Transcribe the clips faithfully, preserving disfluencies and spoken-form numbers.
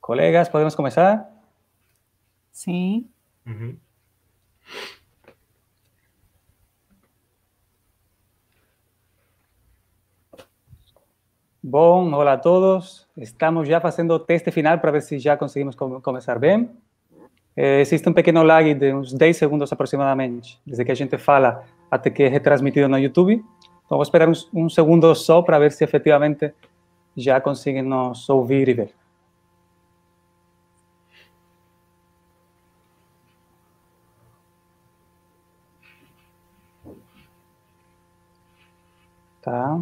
Colegas, ¿podemos comenzar? Sim. Uhum. Bom, hola a todos. Estamos já fazendo o teste final para ver se já conseguimos com começar bem. É, existe um pequeno lag de uns dez segundos aproximadamente, desde que a gente fala até que é retransmitido no YouTube. Então, vou esperar uns, um segundo só para ver se efetivamente já conseguem nos ouvir e ver. Tá.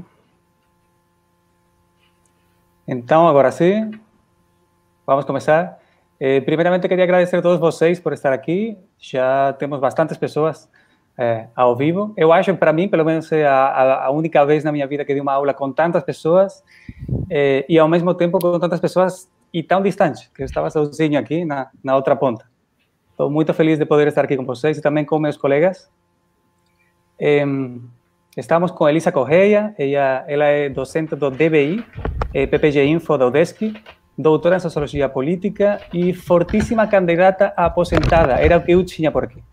Então, agora sim, vamos começar. Eh, primeiramente, queria agradecer a todos vocês por estar aqui. Já temos bastantes pessoas eh, ao vivo. Eu acho, para mim, pelo menos, é a, a única vez na minha vida que dei uma aula com tantas pessoas eh, e, ao mesmo tempo, com tantas pessoas e tão distantes, que eu estava sozinho aqui na, na outra ponta. Estou muito feliz de poder estar aqui com vocês e também com meus colegas. Eh, estamos com Elisa Correia, ela, ela é docente do D B I, eh, P P G Info da UDESC, doutora em Sociologia Política e fortíssima candidata a aposentada. Era o que eu tinha por aqui.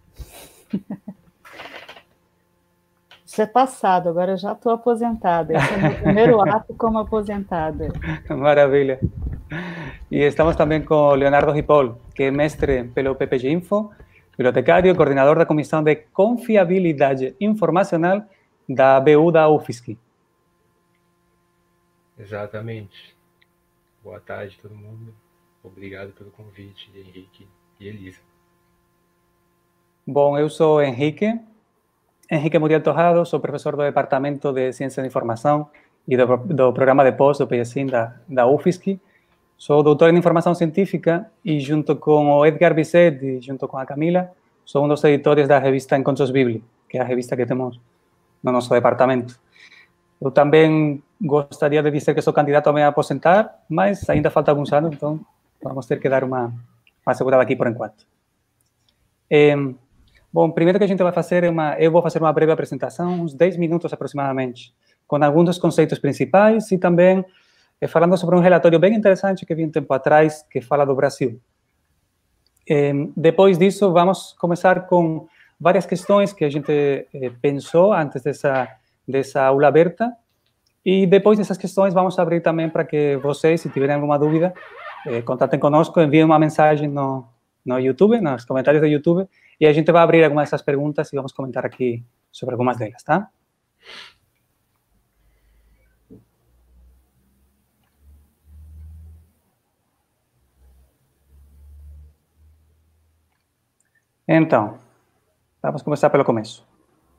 Isso é passado, agora eu já estou aposentada. Esse é o meu primeiro ato como aposentada. Maravilha. E estamos também com o Leonardo Ripoll, que é mestre pelo P P G Info, bibliotecário e coordenador da Comissão de Confiabilidade Informacional da B U da U F S C. Exatamente. Boa tarde, todo mundo. Obrigado pelo convite, Henrique e Elisa. Bom, eu sou Henrique, Henrique Muriel Torrado, sou professor do Departamento de Ciência da Informação e do, do Programa de Pós do P S I M da, da U F S C. Sou doutor em Informação Científica e, junto com o Edgar Bisset e junto com a Camila, sou um dos editores da revista Encontros Bíblia, que é a revista que temos no nosso departamento. Eu também gostaria de dizer que sou candidato a me aposentar, mas ainda falta alguns anos, então vamos ter que dar uma, uma segurada aqui por enquanto. É, bom, primeiro que a gente vai fazer é uma... Eu vou fazer uma breve apresentação, uns dez minutos aproximadamente, com alguns dos conceitos principais e também é, falando sobre um relatório bem interessante que vi um tempo atrás, que fala do Brasil. É, depois disso, vamos começar com várias questões que a gente é, pensou antes dessa, dessa aula aberta. E depois dessas questões, vamos abrir também para que vocês, se tiverem alguma dúvida, eh, contatem conosco, enviem uma mensagem no, no YouTube, nos comentários do YouTube, e a gente vai abrir algumas dessas perguntas e vamos comentar aqui sobre algumas delas, tá? Então, vamos começar pelo começo.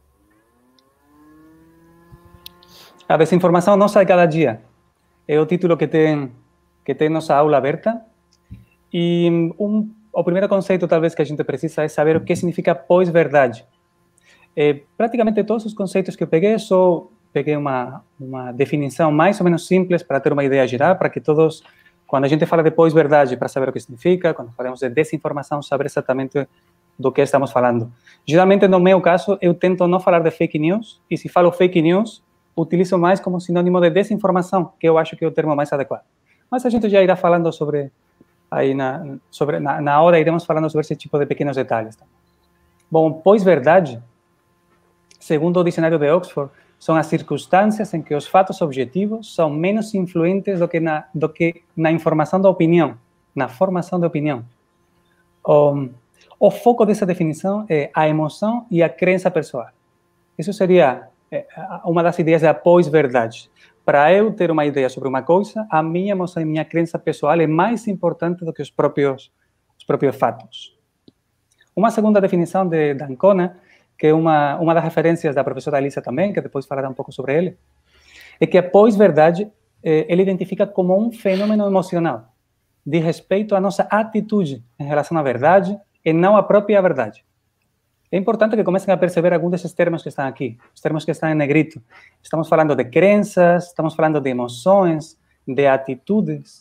A desinformação não sai cada dia. É o título que tem, que tem nossa aula aberta. E um, o primeiro conceito, talvez, que a gente precisa é saber o que significa pós-verdade. É, praticamente todos os conceitos que eu peguei, só peguei uma, uma definição mais ou menos simples para ter uma ideia geral, para que todos, quando a gente fala de pós-verdade, para saber o que significa, quando falamos de desinformação, saber exatamente do que estamos falando. Geralmente, no meu caso, eu tento não falar de fake news, e se falo fake news, utilizo mais como sinônimo de desinformação, que eu acho que é o termo mais adequado. Mas a gente já irá falando sobre, aí na, sobre, na, na hora iremos falando sobre esse tipo de pequenos detalhes. Bom, pós-verdade, segundo o dicionário de Oxford, são as circunstâncias em que os fatos objetivos são menos influentes do que na, do que na informação da opinião, na formação da opinião. O, o foco dessa definição é a emoção e a crença pessoal. Isso seria uma das ideias da pós-verdade. Para eu ter uma ideia sobre uma coisa, a minha emoção e minha crença pessoal é mais importante do que os próprios, os próprios fatos. Uma segunda definição de D'Ancona, que é uma, uma das referências da professora Elisa também, que depois falará um pouco sobre ele, é que a pós-verdade eh, ele identifica como um fenômeno emocional de respeito à nossa atitude em relação à verdade e não à própria verdade. É importante que comecem a perceber alguns desses termos que estão aqui, os termos que estão em negrito. Estamos falando de crenças, estamos falando de emoções, de atitudes.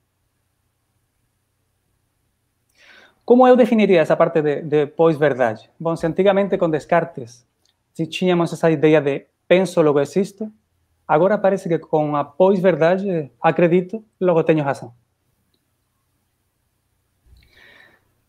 Como eu definiria essa parte de, de pós-verdade? Bom, se antigamente com Descartes, se tínhamos essa ideia de penso, logo existo, agora parece que com a pós-verdade, acredito, logo tenho razão.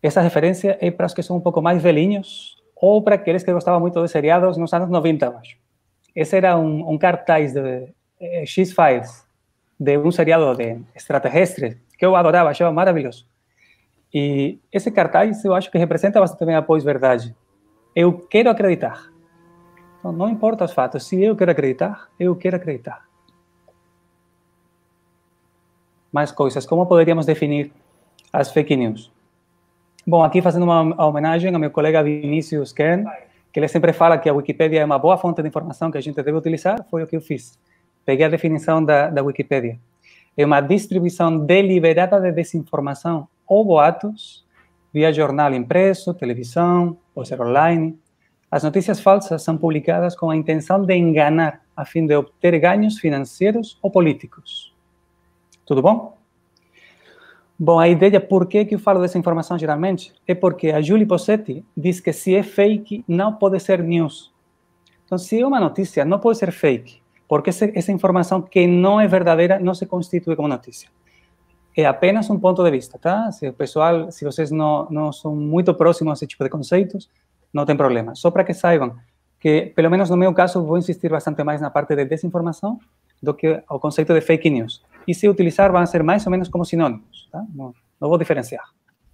essa referência é para os que são um pouco mais velhinhos ou para aqueles que gostavam muito de seriados nos anos noventa, acho. Esse era um, um cartaz de eh, X-Files, de um seriado de extraterrestre, que eu adorava, achava maravilhoso. E esse cartaz eu acho que representa bastante bem a pós-verdade. Eu quero acreditar. Então, não importa os fatos, se eu quero acreditar, eu quero acreditar. Mais coisas, como poderíamos definir as fake news? Bom, aqui fazendo uma homenagem ao meu colega Vinícius Kern, que ele sempre fala que a Wikipédia é uma boa fonte de informação que a gente deve utilizar, foi o que eu fiz. Peguei a definição da, da Wikipédia. É uma distribuição deliberada de desinformação ou boatos via jornal impresso, televisão, ou ser online. As notícias falsas são publicadas com a intenção de enganar, a fim de obter ganhos financeiros ou políticos. Tudo bom? Bom, a ideia, por que que eu falo dessa informação geralmente, é porque a Julie Posetti diz que se é fake, não pode ser news. Então, se é uma notícia, não pode ser fake, porque essa informação que não é verdadeira não se constitui como notícia. É apenas um ponto de vista, tá? Se o pessoal, se vocês não, não são muito próximos a esse tipo de conceitos, não tem problema. Só para que saibam que, pelo menos no meu caso, vou insistir bastante mais na parte de desinformação do que o conceito de fake news. E se utilizar, vão ser mais ou menos como sinônimos, tá? Não, não vou diferenciar.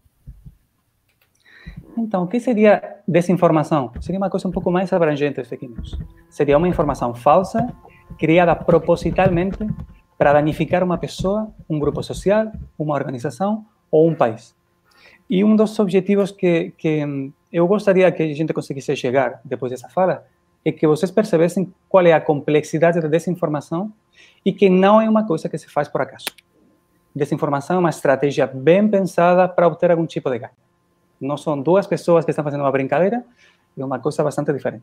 Então, o que seria desinformação? Seria uma coisa um pouco mais abrangente de fake news. Seria uma informação falsa, criada propositalmente para danificar uma pessoa, um grupo social, uma organização ou um país. E um dos objetivos que, que eu gostaria que a gente conseguisse chegar depois dessa fala é que vocês percebessem qual é a complexidade da desinformação e que não é uma coisa que se faz por acaso. Desinformação é uma estratégia bem pensada para obter algum tipo de ganho. Não são duas pessoas que estão fazendo uma brincadeira, é uma coisa bastante diferente.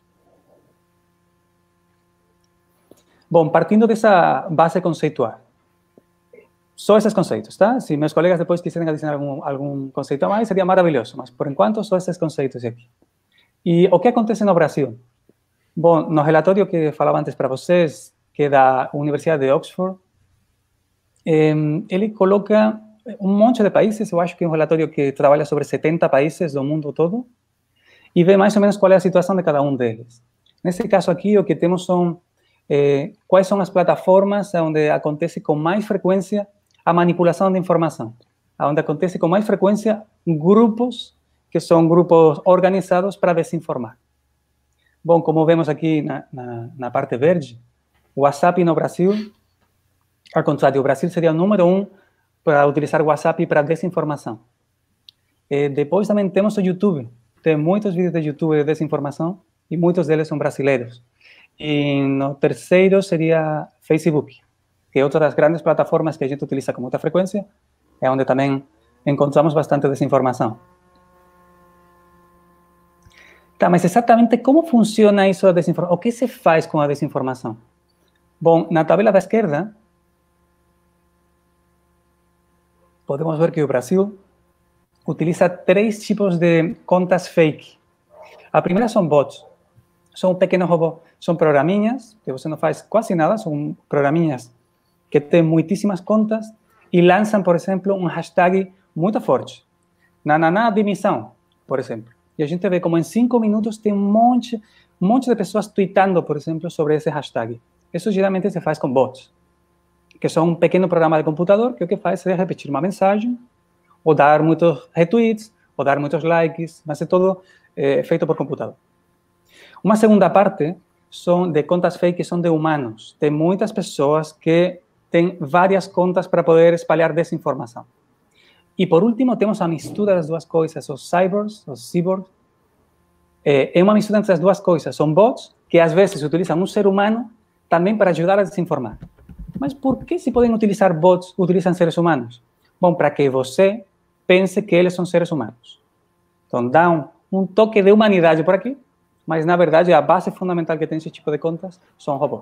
Bom, partindo dessa base conceitual, só esses conceitos, tá? Se meus colegas depois quiserem adicionar algum, algum conceito a mais, seria maravilhoso, mas por enquanto só esses conceitos aqui. E o que acontece no Brasil? Bom, no relatório que falava antes para vocês, que é da Universidade de Oxford, ele coloca um monte de países, eu acho que é um relatório que trabalha sobre setenta países do mundo todo, e vê mais ou menos qual é a situação de cada um deles. Nesse caso aqui, o que temos são eh, quais são as plataformas onde acontece com mais frequência a manipulação de informação, onde acontece com mais frequência grupos que são grupos organizados para desinformar. Bom, como vemos aqui na, na, na parte verde, o WhatsApp no Brasil, ao contrário, o Brasil seria o número um para utilizar o WhatsApp para desinformação. E depois também temos o YouTube. Tem muitos vídeos de YouTube de desinformação e muitos deles são brasileiros. E no terceiro seria Facebook, que é outra das grandes plataformas que a gente utiliza com muita frequência, é onde também encontramos bastante desinformação. Tá, mas exatamente como funciona isso da desinformação? O que se faz com a desinformação? Bom, na tabela da esquerda, podemos ver que o Brasil utiliza três tipos de contas fake. A primeira são bots. São pequenos robôs. São programinhas, que você não faz quase nada, são programinhas que têm muitíssimas contas e lançam, por exemplo, um hashtag muito forte. Nananá demissão, por exemplo. E a gente vê como em cinco minutos tem um monte, um monte de pessoas tweetando, por exemplo, sobre esse hashtag. Isso geralmente se faz com bots, que são um pequeno programa de computador que o que faz é repetir uma mensagem, ou dar muitos retweets, ou dar muitos likes, mas é todo é, feito por computador. Uma segunda parte são de contas fake que são de humanos. Tem muitas pessoas que têm várias contas para poder espalhar desinformação. E, por último, temos a mistura das duas coisas, os cyborgs, os cyborgs. É uma mistura entre as duas coisas. São bots que, às vezes, utilizam um ser humano também para ajudar a desinformar. Mas por que se podem utilizar bots, utilizam seres humanos? Bom, para que você pense que eles são seres humanos. Então, dá um, um toque de humanidade por aqui, mas, na verdade, a base fundamental que tem esse tipo de contas são robôs.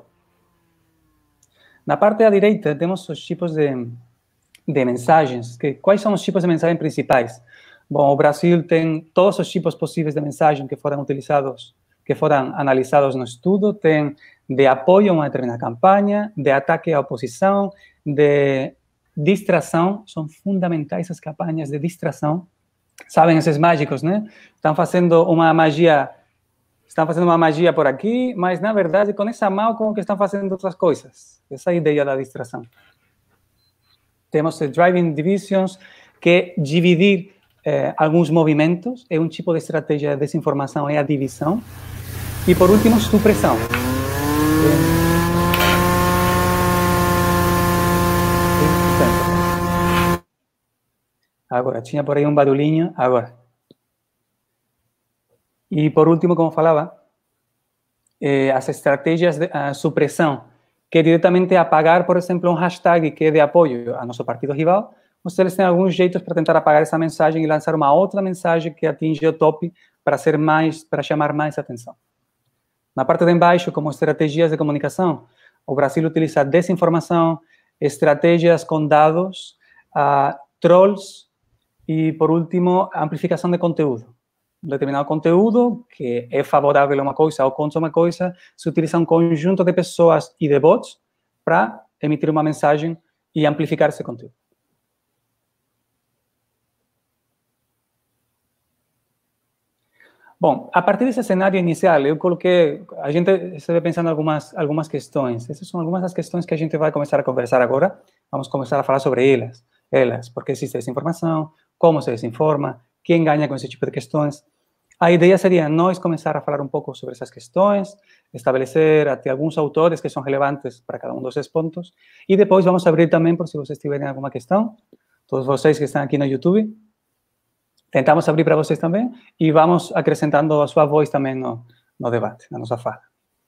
Na parte da direita, temos os tipos de, de mensagens. Que, quais são os tipos de mensagem principais? Bom, o Brasil tem todos os tipos possíveis de mensagem que foram utilizados, que foram analisados no estudo. Tem de apoio a uma determinada campanha, de ataque à oposição, de distração. São fundamentais as campanhas de distração. Sabem esses mágicos, né? Estão fazendo uma magia, estão fazendo uma magia por aqui, mas, na verdade, com essa mão, como que estão fazendo outras coisas. Essa é a ideia da distração. Temos o Driving Divisions, que é dividir eh, alguns movimentos, é um tipo de estratégia de desinformação, é a divisão. E, por último, supressão. Agora, tinha por aí um barulhinho, agora. E, por último, como falava, eh, as estratégias de a supressão, que é diretamente apagar, por exemplo, um hashtag que é de apoio a nosso partido rival. Vocês têm alguns jeitos para tentar apagar essa mensagem e lançar uma outra mensagem que atinge o top para ser mais, para chamar mais atenção. Na parte de embaixo, como estratégias de comunicação, o Brasil utiliza desinformação, estratégias com dados, uh, trolls e, por último, amplificação de conteúdo. Um determinado conteúdo que é favorável a uma coisa ou contra uma coisa, se utiliza um conjunto de pessoas e de bots para emitir uma mensagem e amplificar esse conteúdo. Bom, a partir desse cenário inicial, eu coloquei, a gente esteve pensando em algumas, algumas questões. Essas são algumas das questões que a gente vai começar a conversar agora. Vamos começar a falar sobre elas. Elas, por que existe desinformação, como se desinforma, quem ganha com esse tipo de questões. A ideia seria nós começar a falar um pouco sobre essas questões, estabelecer até alguns autores que são relevantes para cada um desses pontos, e depois vamos abrir também por se vocês tiverem alguma questão, todos vocês que estão aqui no YouTube. Tentamos abrir para vocês também e vamos acrescentando a sua voz também no, no debate, na nossa fala.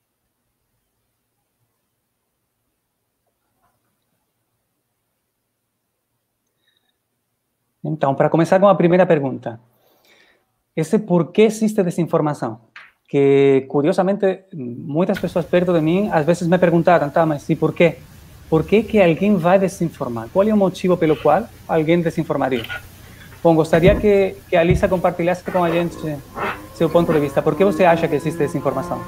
Então, para começar com a primeira pergunta, esse por que existe desinformação? Que, curiosamente, muitas pessoas perto de mim, às vezes me perguntaram, tá, mas e por quê? Por que que alguém vai desinformar? Qual é o motivo pelo qual alguém desinformaria? Bom, gostaria que, que a Lisa compartilhasse com a gente seu ponto de vista. Por que você acha que existe desinformação?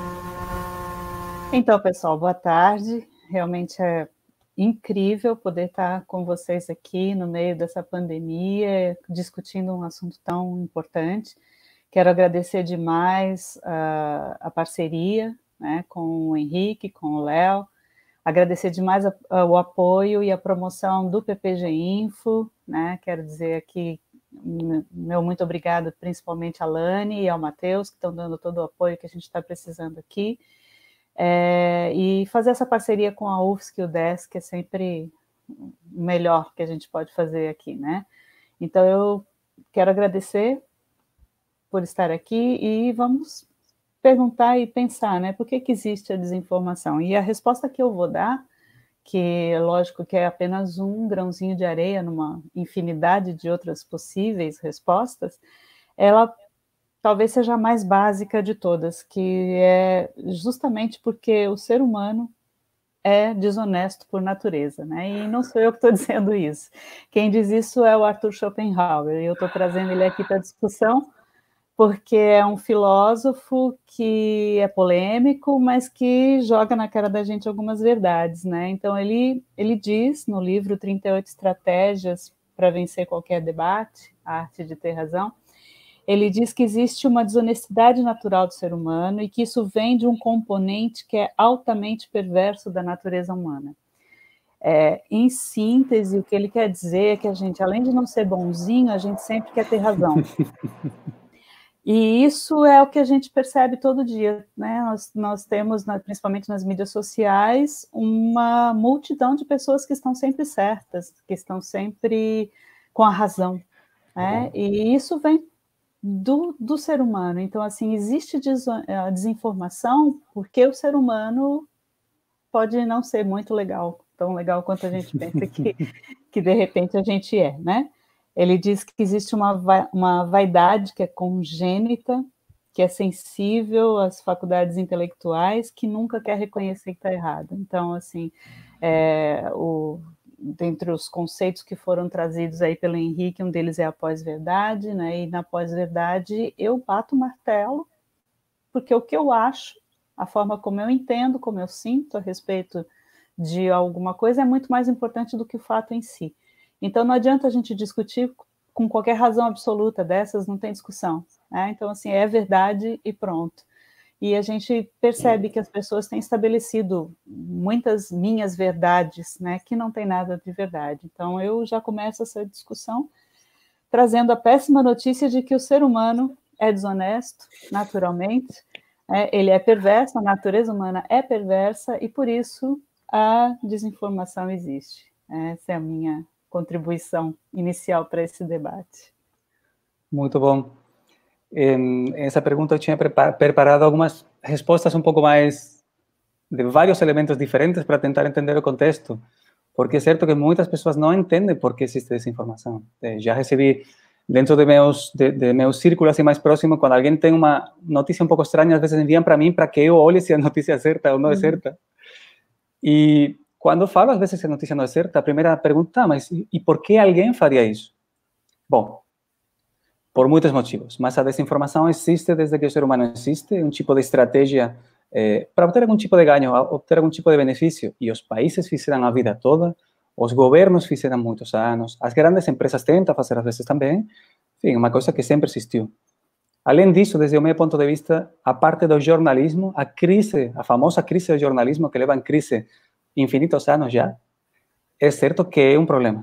Então, pessoal, boa tarde. Realmente é incrível poder estar com vocês aqui no meio dessa pandemia, discutindo um assunto tão importante. Quero agradecer demais a, a parceria, né, com o Henrique, com o Léo. Agradecer demais a, a, o apoio e a promoção do P P G Info, né? Quero dizer aqui meu muito obrigado principalmente a Lani e ao Matheus, que estão dando todo o apoio que a gente está precisando aqui. É, e fazer essa parceria com a U F S C e o D E S C é sempre o melhor que a gente pode fazer aqui, né? Então, eu quero agradecer por estar aqui e vamos perguntar e pensar, né? Por que que existe a desinformação? E a resposta que eu vou dar, que lógico que é apenas um grãozinho de areia numa infinidade de outras possíveis respostas, ela talvez seja a mais básica de todas, que é justamente porque o ser humano é desonesto por natureza, né? E não sou eu que estou dizendo isso. Quem diz isso é o Arthur Schopenhauer, e eu estou trazendo ele aqui para a discussão, porque é um filósofo que é polêmico, mas que joga na cara da gente algumas verdades, né? Então, ele, ele diz no livro trinta e oito Estratégias para Vencer Qualquer Debate, A Arte de Ter Razão, ele diz que existe uma desonestidade natural do ser humano e que isso vem de um componente que é altamente perverso da natureza humana. É, em síntese, o que ele quer dizer é que a gente, além de não ser bonzinho, a gente sempre quer ter razão. E isso é o que a gente percebe todo dia, né? Nós, nós temos, principalmente nas mídias sociais, uma multidão de pessoas que estão sempre certas, que estão sempre com a razão, né? E isso vem do, do ser humano. Então, assim, existe a desinformação porque o ser humano pode não ser muito legal, tão legal quanto a gente pensa que, que de repente a gente é, né? Ele diz que existe uma, uma vaidade que é congênita, que é sensível às faculdades intelectuais, que nunca quer reconhecer que está errado. Então, assim, é, o, dentre os conceitos que foram trazidos aí pelo Henrique, um deles é a pós-verdade, né? E na pós-verdade eu bato o martelo, porque o que eu acho, a forma como eu entendo, como eu sinto a respeito de alguma coisa é muito mais importante do que o fato em si. Então, não adianta a gente discutir com qualquer razão absoluta dessas, não tem discussão, né? Então, assim, é verdade e pronto. E a gente percebe que as pessoas têm estabelecido muitas minhas verdades, né, que não tem nada de verdade. Então, eu já começo essa discussão trazendo a péssima notícia de que o ser humano é desonesto, naturalmente, é, ele é perverso, a natureza humana é perversa, e por isso a desinformação existe. Essa é a minha contribuição inicial para esse debate. Muito bom. Em essa pergunta eu tinha preparado algumas respostas um pouco mais de vários elementos diferentes para tentar entender o contexto, porque é certo que muitas pessoas não entendem por que existe desinformação. Já recebi dentro de meus de, de meus círculos assim mais próximos, quando alguém tem uma notícia um pouco estranha, às vezes enviam para mim para que eu olhe se a notícia é certa ou não é certa. E quando eu falo às vezes se a notícia não é certa, a primeira pergunta, mas e por que alguém faria isso? Bom, por muitos motivos, mas a desinformação existe desde que o ser humano existe, um tipo de estratégia eh, para obter algum tipo de ganho, obter algum tipo de benefício, e os países fizeram a vida toda, os governos fizeram muitos anos, as grandes empresas tentam fazer às vezes também, enfim, uma coisa que sempre existiu. Além disso, desde o meu ponto de vista, a parte do jornalismo, a crise, a famosa crise do jornalismo, que leva em crise infinitos anos já, é certo que é um problema.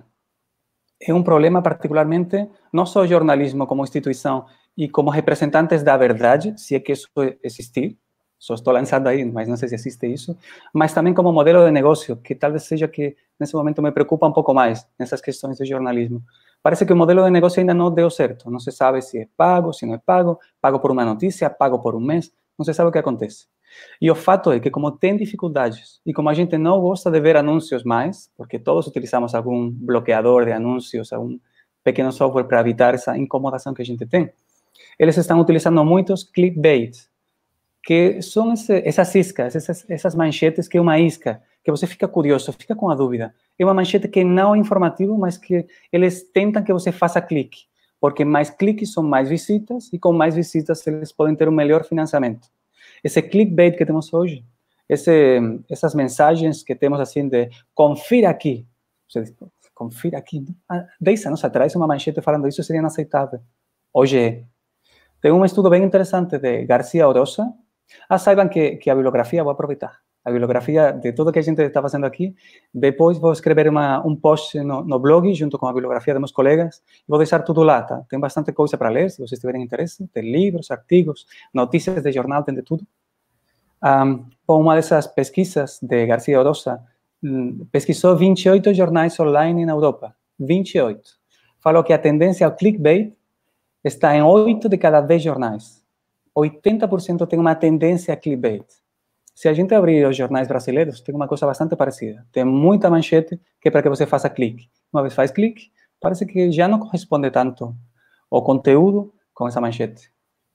É um problema particularmente, não só o jornalismo como instituição e como representantes da verdade, se é que isso existir, só estou lançando aí, mas não sei se existe isso, mas também como modelo de negócio, que talvez seja que nesse momento me preocupa um pouco mais nessas questões de jornalismo. Parece que o modelo de negócio ainda não deu certo, não se sabe se é pago, se não é pago, pago por uma notícia, pago por um mês, não se sabe o que acontece. E o fato é que, como tem dificuldades, e como a gente não gosta de ver anúncios mais, porque todos utilizamos algum bloqueador de anúncios, algum pequeno software para evitar essa incomodação que a gente tem, eles estão utilizando muitos clickbait, que são esse, essas iscas, essas, essas manchetes que é uma isca, que você fica curioso, fica com a dúvida. É uma manchete que não é informativo, mas que eles tentam que você faça clique, porque mais cliques são mais visitas, e com mais visitas eles podem ter um melhor financiamento. Esse clickbait que temos hoje, esse, essas mensagens que temos assim de confira aqui, você diz, confira aqui, dez anos atrás uma manchete falando isso seria inaceitável, hoje é. Tem um estudo bem interessante de Garcia Orosa. Ah, saibam que, que a bibliografia, vou aproveitar, a bibliografia de tudo que a gente está fazendo aqui, depois vou escrever uma, um post no, no blog, junto com a bibliografia de meus colegas, e vou deixar tudo lá, tá? Tem bastante coisa para ler, se vocês tiverem interesse, tem livros, artigos, notícias de jornal, tem de tudo. Um, bom, uma dessas pesquisas de Garcia Orosa, um, pesquisou vinte e oito jornais online na Europa, vinte e oito. Falou que a tendência ao clickbait está em oito de cada dez jornais. oitenta por cento tem uma tendência a clickbait. Se a gente abrir os jornais brasileiros, tem uma coisa bastante parecida. Tem muita manchete que é para que você faça clique. Uma vez faz clique, parece que já não corresponde tanto o conteúdo com essa manchete.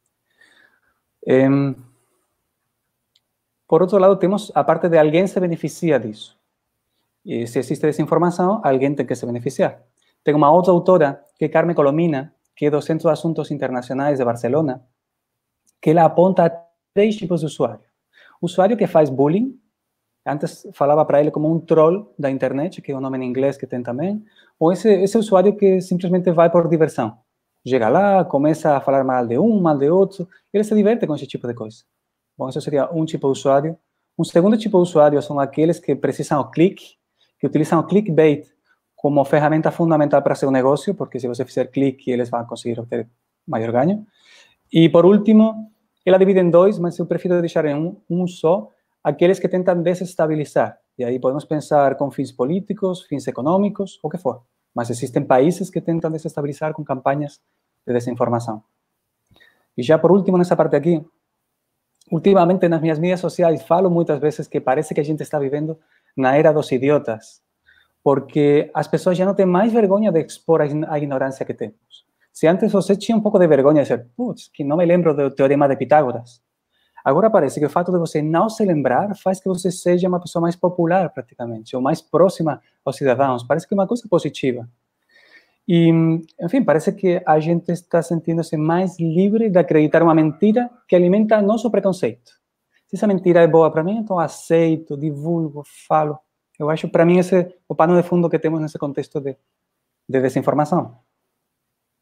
Um, por outro lado, temos a parte de alguém se beneficia disso. E se existe desinformação, alguém tem que se beneficiar. Tem uma outra autora, que é Carmen Colomina, que é do Centro de Assuntos Internacionais de Barcelona, que ela aponta três tipos de usuário. O usuário que faz bullying, antes falava para ele como um troll da internet, que é o nome em inglês que tem também, ou esse, esse usuário que simplesmente vai por diversão. Chega lá, começa a falar mal de um, mal de outro, ele se diverte com esse tipo de coisa. Bom, isso seria um tipo de usuário. Um segundo tipo de usuário são aqueles que precisam o clique, que utilizam o clickbait como ferramenta fundamental para seu negócio, porque se você fizer clique, eles vão conseguir obter maior ganho. E, por último, ela divide em dois, mas eu prefiro deixar em um, um só, aqueles que tentam desestabilizar. E aí podemos pensar com fins políticos, fins econômicos, o que for. Mas existem países que tentam desestabilizar com campanhas de desinformação. E já por último, nessa parte aqui, ultimamente nas minhas mídias sociais falo muitas vezes que parece que a gente está vivendo na era dos idiotas, porque as pessoas já não têm mais vergonha de expor a ignorância que temos. Se antes você tinha um pouco de vergonha de dizer, putz, que não me lembro do teorema de Pitágoras. Agora parece que o fato de você não se lembrar faz que você seja uma pessoa mais popular, praticamente, ou mais próxima aos cidadãos. Parece que é uma coisa positiva. E, enfim, parece que a gente está sentindo-se mais livre de acreditar uma mentira que alimenta nosso preconceito. Se essa mentira é boa para mim, então aceito, divulgo, falo. Eu acho, para mim, esse é o pano de fundo que temos nesse contexto de, de desinformação.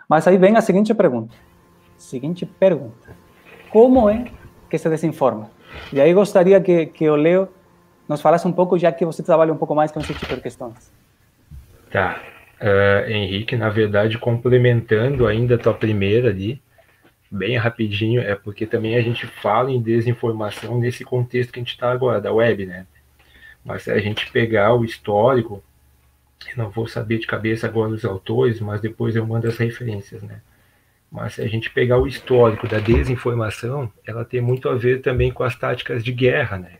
Mas aí vem a seguinte pergunta. Seguinte pergunta. Como é que se desinforma? E aí gostaria que, que o Leo nos falasse um pouco, já que você trabalha um pouco mais com esse tipo de questões. Tá. Uh, Henrique, na verdade, complementando ainda a tua primeira ali, bem rapidinho, é porque também a gente fala em desinformação nesse contexto que a gente está agora, da web, né? Mas se a gente pegar o histórico, eu não vou saber de cabeça agora os autores, mas depois eu mando as referências, né? Mas se a gente pegar o histórico da desinformação, ela tem muito a ver também com as táticas de guerra, né?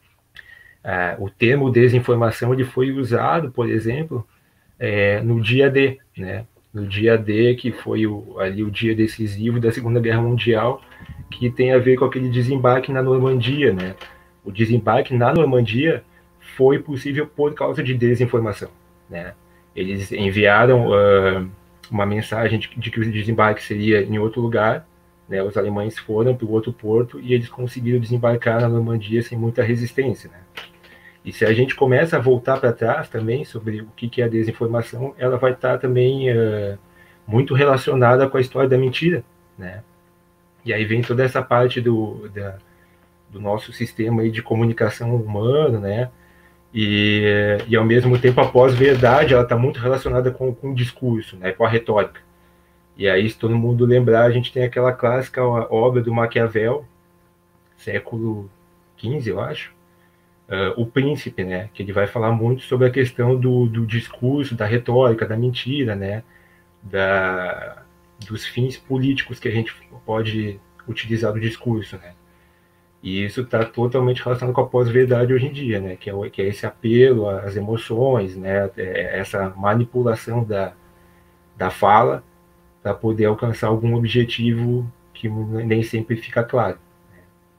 Ah, o termo desinformação ele foi usado, por exemplo, é, no dia D, né? No dia D, que foi o, ali o dia decisivo da Segunda Guerra Mundial, que tem a ver com aquele desembarque na Normandia, né? O desembarque na Normandia foi possível por causa de desinformação, né? Eles enviaram uh, uma mensagem de, de que o desembarque seria em outro lugar, né? Os alemães foram para o outro porto e eles conseguiram desembarcar na Normandia sem muita resistência, né? E se a gente começa a voltar para trás também sobre o que é a desinformação, ela vai estar também uh, muito relacionada com a história da mentira, né? E aí vem toda essa parte do, da, do nosso sistema aí de comunicação humano, né? E, e ao mesmo tempo a pós-verdade ela está muito relacionada com, com o discurso, né? Com a retórica. E aí, se todo mundo lembrar, a gente tem aquela clássica obra do Maquiavel, século quinze, eu acho, Uh, o Príncipe, né, que ele vai falar muito sobre a questão do, do discurso, da retórica, da mentira, né, da, dos fins políticos que a gente pode utilizar do discurso, né, e isso está totalmente relacionado com a pós-verdade hoje em dia, né, que é, que é esse apelo às emoções, né, essa manipulação da, da fala para poder alcançar algum objetivo que nem sempre fica claro, né.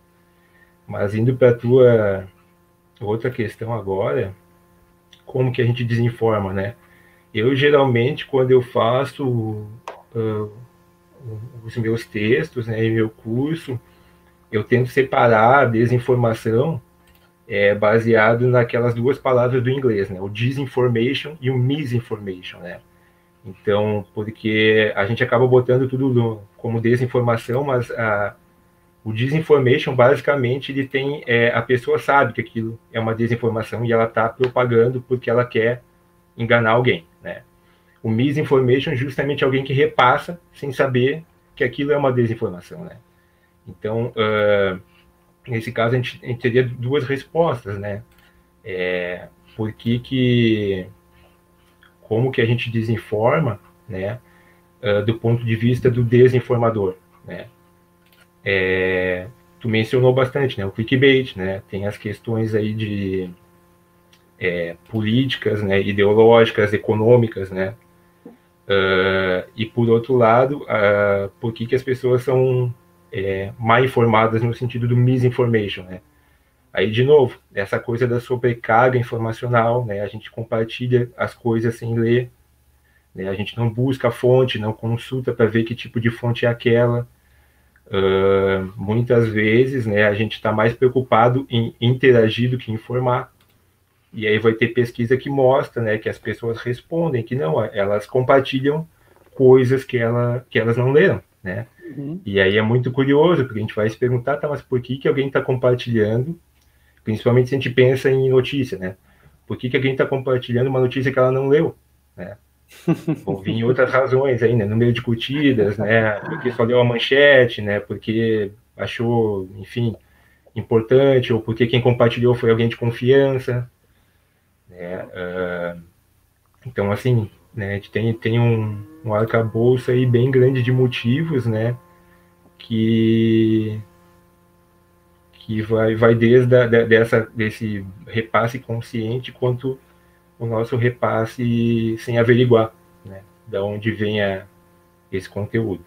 Mas indo para a tua outra questão agora, como que a gente desinforma, né? Eu, geralmente, quando eu faço uh, os meus textos, né, e meu curso, eu tento separar a desinformação é, baseado naquelas duas palavras do inglês, né? O disinformation e o misinformation, né? Então, porque a gente acaba botando tudo no, como desinformação, mas a O disinformation, basicamente, ele tem é, a pessoa sabe que aquilo é uma desinformação e ela está propagando porque ela quer enganar alguém, né? O misinformation, justamente alguém que repassa sem saber que aquilo é uma desinformação, né? Então, uh, nesse caso, a gente, a gente teria duas respostas, né? É, por que que, como que a gente desinforma, né? Uh, do ponto de vista do desinformador, né? É, tu mencionou bastante, né, o clickbait, né, tem as questões aí de é, políticas, né, ideológicas, econômicas, né, uh, e por outro lado, uh, por que que as pessoas são é, mal informadas no sentido do misinformation, né, aí de novo, essa coisa da sobrecarga informacional, né, a gente compartilha as coisas sem ler, né, a gente não busca a fonte, não consulta para ver que tipo de fonte é aquela. Uh, muitas vezes, né, a gente está mais preocupado em interagir do que informar, e aí vai ter pesquisa que mostra, né, que as pessoas respondem que não, elas compartilham coisas que, ela, que elas não leram, né, uhum. E aí é muito curioso, porque a gente vai se perguntar, tá, mas por que que alguém está compartilhando, principalmente se a gente pensa em notícia, né, por que que alguém está compartilhando uma notícia que ela não leu, né? Vão vir outras razões aí, né? Número de curtidas, né? Porque só leu a manchete, né? Porque achou, enfim, importante, ou porque quem compartilhou foi alguém de confiança, né? Uh, então, assim, né? A gente tem, tem um, um arcabouço aí bem grande de motivos, né? Que, que vai, vai desde a, dessa, desse repasse consciente quanto o nosso repasse sem averiguar, né, da onde vem a, esse conteúdo.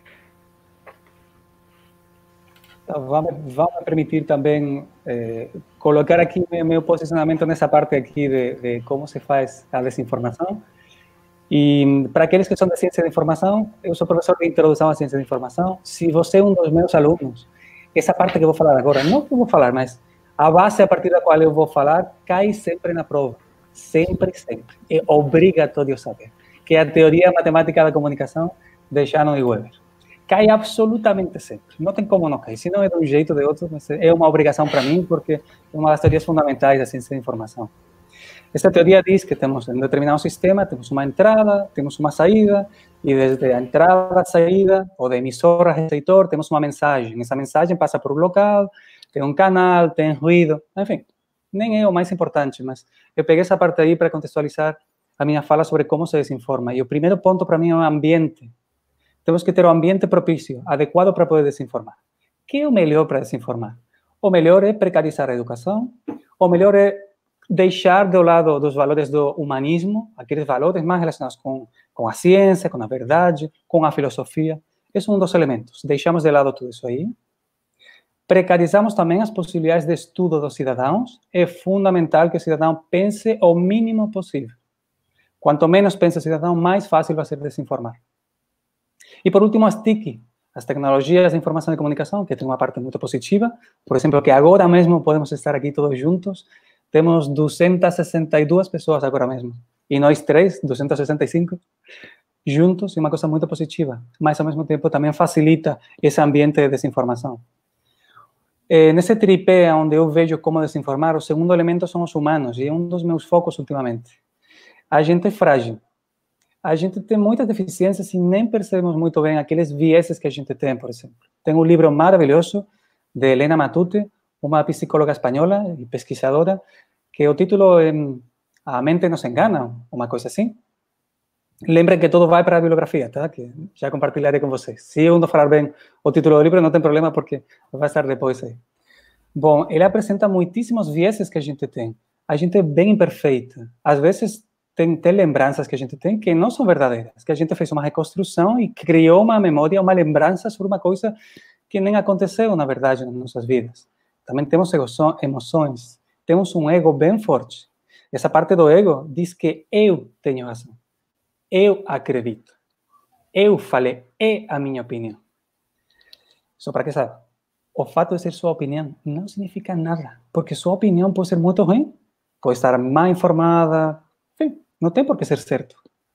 Então, vamos, vamos permitir também eh, colocar aqui meu, meu posicionamento nessa parte aqui de, de como se faz a desinformação. E para aqueles que são da ciência da informação, eu sou professor de introdução à ciência da informação. Se você é um dos meus alunos, essa parte que eu vou falar agora, não que eu vou falar, mas a base a partir da qual eu vou falar cai sempre na prova. Sempre, sempre. É obrigatório saber. Que é a teoria matemática da comunicação deixar no Weber. Cai absolutamente sempre. Não tem como não cair. Se não é de um jeito ou de outro, é uma obrigação para mim, porque é uma das teorias fundamentais da ciência da informação. Esta teoria diz que temos em um determinado sistema, temos uma entrada, temos uma saída, e desde a entrada, saída, ou de emissor a receptor, temos uma mensagem. Essa mensagem passa por um local, tem um canal, tem ruído, enfim. Nem é o mais importante, mas eu peguei essa parte aí para contextualizar a minha fala sobre como se desinforma. E o primeiro ponto para mim é o ambiente. Temos que ter um ambiente propício, adequado para poder desinformar. O que é o melhor para desinformar? O melhor é precarizar a educação, o melhor é deixar de lado dos valores do humanismo, aqueles valores mais relacionados com, com a ciência, com a verdade, com a filosofia. Esse é um dos elementos. Deixamos de lado tudo isso aí. Precarizamos também as possibilidades de estudo dos cidadãos. É fundamental que o cidadão pense o mínimo possível. Quanto menos pensa o cidadão, mais fácil vai ser desinformar. E, por último, as T I C, as tecnologias de informação e comunicação, que tem uma parte muito positiva. Por exemplo, que agora mesmo podemos estar aqui todos juntos. Temos duzentas e sessenta e duas pessoas agora mesmo. E nós três, duzentos e sessenta e cinco, juntos, é uma coisa muito positiva. Mas, ao mesmo tempo, também facilita esse ambiente de desinformação. É, nesse tripé onde eu vejo como desinformar, o segundo elemento são os humanos. E é um dos meus focos ultimamente. A gente é frágil. A gente tem muitas deficiências e nem percebemos muito bem aqueles vieses que a gente tem, por exemplo. Tem um livro maravilhoso de Helena Matute, uma psicóloga espanhola e pesquisadora, que o título é A Mente Nos Engana, uma coisa assim. Lembrem que tudo vai para a bibliografia, tá? Que já compartilharei com vocês. Se eu não falar bem o título do livro, não tem problema, porque vai estar depois aí. Bom, ele apresenta muitíssimos vieses que a gente tem. A gente é bem imperfeita. Às vezes, tem, tem lembranças que a gente tem que não são verdadeiras, que a gente fez uma reconstrução e criou uma memória, uma lembrança sobre uma coisa que nem aconteceu, na verdade, nas nossas vidas. Também temos emoções, temos um ego bem forte. Essa parte do ego diz que eu tenho razão, eu acredito, eu falei, é a minha opinião. Só para que saiba, o fato de ser sua opinião não significa nada, porque sua opinião pode ser muito ruim, pode estar mal informada, enfim, não tem por que ser certo.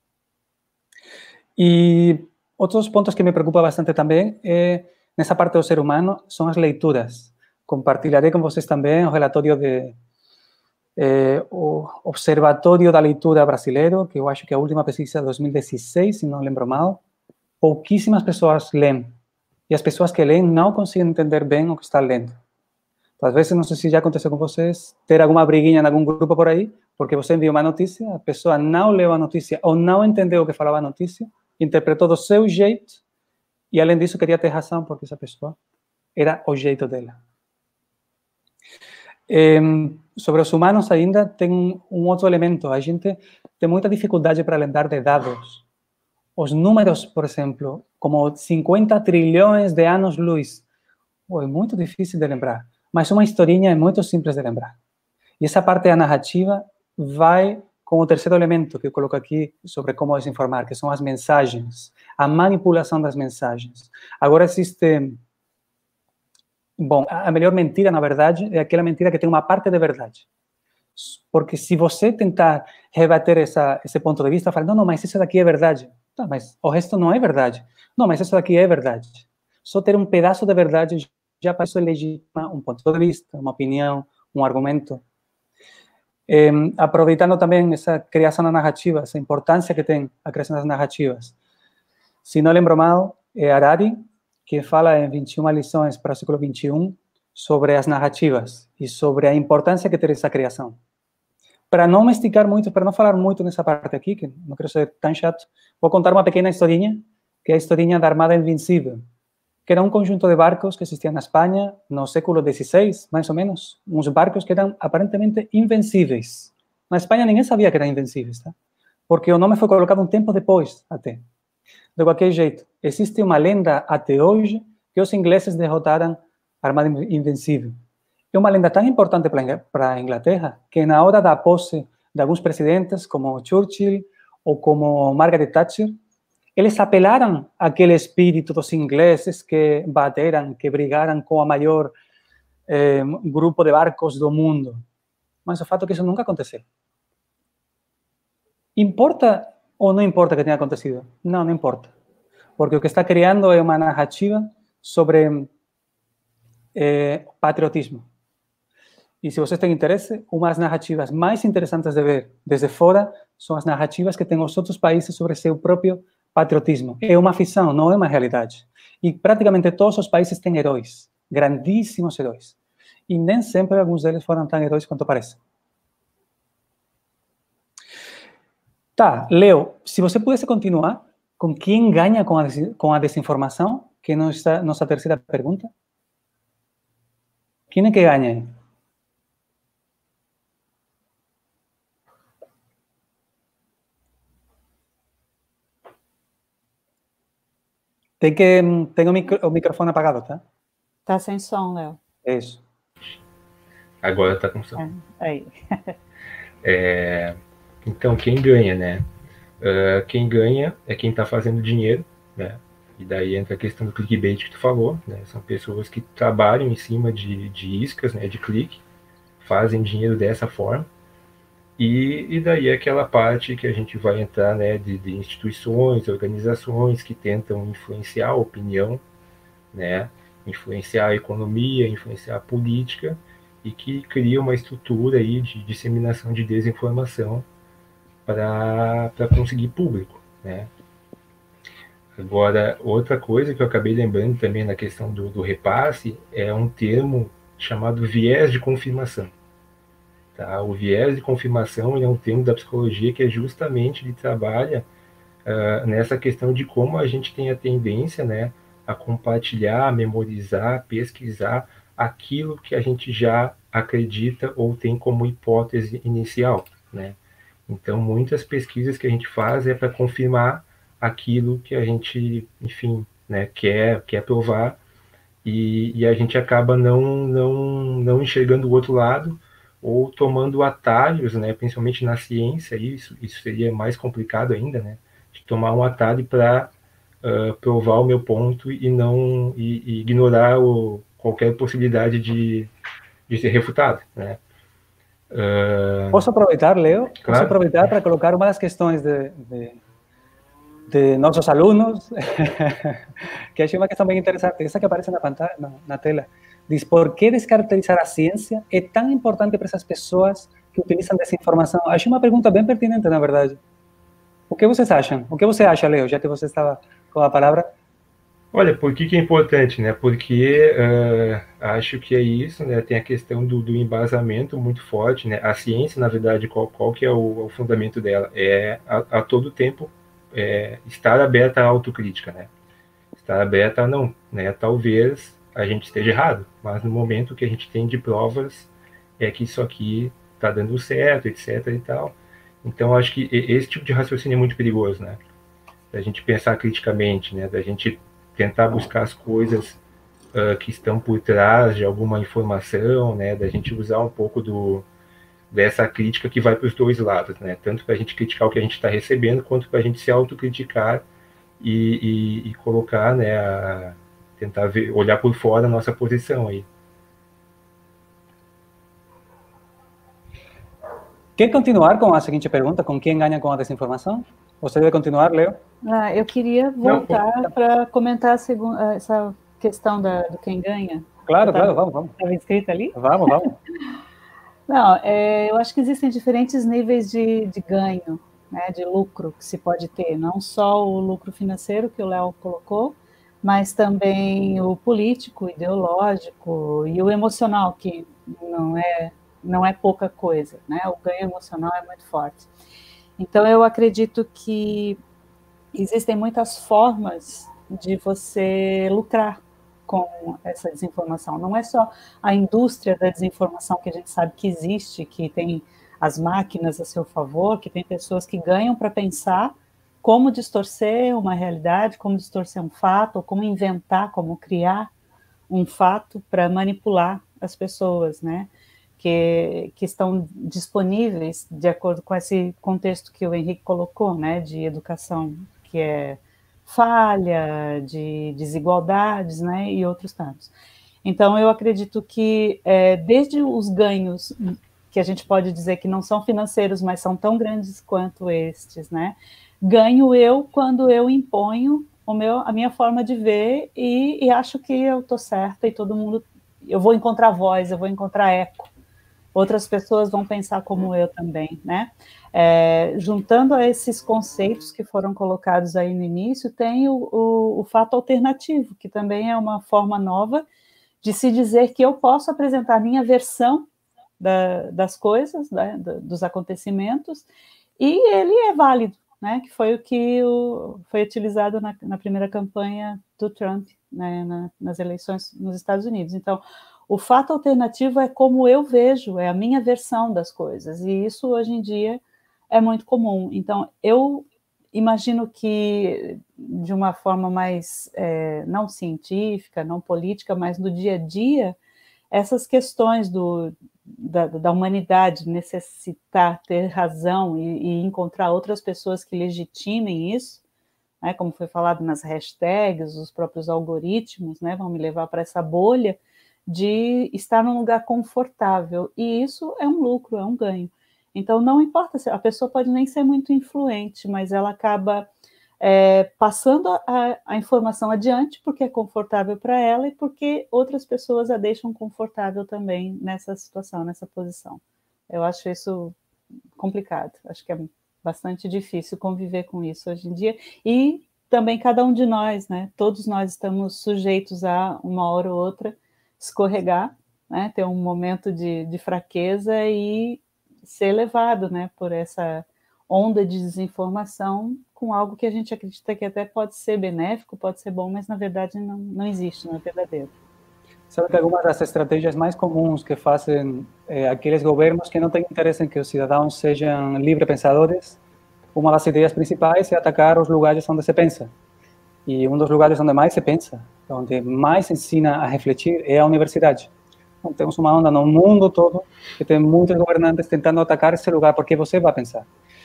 E outros pontos que me preocupam bastante também é, nessa parte do ser humano, são as leituras. Compartilharei com vocês também o relatório de eh, o Observatório da Leitura Brasileiro, que eu acho que é a última pesquisa de dois mil e dezesseis, se não lembro mal. Pouquíssimas pessoas leem. E as pessoas que leem não conseguem entender bem o que estão lendo. Às vezes, não sei se já aconteceu com vocês, ter alguma briguinha em algum grupo por aí, porque você enviou uma notícia, a pessoa não leu a notícia ou não entendeu o que falava a notícia, interpretou do seu jeito e, além disso, queria ter razão, porque essa pessoa era o jeito dela. É, sobre os humanos ainda tem um outro elemento. A gente tem muita dificuldade para lembrar de dados. Os números, por exemplo, como cinquenta trilhões de anos-luz, é muito difícil de lembrar. Mas uma historinha é muito simples de lembrar. E essa parte da narrativa vai com o terceiro elemento que eu coloco aqui sobre como desinformar, que são as mensagens, a manipulação das mensagens. Agora existe... Bom, a melhor mentira, na verdade, é aquela mentira que tem uma parte de verdade. Porque se você tentar rebater essa, esse ponto de vista, falar, não, não, mas isso daqui é verdade. Tá, mas o resto não é verdade. Não, mas isso daqui é verdade. Só ter um pedaço de verdade já para isso legitima um ponto de vista, uma opinião, um argumento. É, aproveitando também essa criação da narrativa, essa importância que tem a criação das narrativas. Se não lembro mal, é Harari, que fala em vinte e uma lições para o século vinte e um sobre as narrativas e sobre a importância que tem essa criação. Para não me esticar muito, para não falar muito nessa parte aqui, que não quero ser tão chato, vou contar uma pequena historinha, que é a historinha da Armada Invencível, que era um conjunto de barcos que existiam na Espanha no século dezesseis, mais ou menos, uns barcos que eram aparentemente invencíveis. Na Espanha ninguém sabia que eram invencíveis, tá? Porque o nome foi colocado um tempo depois, até. De qualquer jeito, existe uma lenda até hoje que os ingleses derrotaram a Armada Invencível. É uma lenda tão importante para a Inglaterra que na hora da posse de alguns presidentes, como Churchill ou como Margaret Thatcher, eles apelaram àquele espírito dos ingleses que bateram, que brigaram com a maior eh, grupo de barcos do mundo. Mas o fato é que isso nunca aconteceu. Importa ou não importa que tenha acontecido? Não, não importa. porque o que está criando é uma narrativa sobre eh, patriotismo. E se vocês têm interesse, uma das narrativas mais interessantes de ver desde fora são as narrativas que têm os outros países sobre seu próprio patriotismo. É uma ficção, não é uma realidade. E praticamente todos os países têm heróis, grandíssimos heróis. E nem sempre alguns deles foram tão heróis quanto parece. Tá, Leo, se você pudesse continuar com quem ganha com a, com a desinformação, que é nossa, nossa terceira pergunta. Quem é que ganha aí? Tem que tem o, micro, o microfone apagado, tá? Tá sem som, Léo. É isso. Agora tá com som. É, aí. É, então, quem ganha, né? Uh, quem ganha é quem está fazendo dinheiro, né? E daí entra a questão do clickbait que tu falou, né? São pessoas que trabalham em cima de, de iscas, né? De clique, fazem dinheiro dessa forma. E, e daí é aquela parte que a gente vai entrar, né? De, de instituições, organizações que tentam influenciar a opinião, né? Influenciar a economia, influenciar a política e que cria uma estrutura aí de disseminação de desinformação para conseguir público, né? Agora, outra coisa que eu acabei lembrando também na questão do, do repasse é um termo chamado viés de confirmação. Tá? O viés de confirmação ele é um termo da psicologia que é justamente ele trabalha uh, nessa questão de como a gente tem a tendência, né, a compartilhar, a memorizar, pesquisar aquilo que a gente já acredita ou tem como hipótese inicial, né? Então, muitas pesquisas que a gente faz é para confirmar aquilo que a gente, enfim, né, quer, quer provar, e, e a gente acaba não, não, não enxergando o outro lado, ou tomando atalhos, né, principalmente na ciência, isso, isso seria mais complicado ainda, né, de tomar um atalho para uh, provar o meu ponto e não e, e ignorar o, qualquer possibilidade de, de ser refutado, né. Uh, Posso aproveitar, Leo? Claro. Posso aproveitar para colocar uma das questões de, de, de nossos alunos, que achei uma questão bem interessante, essa que aparece na pantalla, na, na tela. Diz, por que descaracterizar a ciência é tão importante para essas pessoas que utilizam desinformação? Achei uma pergunta bem pertinente, na verdade. O que vocês acham? O que você acha, Leo, já que você estava com a palavra? Olha, por que, que é importante, né? Porque uh, acho que é isso, né? Tem a questão do, do embasamento muito forte, né? A ciência, na verdade, qual, qual que é o, o fundamento dela? É a, a todo tempo é, estar aberta à autocrítica, né? Estar aberta a não, né? Talvez a gente esteja errado, mas no momento que a gente tem de provas é que isso aqui está dando certo, etc e tal. Então, acho que esse tipo de raciocínio é muito perigoso, né? Da gente pensar criticamente, né? Da gente tentar buscar as coisas uh, que estão por trás de alguma informação, né? Da gente usar um pouco do, dessa crítica que vai para os dois lados, né? Tanto para a gente criticar o que a gente está recebendo, quanto para a gente se autocriticar e, e, e colocar, né? A, tentar ver, olhar por fora a nossa posição aí. Quer continuar com a seguinte pergunta? Com quem ganha com a desinformação? Você deve continuar, Leo? Ah, eu queria voltar para comentar a segunda, essa questão da, do quem ganha. Claro, claro, vamos, vamos. Estava escrito ali? Vamos, vamos. Não, é, eu acho que existem diferentes níveis de, de ganho, né, de lucro que se pode ter. Não só o lucro financeiro que o Léo colocou, mas também o político, ideológico e o emocional, que não é, não é pouca coisa, né? O ganho emocional é muito forte. Então, eu acredito que existem muitas formas de você lucrar com essa desinformação. Não é só a indústria da desinformação que a gente sabe que existe, que tem as máquinas a seu favor, que tem pessoas que ganham para pensar como distorcer uma realidade, como distorcer um fato, ou como inventar, como criar um fato para manipular as pessoas, né? Que, que estão disponíveis de acordo com esse contexto que o Henrique colocou, né, de educação que é falha, de desigualdades, né, e outros tantos. Então, eu acredito que é, desde os ganhos, que a gente pode dizer que não são financeiros, mas são tão grandes quanto estes, né, ganho eu quando eu imponho o meu, a minha forma de ver e, e acho que eu estou certa e todo mundo, eu vou encontrar voz, eu vou encontrar eco. Outras pessoas vão pensar como eu também, né? É, juntando a esses conceitos que foram colocados aí no início, tem o, o, o fato alternativo, que também é uma forma nova de se dizer que eu posso apresentar a minha versão da, das coisas, né, dos acontecimentos, e ele é válido, né? Que foi o que o, foi utilizado na, na primeira campanha do Trump, né, na, nas eleições nos Estados Unidos. Então, o fato alternativo é como eu vejo, é a minha versão das coisas, e isso hoje em dia é muito comum. Então, eu imagino que, de uma forma mais, é, não científica, não política, mas no dia a dia, essas questões do, da, da humanidade necessitar ter razão e, e encontrar outras pessoas que legitimem isso, né, como foi falado nas hashtags, os próprios algoritmos, né, vão me levar para essa bolha de estar num lugar confortável, e isso é um lucro, é um ganho. Então, não importa, se a pessoa pode nem ser muito influente, mas ela acaba é, passando a, a informação adiante porque é confortável para ela e porque outras pessoas a deixam confortável também nessa situação, nessa posição. Eu acho isso complicado, acho que é bastante difícil conviver com isso hoje em dia, e também cada um de nós, né? Todos nós estamos sujeitos a, uma hora ou outra, escorregar, né, ter um momento de, de fraqueza e ser levado, né, por essa onda de desinformação com algo que a gente acredita que até pode ser benéfico, pode ser bom, mas na verdade não, não existe, não é verdadeiro. Sabe que algumas das estratégias mais comuns que fazem eh, aqueles governos que não têm interesse em que os cidadãos sejam livres pensadores, uma das ideias principais é atacar os lugares onde se pensa. E um dos lugares onde mais se pensa, onde mais se ensina a refletir, é a universidade. Então, temos uma onda no mundo todo que tem muitos governantes tentando atacar esse lugar, porque você vai pensar.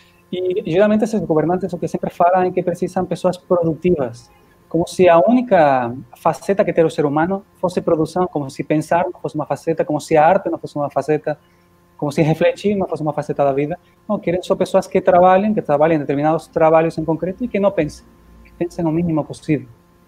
E, geralmente, esses governantes o que sempre falam é que precisam pessoas produtivas, como se a única faceta que tem o ser humano fosse produção, como se pensar não fosse uma faceta, como se a arte não fosse uma faceta, como se refletir não fosse uma faceta da vida. Não, querem só pessoas que trabalhem, que trabalhem determinados trabalhos em concreto e que não pensem. Pensem o mínimo possível.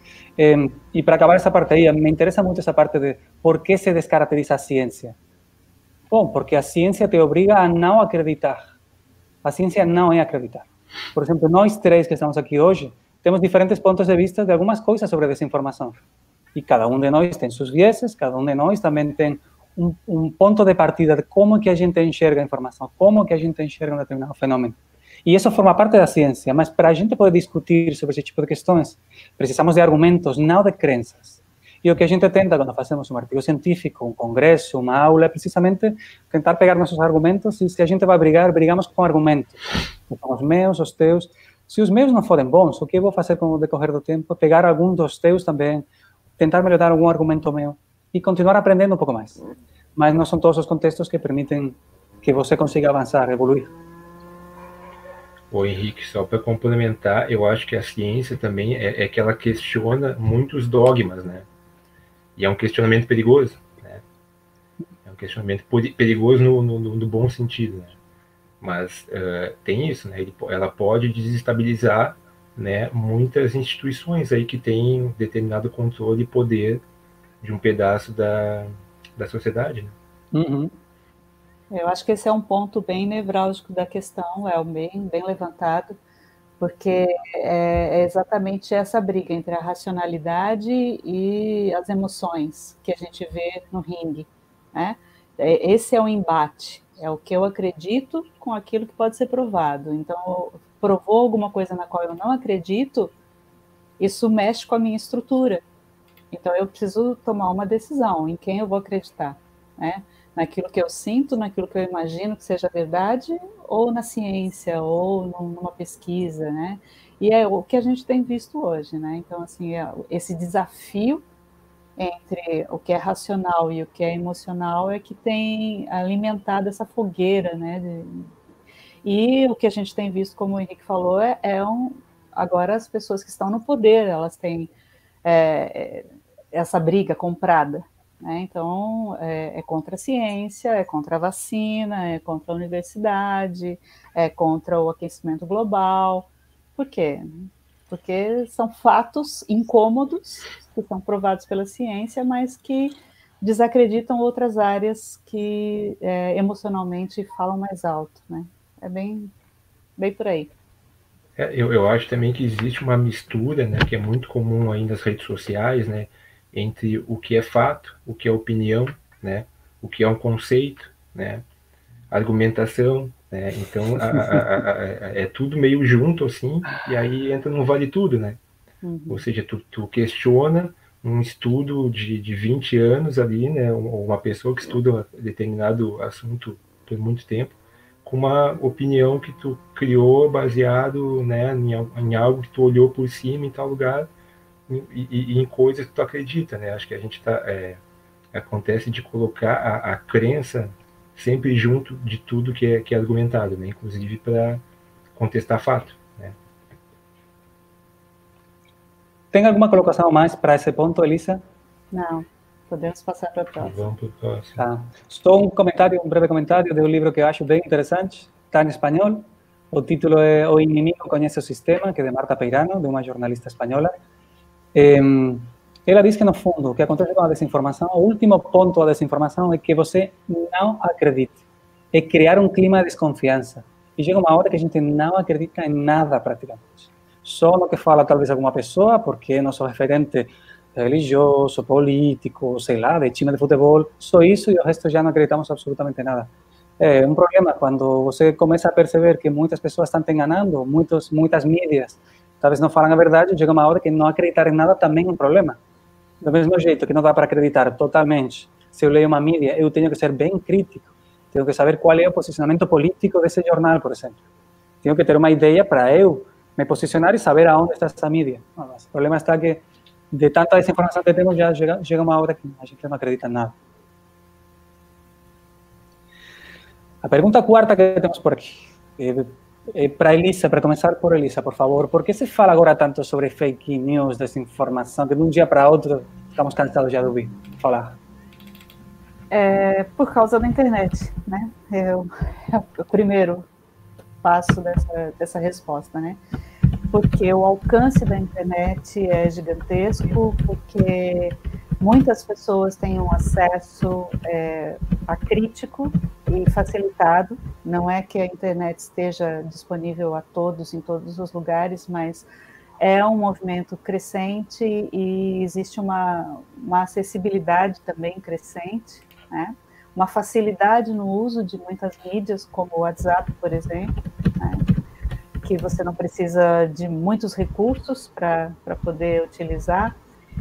Eh, e para acabar essa parte aí, me interessa muito essa parte de por que se descaracteriza a ciência. Bom, porque a ciência te obriga a não acreditar. A ciência não é acreditar. Por exemplo, nós três que estamos aqui hoje, temos diferentes pontos de vista de algumas coisas sobre desinformação. E cada um de nós tem seus vieses, cada um de nós também tem um, um ponto de partida de como que a gente enxerga a informação, como que a gente enxerga um determinado fenômeno. E isso forma parte da ciência, mas para a gente poder discutir sobre esse tipo de questões, precisamos de argumentos, não de crenças. E o que a gente tenta quando fazemos um artigo científico, um congresso, uma aula, é precisamente tentar pegar nossos argumentos e se a gente vai brigar, brigamos com argumentos. Então, os meus, os teus. Se os meus não forem bons, o que eu vou fazer com o decorrer do tempo? Pegar algum dos teus também, tentar melhorar algum argumento meu e continuar aprendendo um pouco mais. Mas não são todos os contextos que permitem que você consiga avançar, evoluir. Ô Henrique, só para complementar, eu acho que a ciência também é, é que ela questiona muitos dogmas, né? E é um questionamento perigoso, né? É um questionamento perigoso no, no, no bom sentido, né? Mas uh, tem isso, né? Ele, ela pode desestabilizar, né, muitas instituições aí que têm determinado controle e poder de um pedaço da, da sociedade, né? Uhum. Eu acho que esse é um ponto bem nevrálgico da questão, é bem, bem levantado, porque é exatamente essa briga entre a racionalidade e as emoções que a gente vê no ringue, né? Esse é o embate, é o que eu acredito com aquilo que pode ser provado. Então, provou alguma coisa na qual eu não acredito, isso mexe com a minha estrutura. Então, eu preciso tomar uma decisão em quem eu vou acreditar, né? Naquilo que eu sinto, naquilo que eu imagino que seja verdade, ou na ciência, ou numa pesquisa, né? E é o que a gente tem visto hoje, né? Então, assim, esse desafio entre o que é racional e o que é emocional é que tem alimentado essa fogueira, né? E o que a gente tem visto, como o Henrique falou, é, é um, agora as pessoas que estão no poder, elas têm é, essa briga comprada, né? Então, é, é contra a ciência, é contra a vacina, é contra a universidade, é contra o aquecimento global. Por quê? porque são fatos incômodos, que são provados pela ciência, mas que desacreditam outras áreas que é, emocionalmente falam mais alto, né? É bem, bem por aí. É, eu, eu acho também que existe uma mistura, né, que é muito comum aí nas redes sociais, né, entre o que é fato, o que é opinião, né, o que é um conceito, né, argumentação, né, então a, a, a, a, é tudo meio junto assim, e aí entra no vale tudo, né, uhum. Ou seja, tu, tu questiona um estudo de, de vinte anos ali, né, uma pessoa que estuda determinado assunto por muito tempo, com uma opinião que tu criou baseado, né, em, em algo que tu olhou por cima em tal lugar e, e, e em coisas que tu acredita, né? Acho que a gente tá, é, acontece de colocar a, a crença sempre junto de tudo que é, que é argumentado, né? Inclusive para contestar fato, né? Tem alguma colocação mais para esse ponto, Elisa? Não. Podemos passar para a próxima. Vamos para o próximo. Tá. Só um comentário, um breve comentário de um livro que eu acho bem interessante, está em espanhol. O título é O Inimigo Conhece o Sistema, que é de Marta Peirano, de uma jornalista espanhola. Eh, ela diz que, no fundo, o que acontece com a desinformação, o último ponto da desinformação é que você não acredite. É criar um clima de desconfiança. E chega uma hora que a gente não acredita em nada, praticamente. Só no que fala, talvez, alguma pessoa, porque é nosso referente religioso, político, sei lá, de time de futebol, só isso e o resto já não acreditamos absolutamente nada. É um problema quando você começa a perceber que muitas pessoas estão te enganando, muitos, muitas mídias talvez não falam a verdade, chega uma hora que não acreditar em nada também é um problema. Do mesmo jeito que não dá para acreditar totalmente, se eu leio uma mídia, eu tenho que ser bem crítico, tenho que saber qual é o posicionamento político desse jornal, por exemplo. Tenho que ter uma ideia para eu me posicionar e saber aonde está essa mídia. O problema está que de tanta desinformação que temos, já chega, chega uma hora que a gente não acredita em nada. A pergunta quarta que temos por aqui, é, é para Elisa, para começar por Elisa, por favor. Por que se fala agora tanto sobre fake news, desinformação, que de um dia para outro estamos cansados já de ouvir falar? É por causa da internet, né? É o, é o primeiro passo dessa, dessa resposta, né? Porque o alcance da internet é gigantesco, porque muitas pessoas têm um acesso é, acrítico e facilitado. Não é que a internet esteja disponível a todos, em todos os lugares, mas é um movimento crescente e existe uma, uma acessibilidade também crescente, né? Uma facilidade no uso de muitas mídias, como o WhatsApp, por exemplo, né? Que você não precisa de muitos recursos para poder utilizar.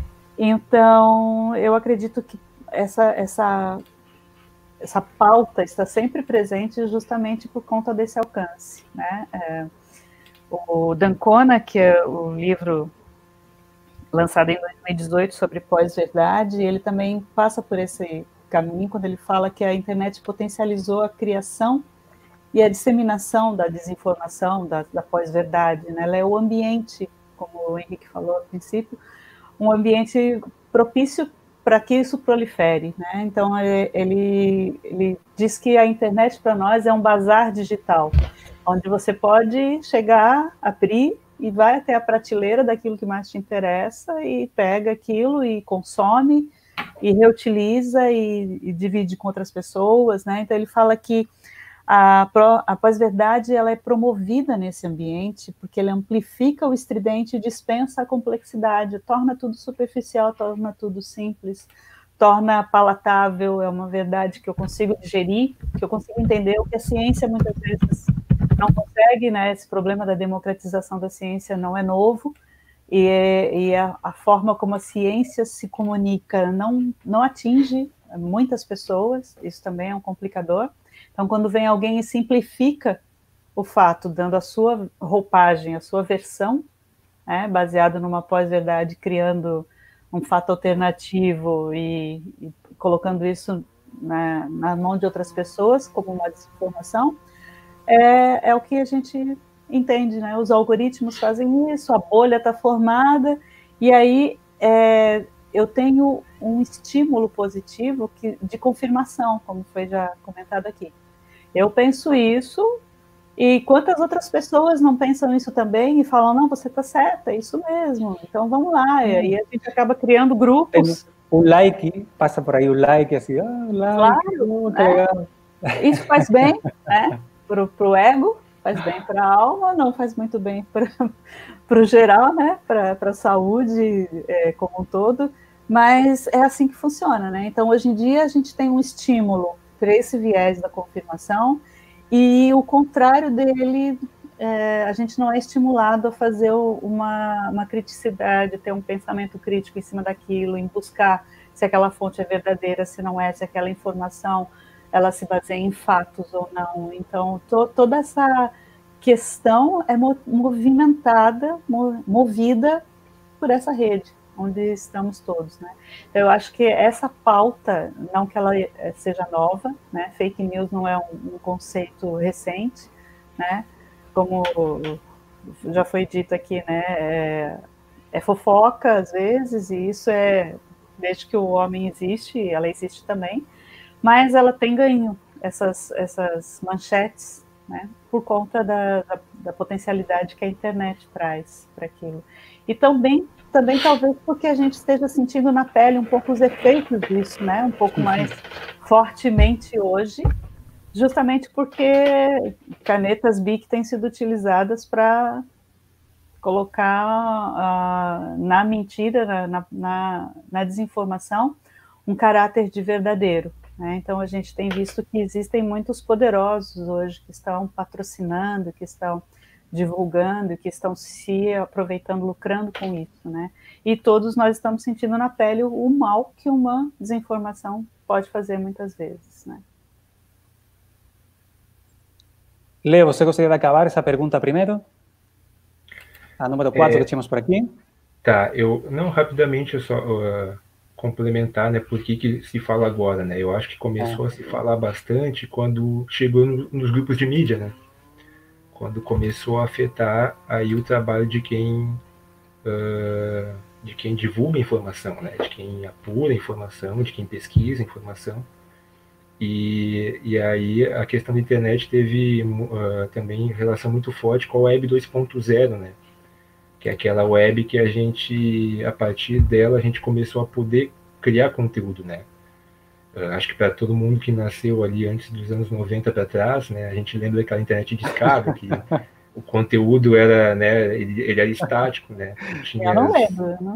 Então, eu acredito que essa, essa, essa pauta está sempre presente justamente por conta desse alcance, né? É, o D'Ancona, que é o livro lançado em dois mil e dezoito sobre pós-verdade, ele também passa por esse caminho quando ele fala que a internet potencializou a criação e a disseminação da desinformação, da, da pós-verdade, né? Ela é o ambiente, como o Henrique falou ao princípio, um ambiente propício para que isso prolifere, né? Então, ele, ele diz que a internet para nós é um bazar digital, onde você pode chegar, abrir e vai até a prateleira daquilo que mais te interessa e pega aquilo e consome e reutiliza e, e divide com outras pessoas, né? Então, ele fala que A, a pós-verdade ela é promovida nesse ambiente porque ele amplifica o estridente e dispensa a complexidade, torna tudo superficial, torna tudo simples, torna palatável, é uma verdade que eu consigo digerir, que eu consigo entender, o que a ciência muitas vezes não consegue, né? Esse problema da democratização da ciência não é novo, e, e a, a forma como a ciência se comunica não, não atinge muitas pessoas, isso também é um complicador. Então, quando vem alguém e simplifica o fato, dando a sua roupagem, a sua versão, né, baseado numa pós-verdade, criando um fato alternativo e, e colocando isso na, na mão de outras pessoas como uma desinformação, é, é o que a gente entende, né? Os algoritmos fazem isso, a bolha está formada, e aí é, eu tenho um estímulo positivo que, de confirmação, como foi já comentado aqui. Eu penso isso, E quantas outras pessoas não pensam isso também e falam, não, você está certa, é isso mesmo, então vamos lá. E aí a gente acaba criando grupos. Um like, passa por aí o like, assim, ah, um like, claro, oh, que né? legal. Isso faz bem, né, para o ego, faz bem para a alma, não faz muito bem para o geral, né, para a saúde é, como um todo, mas é assim que funciona, né? Então, hoje em dia, a gente tem um estímulo para esse viés da confirmação, e o contrário dele, é, a gente não é estimulado a fazer uma, uma criticidade, ter um pensamento crítico em cima daquilo, em buscar se aquela fonte é verdadeira, se não é, se aquela informação ela se baseia em fatos ou não. Então, to, toda essa questão é movimentada, movida por essa rede, onde estamos todos, né? Eu acho que essa pauta, não que ela seja nova, né? Fake news não é um, um conceito recente, né? Como já foi dito aqui, né? É, é fofoca às vezes, e isso é desde que o homem existe, ela existe também, mas ela tem ganho essas, essas manchetes, né? Por conta da, da, da potencialidade que a internet traz para aquilo. E também Também talvez porque a gente esteja sentindo na pele um pouco os efeitos disso, né? Um pouco mais fortemente hoje, justamente porque canetas Bic têm sido utilizadas para colocar uh, na mentira, na, na, na desinformação, um caráter de verdadeiro, né? Então a gente tem visto que existem muitos poderosos hoje que estão patrocinando, que estão divulgando, que estão se aproveitando, lucrando com isso, né? E todos nós estamos sentindo na pele o mal que uma desinformação pode fazer muitas vezes, né? Leo, você gostaria de acabar essa pergunta primeiro? A número quatro é, que tínhamos por aqui. Tá, eu, não, rapidamente, eu só uh, complementar, né, por que que se fala agora, né? Eu acho que começou é. a se falar bastante quando chegou no, nos grupos de mídia, né? Quando começou a afetar aí o trabalho de quem uh, de quem divulga informação, né? De quem apura informação, de quem pesquisa informação. E, e aí a questão da internet teve uh, também relação muito forte com a web dois ponto zero, né? Que é aquela web que a gente, a partir dela, a gente começou a poder criar conteúdo, né? Uh, acho que para todo mundo que nasceu ali antes dos anos noventa para trás, né, a gente lembra daquela internet de escada, que o conteúdo era, né, ele, ele era estático, né? Tu tinhas, eu não lembro, não.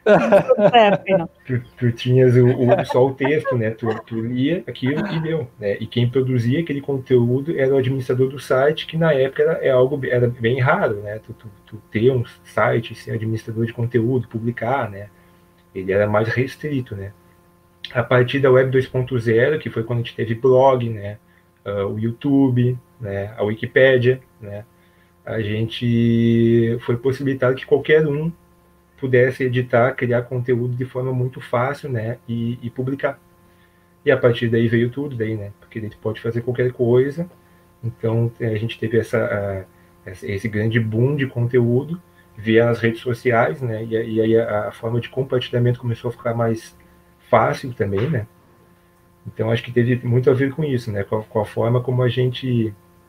tu, tu tinhas o, o, só o texto, né? Tu, tu lia aquilo e deu, né? E quem produzia aquele conteúdo era o administrador do site, que na época era, é algo, era bem raro, né? Tu, tu, tu ter um site, ser administrador de conteúdo, publicar, né? Ele era mais restrito, né? A partir da web dois ponto zero, que foi quando a gente teve blog, né, uh, o YouTube, né, a Wikipédia, né, a gente foi possibilitado que qualquer um pudesse editar, criar conteúdo de forma muito fácil, né, e, e publicar. E a partir daí veio tudo, daí, né, porque a gente pode fazer qualquer coisa. Então a gente teve essa, uh, esse grande boom de conteúdo via as redes sociais, né, e, e aí a, a forma de compartilhamento começou a ficar mais fácil também, né? Então acho que teve muito a ver com isso, né? Com a, com a forma como a gente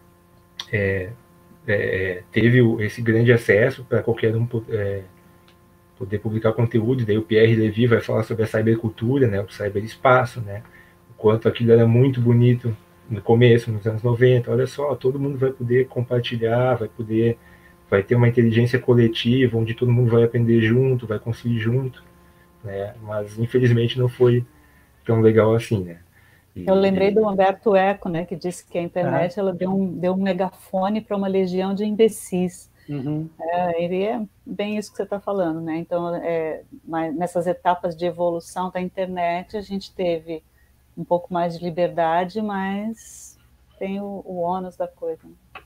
é, é, teve o, esse grande acesso para qualquer um é, poder publicar conteúdo. E daí o Pierre Levy vai falar sobre a cybercultura, né? O cyberespaço, né? O quanto aquilo era muito bonito no começo, nos anos noventa. Olha só, todo mundo vai poder compartilhar, vai poder, vai ter uma inteligência coletiva, onde todo mundo vai aprender junto, vai construir junto. Né? Mas infelizmente não foi tão legal assim, né? E... Eu lembrei do Humberto Eco, né, que disse que a internet ah. ela deu um, deu um megafone para uma legião de imbecis. Uhum. É, ele é bem isso que você está falando, né? Então, é, nessas etapas de evolução da internet, a gente teve um pouco mais de liberdade, mas tem o, o ônus da coisa.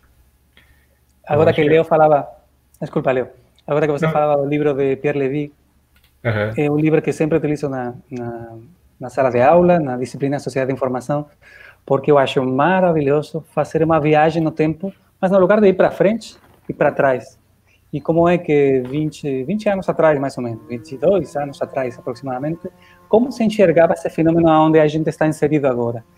Agora que Leo falava, desculpa, Leo, agora que você não. falava do livro de Pierre Levy, Uhum. é um livro que sempre utilizo na, na, na sala de aula, na disciplina Sociedade de Informação, porque eu acho maravilhoso fazer uma viagem no tempo, mas no lugar de ir para frente, ir para trás. E como é que vinte, vinte anos atrás, mais ou menos, vinte e dois anos atrás aproximadamente, como se enxergava esse fenômeno onde a gente está inserido agora.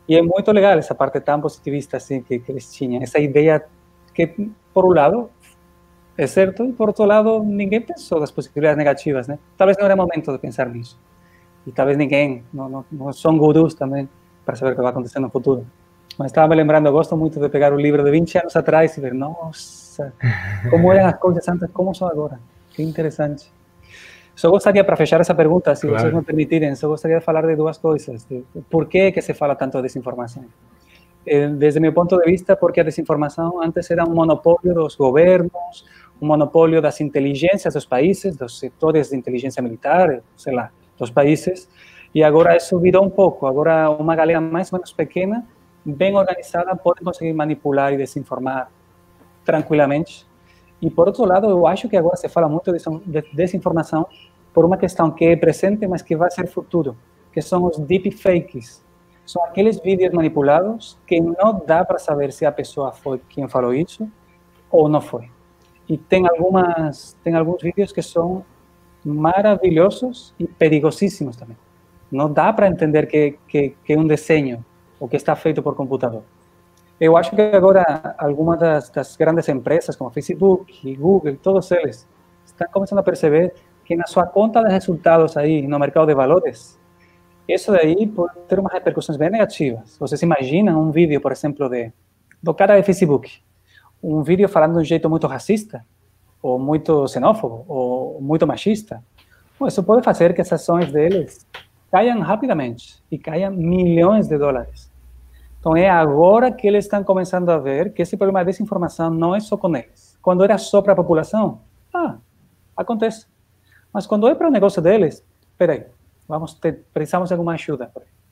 E é muito legal essa parte tão positivista assim que, que eles tinham, essa ideia que, por um lado, é certo, e por outro lado, ninguém pensou das possibilidades negativas, né? Talvez não era momento de pensar nisso. E talvez ninguém, não, não, não são gurus também, para saber o que vai acontecer no futuro. Mas estava me lembrando, eu gosto muito de pegar o livro de vinte anos atrás e ver, nossa, como eram as coisas antes, como são agora. Que interessante. Só gostaria, para fechar essa pergunta, se claro. Vocês me permitirem, só gostaria de falar de duas coisas. De por que, que se fala tanto de desinformação? Desde meu ponto de vista, porque a desinformação antes era um monopólio dos governos, um monopólio das inteligências dos países, dos setores de inteligência militar, sei lá, dos países, e agora isso virou um pouco. Agora uma galera mais ou menos pequena, bem organizada, pode conseguir manipular e desinformar tranquilamente. E, por outro lado, eu acho que agora se fala muito de desinformação por uma questão que é presente, mas que vai ser futuro, que são os deepfakes. São aqueles vídeos manipulados que não dá para saber se a pessoa foi quem falou isso ou não foi. E tem, algumas, tem alguns vídeos que são maravilhosos e perigosíssimos também. Não dá para entender que, que, que é um desenho ou que está feito por computador. Eu acho que agora algumas das, das grandes empresas, como Facebook e Google, todos eles, estão começando a perceber que na sua conta de resultados aí no mercado de valores, isso daí pode ter umas repercussões bem negativas. Vocês imaginam um vídeo, por exemplo, de, do cara de Facebook, um vídeo falando de um jeito muito racista, ou muito xenófobo, ou muito machista? Bom, isso pode fazer que as ações deles caiam rapidamente e caiam milhões de dólares. Então, é agora que eles estão começando a ver que esse problema de desinformação não é só com eles. Quando era só para a população, ah, acontece. Mas quando é para o negócio deles, peraí, vamos ter, precisamos de alguma ajuda.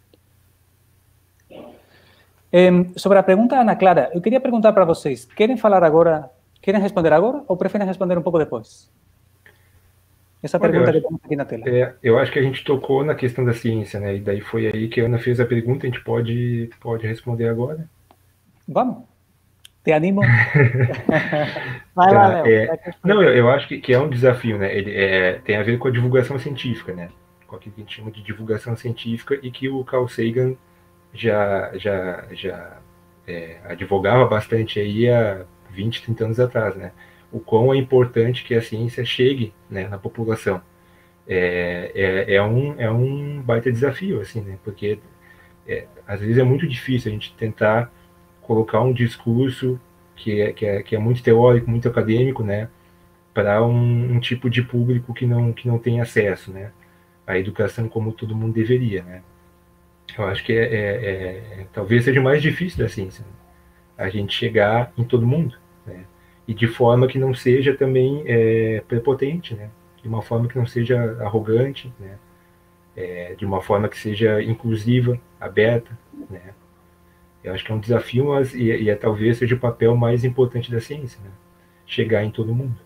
É, sobre a pergunta, Ana Clara, eu queria perguntar para vocês, querem falar agora, querem responder agora ou preferem responder um pouco depois? Essa Olha, pergunta que temos aqui na tela. É, eu acho que a gente tocou na questão da ciência, né? E daí foi aí que a Ana fez a pergunta, a gente pode, pode responder agora. Vamos. Te animo. Vai tá, lá, Léo. É, não, eu, eu acho que, que é um desafio, né? Ele é, tem a ver com a divulgação científica, né? Com aquilo que a gente chama de divulgação científica e que o Carl Sagan já, já, já é, advogava bastante aí há vinte, trinta anos atrás, né? O quão é importante que a ciência chegue, né, na população. É, é, é, um, é um baita desafio, assim, né? Porque é, às vezes é muito difícil a gente tentar colocar um discurso que é, que é, que é muito teórico, muito acadêmico, né, para um, um tipo de público que não, que não tem acesso, né, à educação como todo mundo deveria, né. Eu acho que é, é, é, talvez seja o mais difícil da ciência, né? A gente chegar em todo mundo, né, e de forma que não seja também é, prepotente, né, de uma forma que não seja arrogante, né, é, de uma forma que seja inclusiva, aberta, né. Eu acho que é um desafio, mas e, e é, talvez seja o papel mais importante da ciência, né, chegar em todo mundo.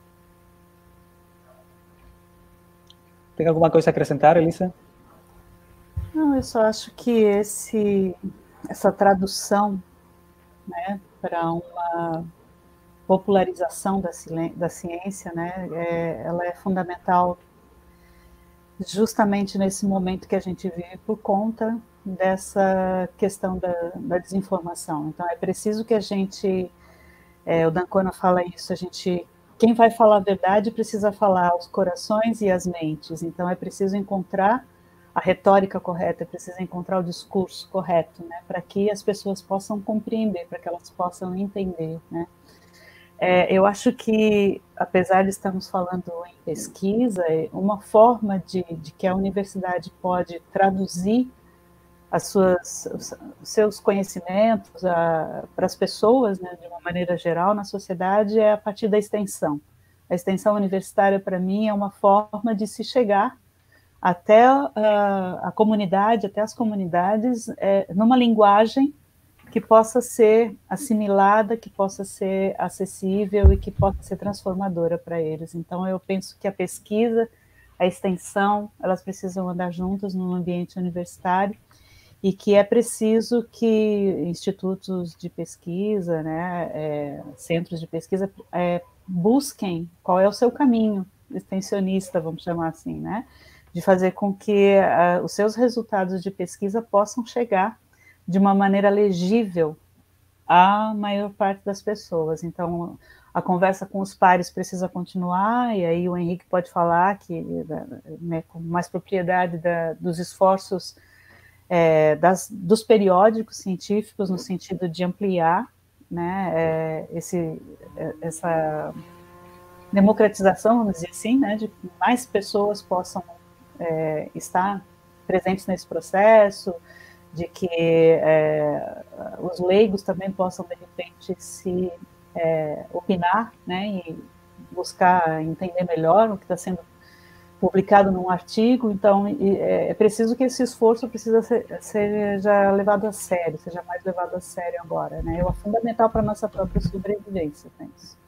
Tem alguma coisa a acrescentar, Elisa? Não, eu só acho que esse, essa tradução, né, para uma popularização da, da ciência, né, é, ela é fundamental justamente nesse momento que a gente vive por conta dessa questão da, da desinformação. Então, é preciso que a gente, é, o D'Ancona fala isso, a gente, quem vai falar a verdade precisa falar os corações e as mentes. Então, é preciso encontrar a retórica correta, é preciso encontrar o discurso correto, né, para que as pessoas possam compreender, para que elas possam entender, né. É, eu acho que, apesar de estarmos falando em pesquisa, uma forma de, de que a universidade pode traduzir as suas, os seus conhecimentos a, para as pessoas, né, de uma maneira geral, na sociedade, é a partir da extensão. A extensão universitária, para mim, é uma forma de se chegar até a, a comunidade, até as comunidades, é, numa linguagem que possa ser assimilada, que possa ser acessível e que possa ser transformadora para eles. Então, eu penso que a pesquisa, a extensão, elas precisam andar juntas no ambiente universitário e que é preciso que institutos de pesquisa, né, é, centros de pesquisa, é, busquem qual é o seu caminho extensionista, vamos chamar assim, né, de fazer com que uh, os seus resultados de pesquisa possam chegar de uma maneira legível à maior parte das pessoas. Então, a conversa com os pares precisa continuar, e aí o Henrique pode falar que, né, com mais propriedade da, dos esforços é, das, dos periódicos científicos, no sentido de ampliar, né, é, esse, essa democratização, vamos dizer assim, né, de que mais pessoas possam é, estar presentes nesse processo, de que é, os leigos também possam, de repente, se é, opinar, né, e buscar entender melhor o que está sendo publicado num artigo. Então, é preciso que esse esforço precisa ser, seja levado a sério, seja mais levado a sério agora, né? É fundamental para a nossa própria sobrevivência, penso.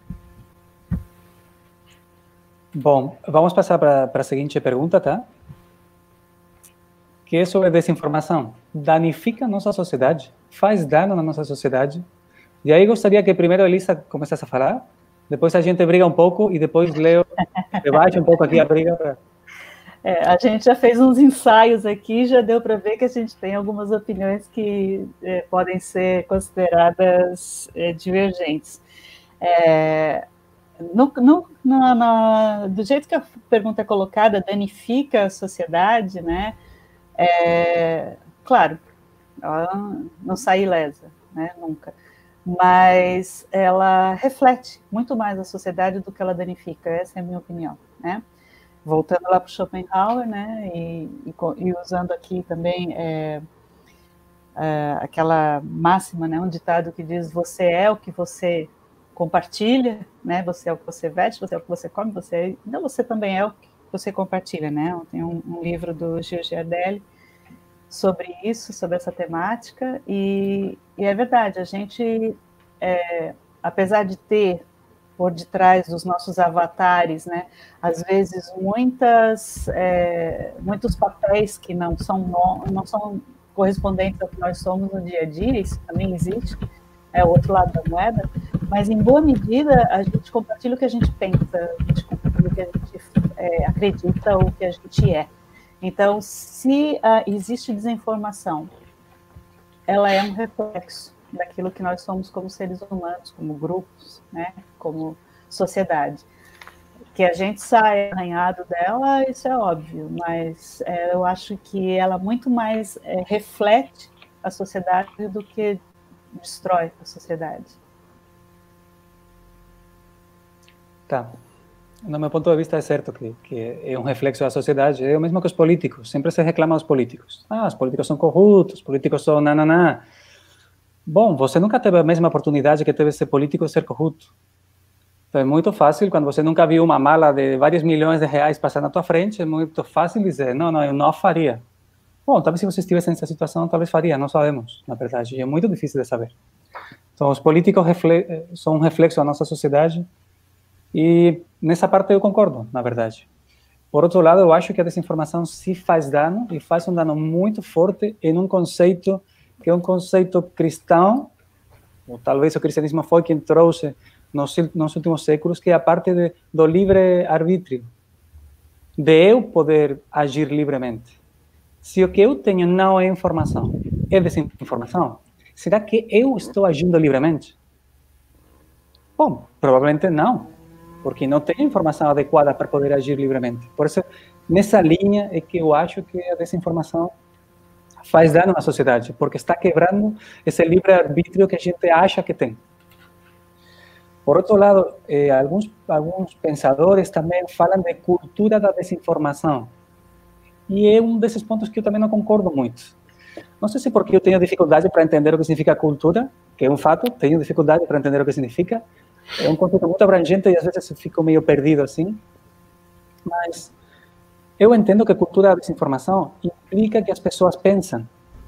Bom, vamos passar para a seguinte pergunta, tá? Que é sobre desinformação. Danifica a nossa sociedade? Faz dano na nossa sociedade? E aí gostaria que primeiro a Elisa começasse a falar, depois a gente briga um pouco e depois Leo debate um pouco aqui a briga. Pra... É, a gente já fez uns ensaios aqui, já deu para ver que a gente tem algumas opiniões que é, podem ser consideradas é, divergentes. É, no, no, no, no, do jeito que a pergunta é colocada, danifica a sociedade, né? É, claro, ela não sai ilesa, né? Nunca. Mas ela reflete muito mais a sociedade do que ela danifica, essa é a minha opinião, né? Voltando lá para o Schopenhauer, né, e, e, e usando aqui também é, é, aquela máxima, né, um ditado que diz: você é o que você compartilha, né, você é o que você veste, você é o que você come, você é... Então você também é o que você compartilha, né? Tem um, um livro do Gil Giardelli sobre isso, sobre essa temática, e, e é verdade, a gente, é, apesar de ter por detrás dos nossos avatares, né, às vezes muitas, é, muitos papéis que não são, no, não são correspondentes ao que nós somos no dia a dia, isso também existe, é o outro lado da moeda, mas em boa medida a gente compartilha o que a gente pensa, a gente compartilha o que a gente é, acredita, o que a gente é. Então, se uh, existe desinformação, ela é um reflexo daquilo que nós somos como seres humanos, como grupos, né, como sociedade. Que a gente sai arranhado dela, isso é óbvio, mas é, eu acho que ela muito mais é, reflete a sociedade do que destrói a sociedade. Tá. No meu ponto de vista é certo que, que é um reflexo da sociedade, é o mesmo que os políticos, sempre se reclama dos políticos. Ah, os políticos são corruptos, os políticos são nananá. Bom, você nunca teve a mesma oportunidade que teve esse político de ser corrupto. Então é muito fácil, quando você nunca viu uma mala de vários milhões de reais passar na tua frente, é muito fácil dizer, não, não, eu não faria. Bom, talvez se você estivesse nessa situação, talvez faria, não sabemos, na verdade, e é muito difícil de saber. Então os políticos refle- são um reflexo da nossa sociedade, e nessa parte eu concordo, na verdade. Por outro lado, eu acho que a desinformação sim faz dano, e faz um dano muito forte em um conceito que é um conceito cristão, ou talvez o cristianismo foi quem trouxe nos, nos últimos séculos, que é a parte de, do livre-arbítrio, de eu poder agir livremente. Se o que eu tenho não é informação, é desinformação, será que eu estou agindo livremente? Bom, provavelmente não, porque não tenho informação adequada para poder agir livremente. Por isso, nessa linha é que eu acho que a desinformação faz dano na sociedade, porque está quebrando esse livre-arbítrio que a gente acha que tem. Por outro lado, eh, alguns, alguns pensadores também falam de cultura da desinformação. E é um desses pontos que eu também não concordo muito. Não sei se porque eu tenho dificuldade para entender o que significa cultura, que é um fato, tenho dificuldade para entender o que significa. É um conceito muito abrangente e às vezes eu fico meio perdido assim. Mas eu entendo que cultura da desinformação implica que as pessoas pensam.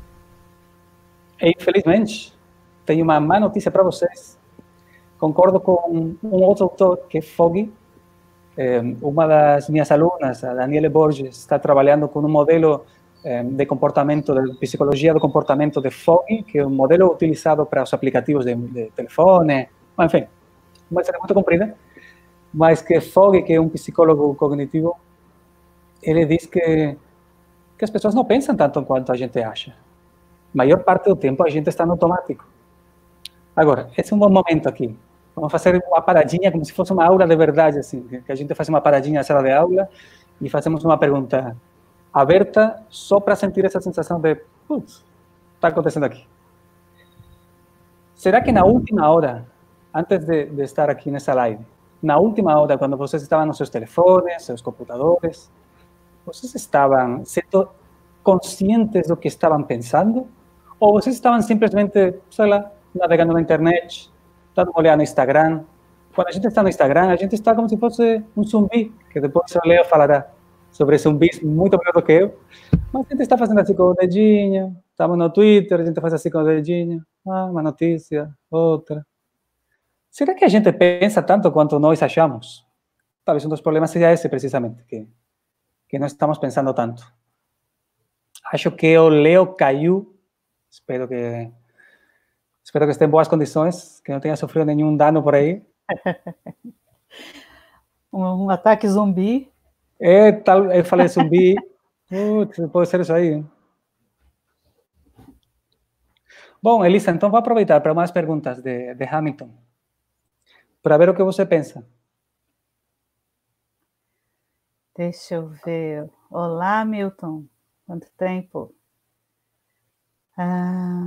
E, infelizmente, tenho uma má notícia para vocês. Concordo com um outro autor, que é Foggy. É, uma das minhas alunas, a Daniele Borges, está trabalhando com um modelo é, de comportamento, de psicologia do comportamento de Foggy, que é um modelo utilizado para os aplicativos de, de telefone. Enfim, uma história muito comprida. Mas que Foggy, que é um psicólogo cognitivo, ele diz que, que as pessoas não pensam tanto quanto a gente acha. maior parte do tempo a gente está no automático. Agora, esse é um bom momento aqui. Vamos fazer uma paradinha, como se fosse uma aula de verdade, assim, que a gente faz uma paradinha na sala de aula e fazemos uma pergunta aberta só para sentir essa sensação de, putz, está acontecendo aqui. Será que na última hora, antes de, de estar aqui nessa live, na última hora, quando vocês estavam nos seus telefones, seus computadores, vocês estavam sendo conscientes do que estavam pensando? Ou vocês estavam simplesmente, sei lá, navegando na internet, dando uma olhada no Instagram? Quando a gente está no Instagram, a gente está como se fosse um zumbi, que depois o Leo falará sobre zumbis muito melhor do que eu. Mas a gente está fazendo assim com o dedinho, estamos no Twitter, a gente faz assim com o dedinho, ah, uma notícia, outra. Será que a gente pensa tanto quanto nós achamos? Talvez um dos problemas seja esse, precisamente, que, que não estamos pensando tanto. Acho que o Leo caiu, espero que, espero que esteja em boas condições, que não tenha sofrido nenhum dano por aí. um, um ataque zumbi. É, tal, eu falei zumbi, putz, pode ser isso aí, hein? Bom, Elisa, então vou aproveitar para umas perguntas de, de Hamilton, para ver o que você pensa. Deixa eu ver. Olá, Milton. Quanto tempo? Ah,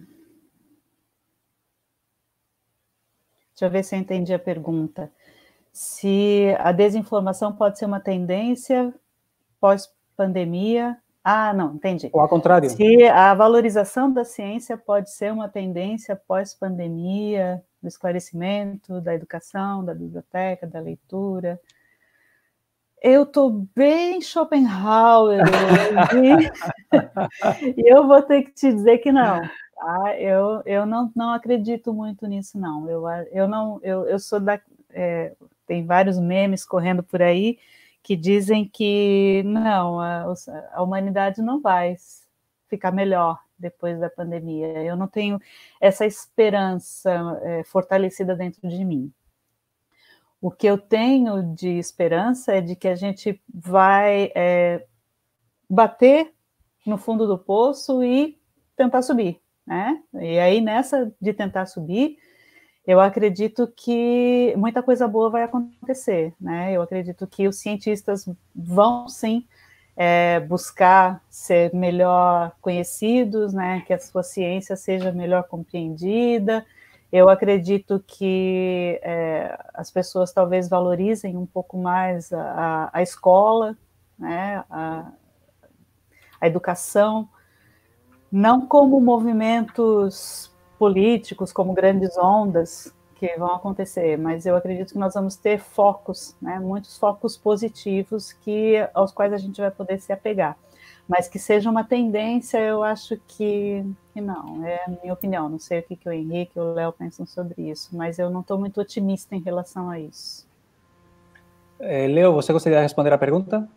deixa eu ver se eu entendi a pergunta. Se a desinformação pode ser uma tendência pós-pandemia... Ah, não, entendi. Ou ao contrário. Se a valorização da ciência pode ser uma tendência pós-pandemia, do esclarecimento, da educação, da biblioteca, da leitura. Eu estou bem Schopenhauer hoje, e eu vou ter que te dizer que não. Tá? Eu, eu não, não acredito muito nisso, não. Eu, eu, não, eu, eu sou da... É, tem vários memes correndo por aí, que dizem que não, a, a humanidade não vai ficar melhor depois da pandemia. Eu não tenho essa esperança é, fortalecida dentro de mim. O que eu tenho de esperança é de que a gente vai é, bater no fundo do poço e tentar subir, né? E aí, nessa de tentar subir, eu acredito que muita coisa boa vai acontecer, né? Eu acredito que os cientistas vão, sim, é, buscar ser melhor conhecidos, né? Que a sua ciência seja melhor compreendida. Eu acredito que é, as pessoas talvez valorizem um pouco mais a, a escola, né? a, a educação, não como movimentos políticos, como grandes ondas que vão acontecer, mas eu acredito que nós vamos ter focos, né, muitos focos positivos que, aos quais a gente vai poder se apegar, mas que seja uma tendência, eu acho que, que não, é a minha opinião, não sei o que, que o Henrique e o Léo pensam sobre isso, mas eu não estou muito otimista em relação a isso. É, Léo, você gostaria de responder a pergunta?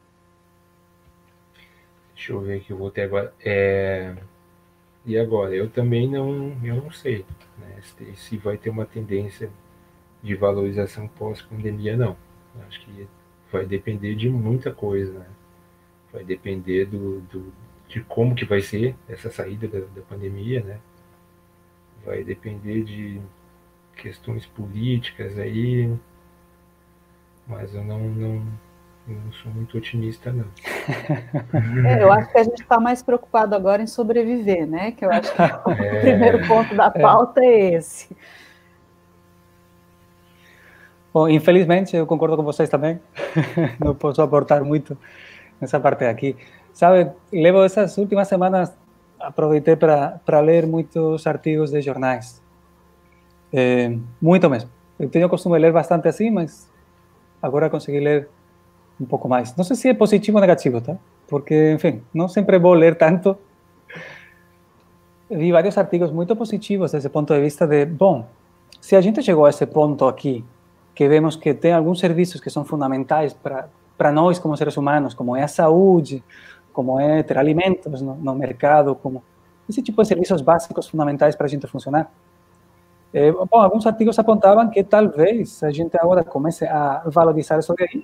Deixa eu ver aqui, eu vou ter agora... É... E agora, eu também não, eu não sei, né, se, se vai ter uma tendência de valorização pós-pandemia, não. Acho que vai depender de muita coisa, né? Vai depender do, do, de como que vai ser essa saída da, da pandemia, né? Vai depender de questões políticas aí, mas eu não... não Eu não sou muito otimista, não. É, eu acho que a gente está mais preocupado agora em sobreviver, né? Que eu acho que o é... primeiro ponto da pauta é, é esse. Bom, infelizmente, eu concordo com vocês também. Não posso aportar muito nessa parte aqui. Sabe, levo essas últimas semanas, aproveitei para para ler muitos artigos de jornais. É, muito mesmo. Eu tenho o costume de ler bastante assim, mas agora consegui ler um pouco mais. Não sei se é positivo ou negativo, tá? Porque, enfim, não sempre vou ler tanto. Vi vários artigos muito positivos desse ponto de vista de, bom, se a gente chegou a esse ponto aqui, que vemos que tem alguns serviços que são fundamentais para para nós como seres humanos, como é a saúde, como é ter alimentos no, no mercado, como esse tipo de serviços básicos fundamentais para a gente funcionar. É, bom, alguns artigos apontavam que talvez a gente agora comece a valorizar isso aí,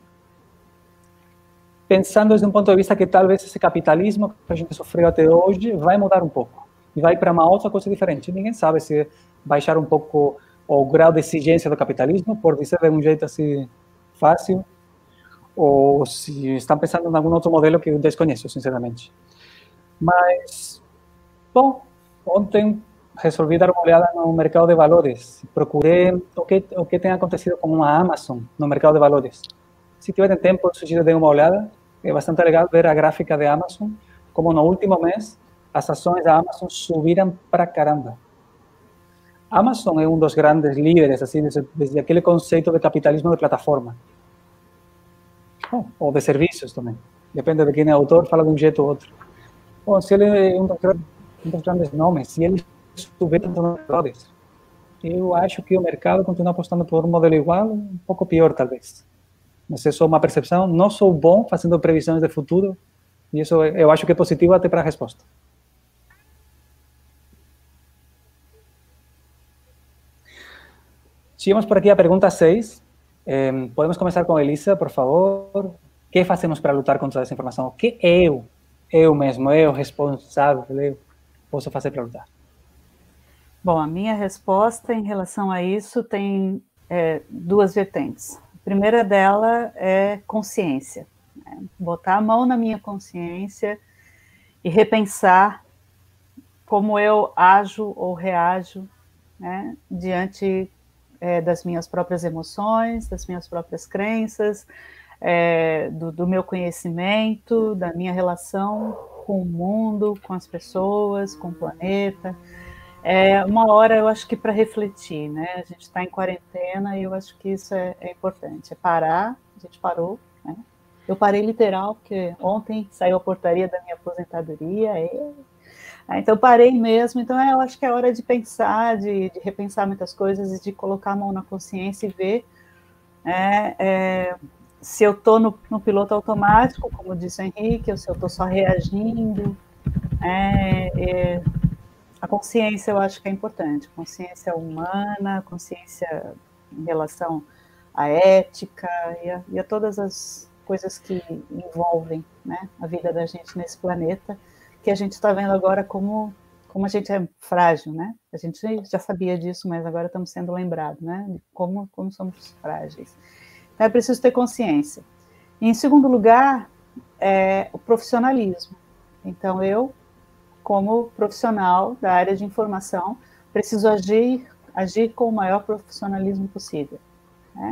pensando desde um ponto de vista que talvez esse capitalismo que a gente sofreu até hoje vai mudar um pouco. e vai para uma outra coisa diferente. Ninguém sabe se baixar um pouco o grau de exigência do capitalismo, por dizer de um jeito assim fácil, ou se estão pensando em algum outro modelo que eu desconheço, sinceramente. Mas, bom, ontem resolvi dar uma olhada no mercado de valores. Procurei o que, o que tem acontecido com a Amazon no mercado de valores. Se tiverem tempo, eu sugiro dar uma olhada. É bastante legal ver a gráfica de Amazon, como no último mês as ações da Amazon subiram para caramba. Amazon é um dos grandes líderes, assim, desde, desde aquele conceito de capitalismo de plataforma. Oh, ou de serviços também. Depende de quem é autor, fala de um jeito ou outro. Bom, se ele é um dos, um dos grandes nomes, se ele subir tanto nos valores, eu acho que o mercado continua apostando por um modelo igual, um pouco pior, talvez. Mas é só uma percepção. Não sou bom fazendo previsões de futuro, e isso eu acho que é positivo até para a resposta. Chegamos por aqui a pergunta seis. Eh, podemos começar com a Elisa, por favor. O que fazemos para lutar contra essa informação? O que eu, eu mesmo, eu responsável, eu posso fazer para lutar? Bom, a minha resposta em relação a isso tem é, duas vertentes. A primeira dela é consciência. Né? Botar a mão na minha consciência e repensar como eu ajo ou reajo, né, diante é, das minhas próprias emoções, das minhas próprias crenças, é, do, do meu conhecimento, da minha relação com o mundo, com as pessoas, com o planeta. É uma hora, eu acho que para refletir, né? A gente está em quarentena e eu acho que isso é, é importante. É parar, a gente parou, né? Eu parei literal, porque ontem saiu a portaria da minha aposentadoria, e... então eu parei mesmo. Então eu acho que é hora de pensar, de, de repensar muitas coisas e de colocar a mão na consciência e ver é, é, se eu estou no, no piloto automático, como disse o Henrique, ou se eu estou só reagindo. É, é, a consciência eu acho que é importante, consciência humana, consciência em relação à ética e a, e a todas as coisas que envolvem, né, a vida da gente nesse planeta, que a gente está vendo agora como, como a gente é frágil, né? A gente já sabia disso, mas agora estamos sendo lembrados, né, de como, como somos frágeis. Então é preciso ter consciência. E, em segundo lugar, é o profissionalismo. Então eu, como profissional da área de informação, preciso agir, agir com o maior profissionalismo possível, né?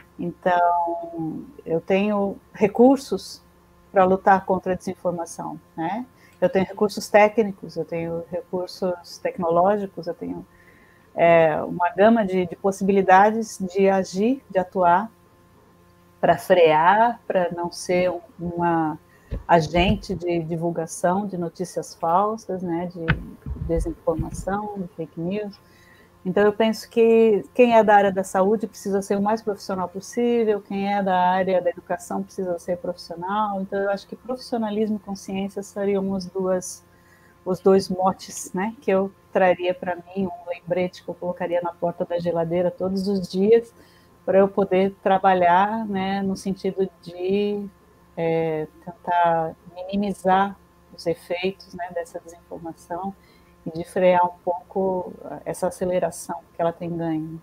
Então, eu tenho recursos para lutar contra a desinformação, né? Eu tenho recursos técnicos, eu tenho recursos tecnológicos, eu tenho é, uma gama de, de possibilidades de agir, de atuar, para frear, para não ser uma agente de divulgação de notícias falsas, né, de desinformação, de fake news. Então, eu penso que quem é da área da saúde precisa ser o mais profissional possível, quem é da área da educação precisa ser profissional. Então, eu acho que profissionalismo e consciência seriam as duas, os dois motes, né, que eu traria para mim, um lembrete que eu colocaria na porta da geladeira todos os dias, para eu poder trabalhar, né, no sentido de é, tentar minimizar os efeitos, né, dessa desinformação, e de frear um pouco essa aceleração que ela tem ganho.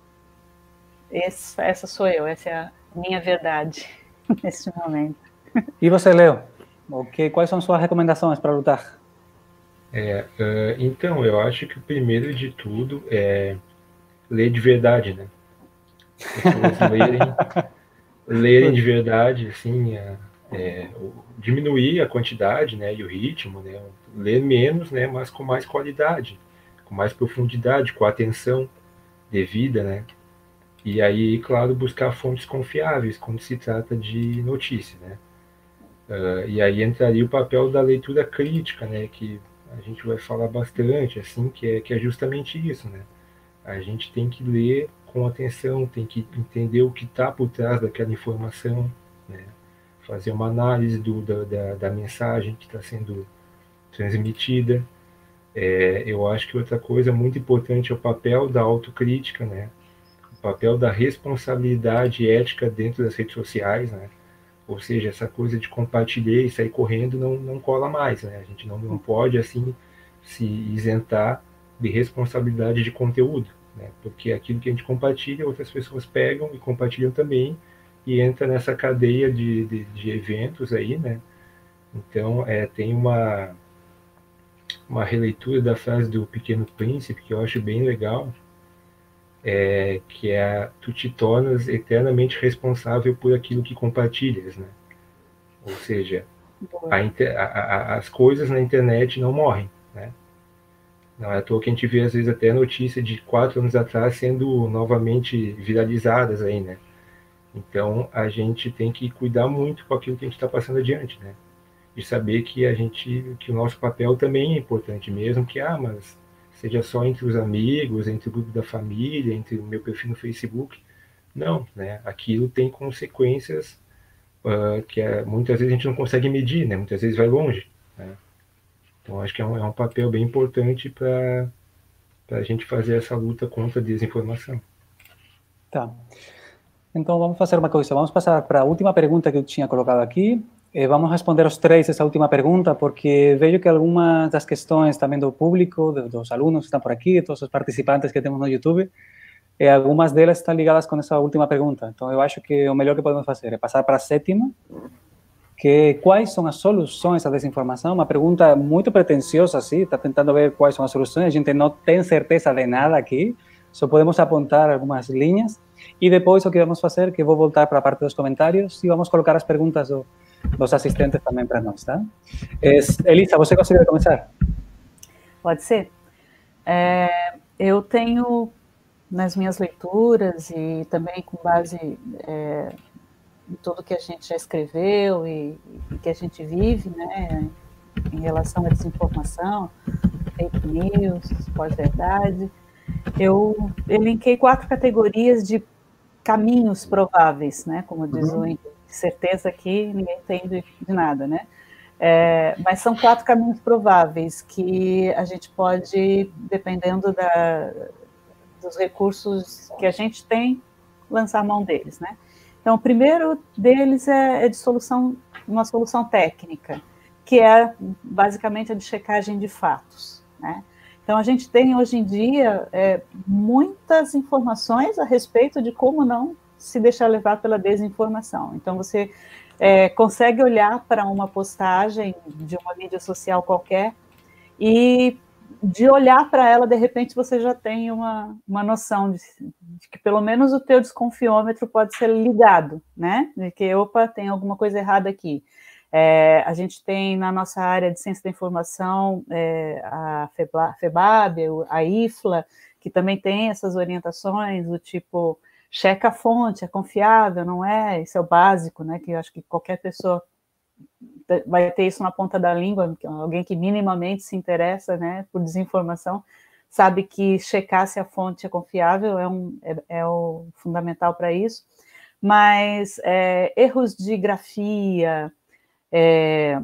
Esse, essa sou eu, essa é a minha verdade neste momento. E você, Leo? Okay, quais são suas recomendações para lutar? É, uh, então, eu acho que o primeiro de tudo é ler de verdade, né? Pessoas lerem, lerem de verdade, assim, é, é, diminuir a quantidade, né, e o ritmo, né? Ler menos, né, mas com mais qualidade, com mais profundidade, com atenção devida, né? E aí, claro, buscar fontes confiáveis quando se trata de notícia, né? Uh, e aí entraria o papel da leitura crítica, né, que a gente vai falar bastante, assim, que é, que é justamente isso, né? A gente tem que ler com atenção, tem que entender o que está por trás daquela informação, né? Fazer uma análise do, da, da, da mensagem que está sendo transmitida. É, eu acho que outra coisa muito importante é o papel da autocrítica, né? O papel da responsabilidade ética dentro das redes sociais, né? Ou seja, essa coisa de compartilhar e sair correndo não, não cola mais, né? A gente não, não pode, assim, se isentar de responsabilidade de conteúdo, né? Porque aquilo que a gente compartilha, outras pessoas pegam e compartilham também, e entra nessa cadeia de, de, de eventos aí, né? Então, é, tem uma, uma releitura da frase do Pequeno Príncipe, que eu acho bem legal, é, que é: tu te tornas eternamente responsável por aquilo que compartilhas, né? Ou seja, a, a, as coisas na internet não morrem, né? Não é à toa que a gente vê, às vezes, até notícia de quatro anos atrás sendo novamente viralizadas aí, né? Então, a gente tem que cuidar muito com aquilo que a gente está passando adiante, né? De saber que a gente, que o nosso papel também é importante, mesmo que, ah, mas seja só entre os amigos, entre o grupo da família, entre o meu perfil no Facebook. Não, né? Aquilo tem consequências uh, que é, muitas vezes a gente não consegue medir, né? Muitas vezes vai longe, né? Então, acho que é um, é um papel bem importante para a gente fazer essa luta contra a desinformação. Tá. Então, vamos fazer uma coisa. Vamos passar para a última pergunta que eu tinha colocado aqui. E vamos responder os três essa última pergunta, porque vejo que algumas das questões também do público, dos alunos que estão por aqui, todos os participantes que temos no YouTube, e algumas delas estão ligadas com essa última pergunta. Então, eu acho que o melhor que podemos fazer é passar para a sétima, que quais são as soluções à desinformação? Uma pergunta muito pretensiosa, assim, está tentando ver quais são as soluções. A gente não tem certeza de nada aqui, só podemos apontar algumas linhas. E depois o que vamos fazer, que eu vou voltar para a parte dos comentários e vamos colocar as perguntas do, dos assistentes também para nós, tá? Es, Elisa, você gostaria de começar? Pode ser. É, eu tenho, nas minhas leituras e também com base é, em tudo que a gente já escreveu e, e que a gente vive, né, em relação à desinformação, fake news, pós-verdade, eu elenquei quatro categorias de caminhos prováveis, né, como diz o Henrique, certeza que ninguém entende de nada, né? É, mas são quatro caminhos prováveis que a gente pode, dependendo da, dos recursos que a gente tem, lançar mão deles, né? Então, o primeiro deles é, é de solução, uma solução técnica, que é basicamente a de checagem de fatos, né? Então, a gente tem hoje em dia é, muitas informações a respeito de como não se deixar levar pela desinformação. Então, você é, consegue olhar para uma postagem de uma mídia social qualquer e, de olhar para ela, de repente, você já tem uma, uma noção de, de que, pelo menos, o teu desconfiômetro pode ser ligado, né? De que, opa, tem alguma coisa errada aqui. É, a gente tem na nossa área de ciência da informação é, a FEBAB, a I F L A, que também tem essas orientações do tipo, checa a fonte, é confiável, não é? Isso é o básico, né? Que eu acho que qualquer pessoa vai ter isso na ponta da língua, alguém que minimamente se interessa, né, por desinformação, sabe que checar se a fonte é confiável é, um, é, é o fundamental para isso. Mas é, erros de grafia, É,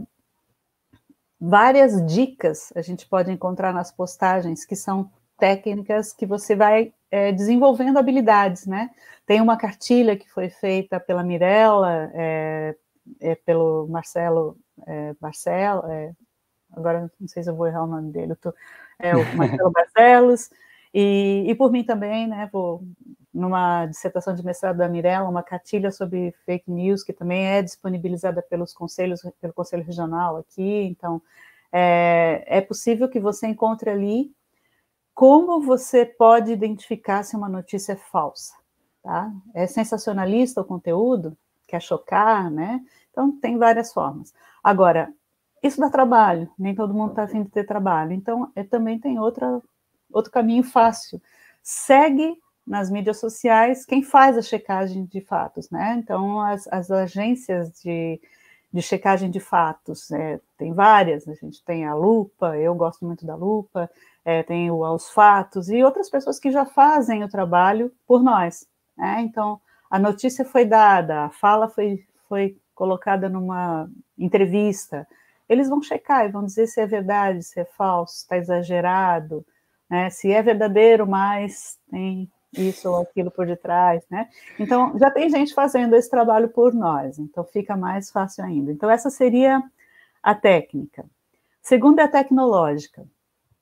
várias dicas a gente pode encontrar nas postagens, que são técnicas que você vai é, desenvolvendo habilidades, né? Tem uma cartilha que foi feita pela Mirella, é, é, pelo Marcelo, é, Marcelo, é, agora não sei se eu vou errar o nome dele, eu tô, é o Marcelo Barcelos, e, e por mim também, né, vou, numa dissertação de mestrado da Mirella, uma cartilha sobre fake news, que também é disponibilizada pelos conselhos, pelo Conselho Regional aqui, então é, é possível que você encontre ali como você pode identificar se uma notícia é falsa, tá? É sensacionalista o conteúdo, quer chocar, né? Então tem várias formas. Agora, isso dá trabalho, nem todo mundo está a fim de ter trabalho, então é, também tem outra, outro caminho fácil. Segue nas mídias sociais quem faz a checagem de fatos, né? Então, as, as agências de, de checagem de fatos, é, tem várias, a gente tem a Lupa, eu gosto muito da Lupa, é, tem o Aos Fatos, e outras pessoas que já fazem o trabalho por nós, né? Então, a notícia foi dada, a fala foi, foi colocada numa entrevista, eles vão checar e vão dizer se é verdade, se é falso, se está exagerado, né? Se é verdadeiro, mas tem isso ou aquilo por detrás, né? Então, já tem gente fazendo esse trabalho por nós, então fica mais fácil ainda. Então, essa seria a técnica. Segunda é a tecnológica.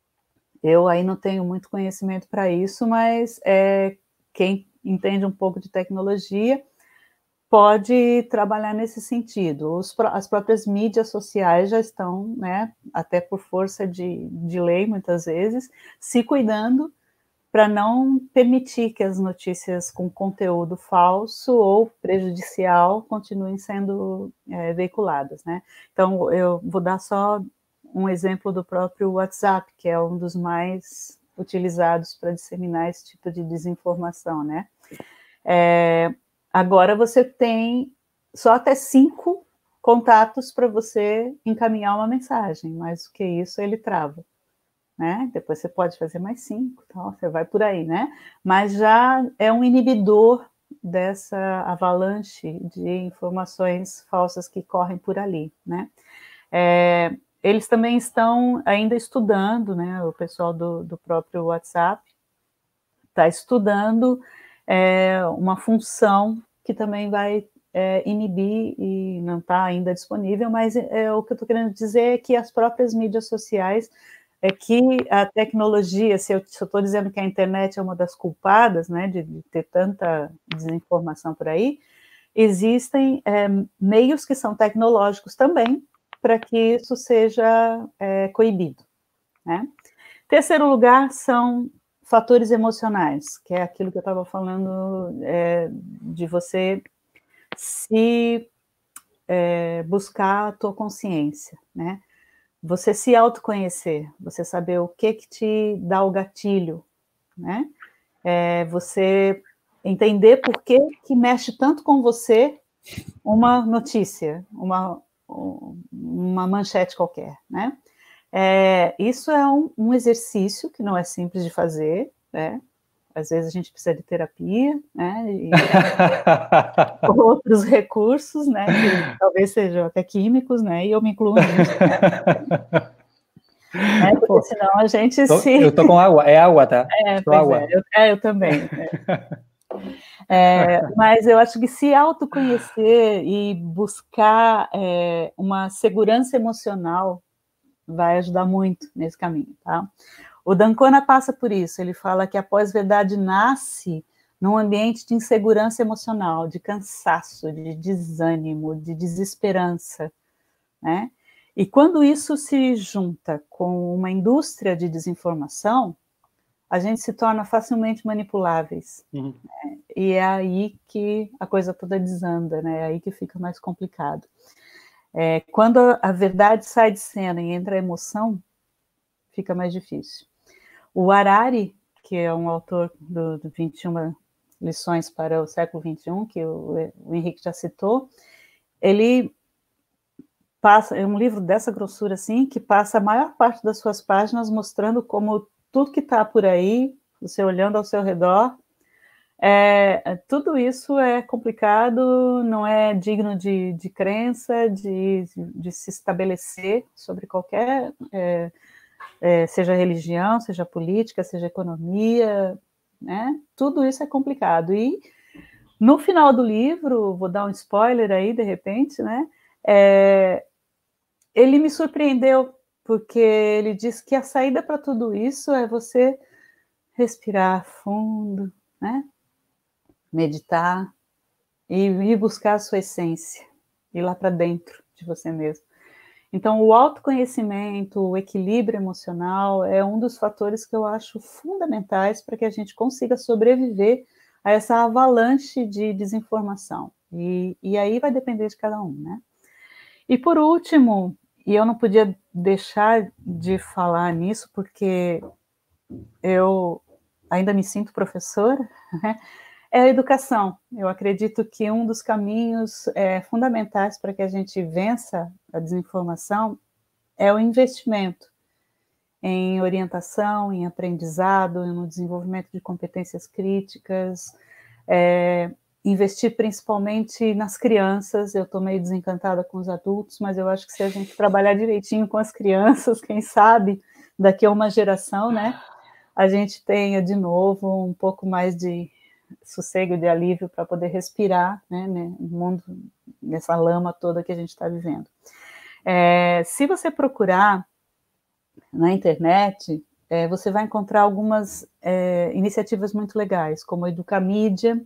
Eu aí não tenho muito conhecimento para isso, mas é, quem entende um pouco de tecnologia pode trabalhar nesse sentido. Os, as próprias mídias sociais já estão, né, até por força de, de lei, muitas vezes, se cuidando para não permitir que as notícias com conteúdo falso ou prejudicial continuem sendo é, veiculadas, né? Então, eu vou dar só um exemplo do próprio WhatsApp, que é um dos mais utilizados para disseminar esse tipo de desinformação, né? É, agora você tem só até cinco contatos para você encaminhar uma mensagem, mais do que isso ele trava. Né? Depois você pode fazer mais cinco, então você vai por aí, né? Mas já é um inibidor dessa avalanche de informações falsas que correm por ali, né? É, eles também estão ainda estudando, né? O pessoal do, do próprio WhatsApp está estudando é, uma função que também vai é, inibir, e não está ainda disponível, mas é, o que eu estou querendo dizer é que as próprias mídias sociais, é que a tecnologia, se eu estou dizendo que a internet é uma das culpadas, né, de, de ter tanta desinformação por aí, existem é, meios que são tecnológicos também para que isso seja é, coibido, né? Terceiro lugar são fatores emocionais, que é aquilo que eu estava falando é, de você se é, buscar a tua consciência, né? Você se autoconhecer, você saber o que que te dá o gatilho, né? É você entender por que que mexe tanto com você uma notícia, uma, uma manchete qualquer, né? É, isso é um, um exercício que não é simples de fazer, né? Às vezes a gente precisa de terapia, né? E outros recursos, né? Que talvez sejam até químicos, né? E eu me incluo nisso, né? É, porque Pô, senão a gente tô, se... Eu tô com água, é água, tá? É, Tô pois água. é, eu, é, eu também. É. É, mas eu acho que se autoconhecer e buscar é, uma segurança emocional vai ajudar muito nesse caminho, tá? O D'Ancona passa por isso, ele fala que a pós-verdade nasce num ambiente de insegurança emocional, de cansaço, de desânimo, de desesperança, né? E quando isso se junta com uma indústria de desinformação, a gente se torna facilmente manipuláveis. Uhum. Né? E é aí que a coisa toda desanda, né? É aí que fica mais complicado. É, quando a verdade sai de cena e entra a emoção, fica mais difícil. O Harari, que é um autor do, do vinte e uma lições para o século vinte e um, que o, o Henrique já citou, ele passa, é um livro dessa grossura assim, que passa a maior parte das suas páginas mostrando como tudo que está por aí, você olhando ao seu redor, é, tudo isso é complicado, não é digno de, de crença, de, de se estabelecer sobre qualquer, é, é, seja religião, seja política, seja economia, né? Tudo isso é complicado. E no final do livro, vou dar um spoiler aí, de repente, né? É, ele me surpreendeu, porque ele diz que a saída para tudo isso é você respirar fundo, né? Meditar e ir buscar a sua essência, ir lá para dentro de você mesmo. Então, o autoconhecimento, o equilíbrio emocional é um dos fatores que eu acho fundamentais para que a gente consiga sobreviver a essa avalanche de desinformação. E, e aí vai depender de cada um, né? E por último, e eu não podia deixar de falar nisso, porque eu ainda me sinto professora, né? É a educação. Eu acredito que um dos caminhos é, fundamentais para que a gente vença a desinformação é o investimento em orientação, em aprendizado, no desenvolvimento de competências críticas, é, investir principalmente nas crianças. Eu estou meio desencantada com os adultos, mas eu acho que se a gente trabalhar direitinho com as crianças, quem sabe, daqui a uma geração, né, a gente tenha de novo um pouco mais de sossego, de alívio para poder respirar, né, no mundo, nessa lama toda que a gente está vivendo. É, se você procurar na internet, é, você vai encontrar algumas é, iniciativas muito legais, como a Educamídia,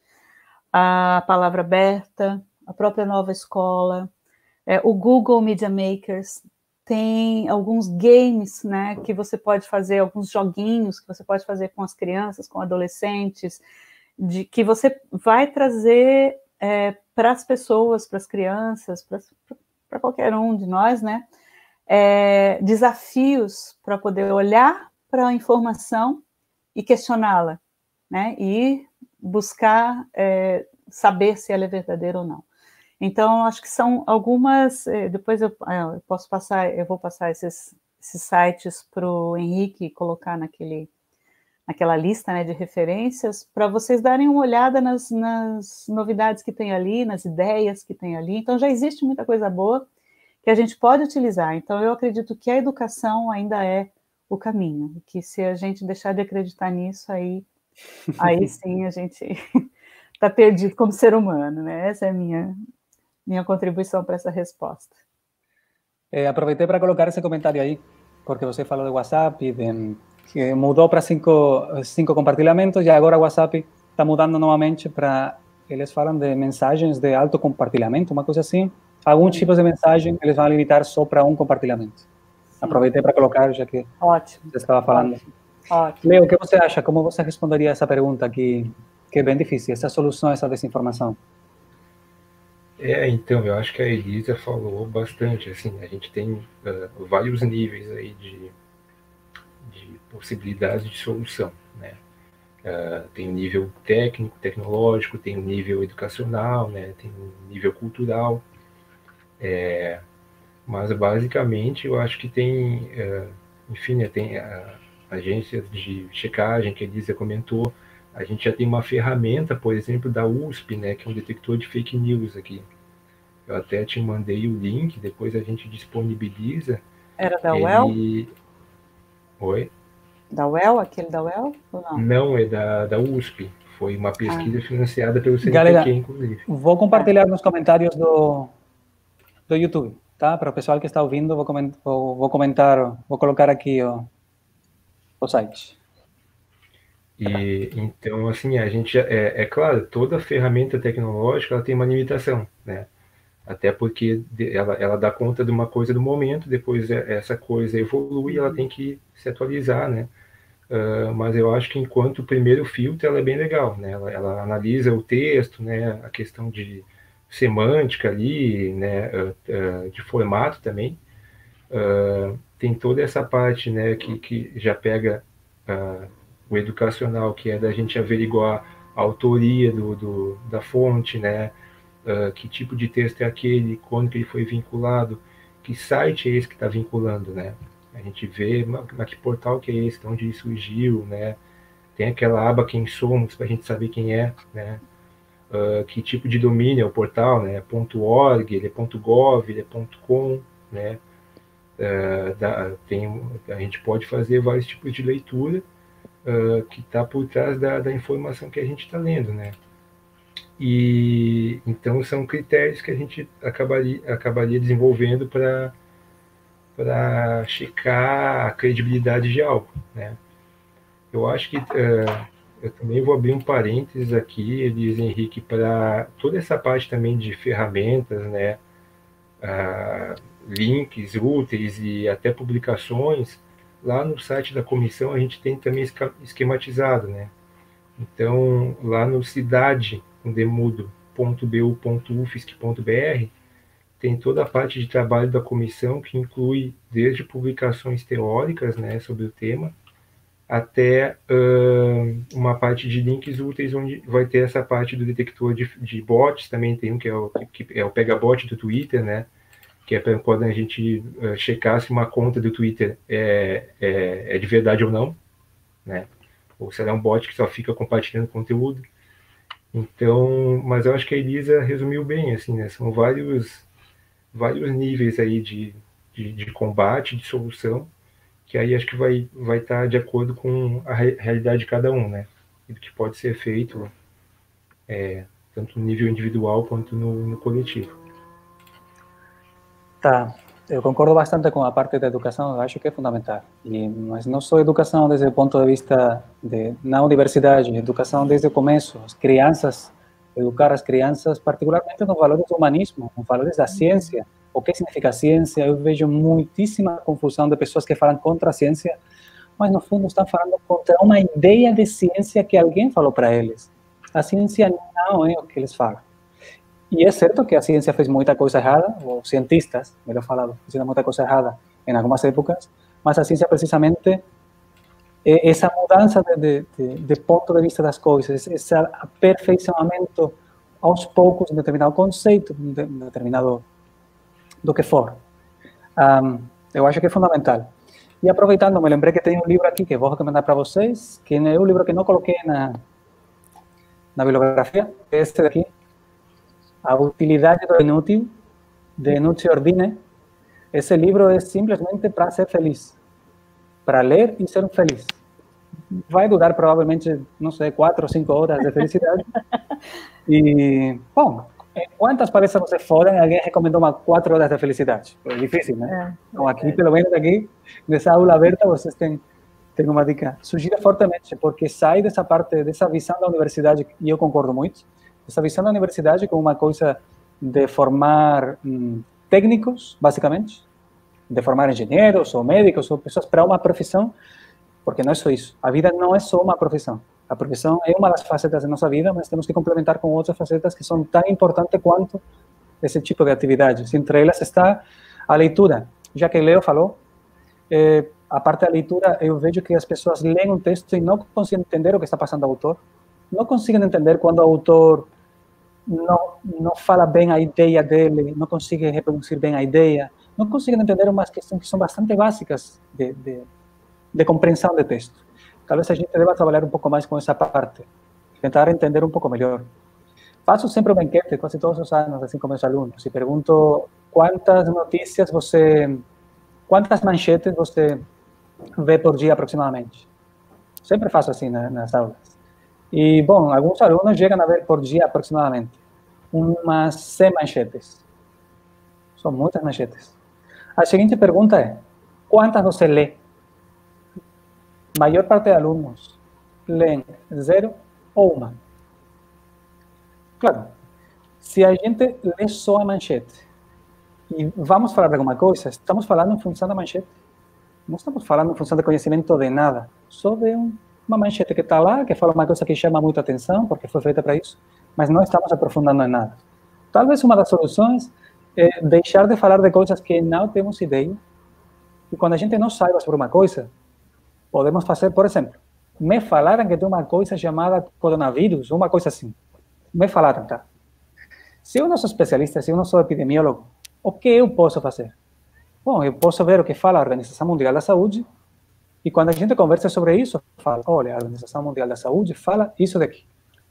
a Palavra Aberta, a própria Nova Escola, é, o Google Media Makers, tem alguns games, né, que você pode fazer, alguns joguinhos que você pode fazer com as crianças, com adolescentes, de que você vai trazer é, para as pessoas, para as crianças, para qualquer um de nós, né, é, desafios para poder olhar para a informação e questioná-la, né, e buscar é, saber se ela é verdadeira ou não. Então, acho que são algumas, depois eu, eu posso passar, eu vou passar esses, esses sites para o Henrique colocar naquele, naquela lista, né, de referências, para vocês darem uma olhada nas, nas novidades que tem ali, nas ideias que tem ali. Então, já existe muita coisa boa que a gente pode utilizar. Então, eu acredito que a educação ainda é o caminho, que se a gente deixar de acreditar nisso, aí, aí sim a gente está perdido como ser humano, né? Essa é a minha... minha contribuição para essa resposta. Eh, aproveitei para colocar esse comentário aí, porque você falou de WhatsApp, de, que mudou para cinco, cinco compartilhamentos, e agora o WhatsApp está mudando novamente para, eles falam de mensagens de alto compartilhamento, uma coisa assim. Alguns tipos de mensagem eles vão limitar só para um compartilhamento. Sim. Aproveitei para colocar, já que Ótimo. você estava falando. Ótimo. Ótimo. Leo, o que você acha? Como você responderia essa pergunta que, que é bem difícil, essa solução a essa desinformação? É, então, eu acho que a Elisa falou bastante, assim, a gente tem uh, vários níveis aí de, de possibilidades de solução, né? Uh, tem o nível técnico, tecnológico, tem o nível educacional, né? Tem o nível cultural, é, mas basicamente eu acho que tem, uh, enfim, né, tem a, agências de checagem que a Elisa comentou, a gente já tem uma ferramenta, por exemplo, da U S P, né, que é um detector de fake news aqui. Eu até te mandei o link, depois a gente disponibiliza. Era da ele... U E L? Oi? Da U E L? Aquele da U E L? Ou não? Não, é da, da U S P. Foi uma pesquisa ah. financiada pelo C N Pq, Galera, inclusive. Vou compartilhar ah. nos comentários do, do YouTube, tá? Para o pessoal que está ouvindo, vou comentar, vou, vou comentar, vou colocar aqui o, o site. E então, assim, a gente é, é claro, toda ferramenta tecnológica ela tem uma limitação, né? Até porque ela, ela dá conta de uma coisa do momento, depois essa coisa evolui, ela tem que se atualizar, né? Uh, mas eu acho que enquanto o primeiro filtro ela é bem legal, né? Ela, ela analisa o texto, né? A questão de semântica ali, né? Uh, uh, de formato também. Uh, tem toda essa parte, né? Que, que já pega uh, o educacional, que é da gente averiguar a autoria do, do, da fonte, né? Uh, que tipo de texto é aquele, quando que ele foi vinculado, que site é esse que está vinculando, né? A gente vê mas que portal que é esse, de onde ele surgiu, né? Tem aquela aba Quem Somos, para a gente saber quem é, né? Uh, que tipo de domínio é o portal, né? .org, ele é .gov, ele é .com, né? Uh, da, tem, a gente pode fazer vários tipos de leitura uh, que está por trás da, da informação que a gente está lendo, né? E então são critérios que a gente acabaria, acabaria desenvolvendo para para checar a credibilidade de algo, né? Eu acho que uh, eu também vou abrir um parênteses aqui, Elisa Henrique, para toda essa parte também de ferramentas, né? Uh, links úteis e até publicações. Lá no site da comissão a gente tem também esquematizado, né? Então lá no cidade com demudo ponto b u ponto u f s c ponto b r tem toda a parte de trabalho da comissão, que inclui desde publicações teóricas, né, sobre o tema, até uh, uma parte de links úteis, onde vai ter essa parte do detector de, de bots, também tem um que é o, que é o pega-bot do Twitter, né, que é para quando a gente uh, checar se uma conta do Twitter é, é, é de verdade ou não, né, ou se ela é um bot que só fica compartilhando conteúdo. Então, mas eu acho que a Elisa resumiu bem, assim, né, são vários vários níveis aí de, de, de combate, de solução, que aí acho que vai vai estar de acordo com a re, realidade de cada um, né? E do que pode ser feito, é, tanto no nível individual quanto no, no coletivo. Tá. eu concordo bastante com a parte da educação, eu acho que é fundamental. E, mas não só educação desde o ponto de vista de, na universidade, educação desde o começo, as crianças, educar as crianças, particularmente nos valores do humanismo, nos valores da ciência. O que significa ciência? Eu vejo muitíssima confusão de pessoas que falam contra a ciência, mas no fundo estão falando contra uma ideia de ciência que alguém falou para eles. A ciência não é o que eles falam. E é certo que a ciência fez muita coisa errada, ou cientistas, melhor falado, fizeram muita coisa errada em algumas épocas, mas a ciência precisamente é essa mudança de, de, de ponto de vista das coisas, esse aperfeiçoamento aos poucos em determinado conceito, em determinado do que for. Um, eu acho que é fundamental. E aproveitando, me lembrei que tem um livro aqui que vou recomendar para vocês, que é um livro que não coloquei na, na bibliografia, é este daqui, A Utilidade do Inútil, de Nuccio Ordine. Esse livro é simplesmente para ser feliz, para ler e ser feliz. Vai durar provavelmente, não sei, quatro ou cinco horas de felicidade. E, bom, quantas palestras você forem, alguém recomendou uma quatro horas de felicidade? É difícil, né? É, então, aqui, é. pelo menos aqui, nessa aula aberta, vocês têm, têm uma dica. Sugiro fortemente, porque sai dessa parte, dessa visão da universidade, e eu concordo muito, essa visão da universidade como uma coisa de formar hum, técnicos, basicamente, de formar engenheiros ou médicos ou pessoas para uma profissão, porque não é só isso. A vida não é só uma profissão. A profissão é uma das facetas da nossa vida, mas temos que complementar com outras facetas que são tão importantes quanto esse tipo de atividades. Entre elas está a leitura. Já que Leo falou, eh, a parte da leitura, eu vejo que as pessoas leem um texto e não conseguem entender o que está passando ao autor, não conseguem entender quando o autor não, não fala bem a ideia dele, não consegue reproduzir bem a ideia, não conseguem entender umas questões que são bastante básicas de, de, de compreensão de texto. Talvez a gente deva trabalhar um pouco mais com essa parte, tentar entender um pouco melhor. Faço sempre uma enquete, quase todos os anos, assim como meus alunos, e pergunto quantas notícias você, quantas manchetes você vê por dia aproximadamente. Sempre faço assim né, nas aulas. E, bom, alguns alunos chegam a ver por dia aproximadamente umas cem manchetes. São muitas manchetes. A seguinte pergunta é, quantas você lê? A maior parte de alunos leem zero ou uma. Claro, se a gente lê só a manchete e vamos falar de alguma coisa, estamos falando em função da manchete. Não estamos falando em função de conhecimento de nada, só de um, uma manchete que está lá, que fala uma coisa que chama muita atenção, porque foi feita para isso, mas não estamos aprofundando em nada. Talvez uma das soluções é deixar de falar de coisas que não temos ideia, e quando a gente não saiba sobre uma coisa, podemos fazer, por exemplo, me falaram que tem uma coisa chamada coronavírus, uma coisa assim. Me falaram, tá? Se eu não sou especialista, se eu não sou epidemiólogo, o que eu posso fazer? Bom, eu posso ver o que fala a Organização Mundial da Saúde, e quando a gente conversa sobre isso, fala, olha, a Organização Mundial da Saúde fala isso daqui.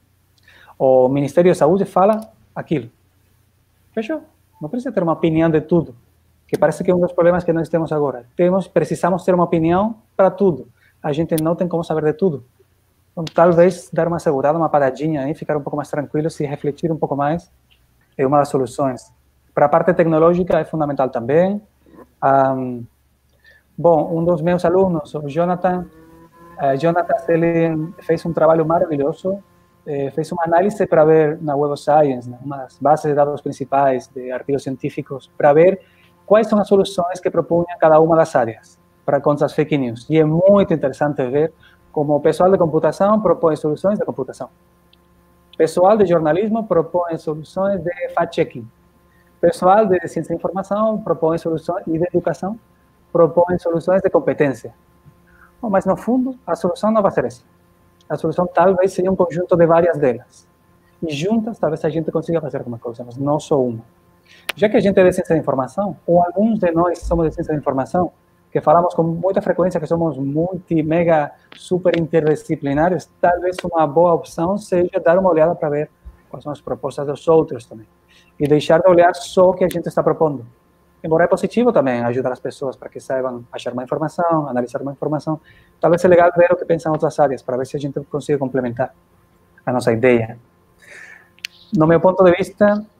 O Ministério da Saúde fala aquilo. Fechou? Não precisa ter uma opinião de tudo, que parece que é um dos problemas que nós temos agora. Temos, precisamos ter uma opinião para tudo. A gente não tem como saber de tudo. Então, talvez dar uma segurada, uma paradinha e ficar um pouco mais tranquilo, se refletir um pouco mais, é uma das soluções. Para a parte tecnológica é fundamental também. Um, bom, um dos meus alunos, o Jonathan, uh, Jonathan, ele fez um trabalho maravilhoso, eh, fez uma análise para ver na Web of Science, né, uma das bases de dados principais de artigos científicos, para ver quais são as soluções que propunha cada uma das áreas para contra as fake news. E é muito interessante ver como o pessoal de computação propõe soluções de computação. O pessoal de jornalismo propõe soluções de fact-checking. O pessoal de ciência da informação propõe soluções, e de educação propõe soluções de competência. Bom, mas, no fundo, a solução não vai ser essa. A solução talvez seja um conjunto de várias delas. E juntas, talvez a gente consiga fazer alguma coisa, mas não só uma. Já que a gente é de ciência da informação, ou alguns de nós somos de ciência da informação, que falamos com muita frequência que somos multi, mega, super interdisciplinares, talvez uma boa opção seja dar uma olhada para ver quais são as propostas dos outros também. E deixar de olhar só o que a gente está propondo. Embora é positivo também ajudar as pessoas para que saibam achar uma informação, analisar uma informação. Talvez é legal ver o que pensam outras áreas, para ver se a gente consegue complementar a nossa ideia. No meu ponto de vista,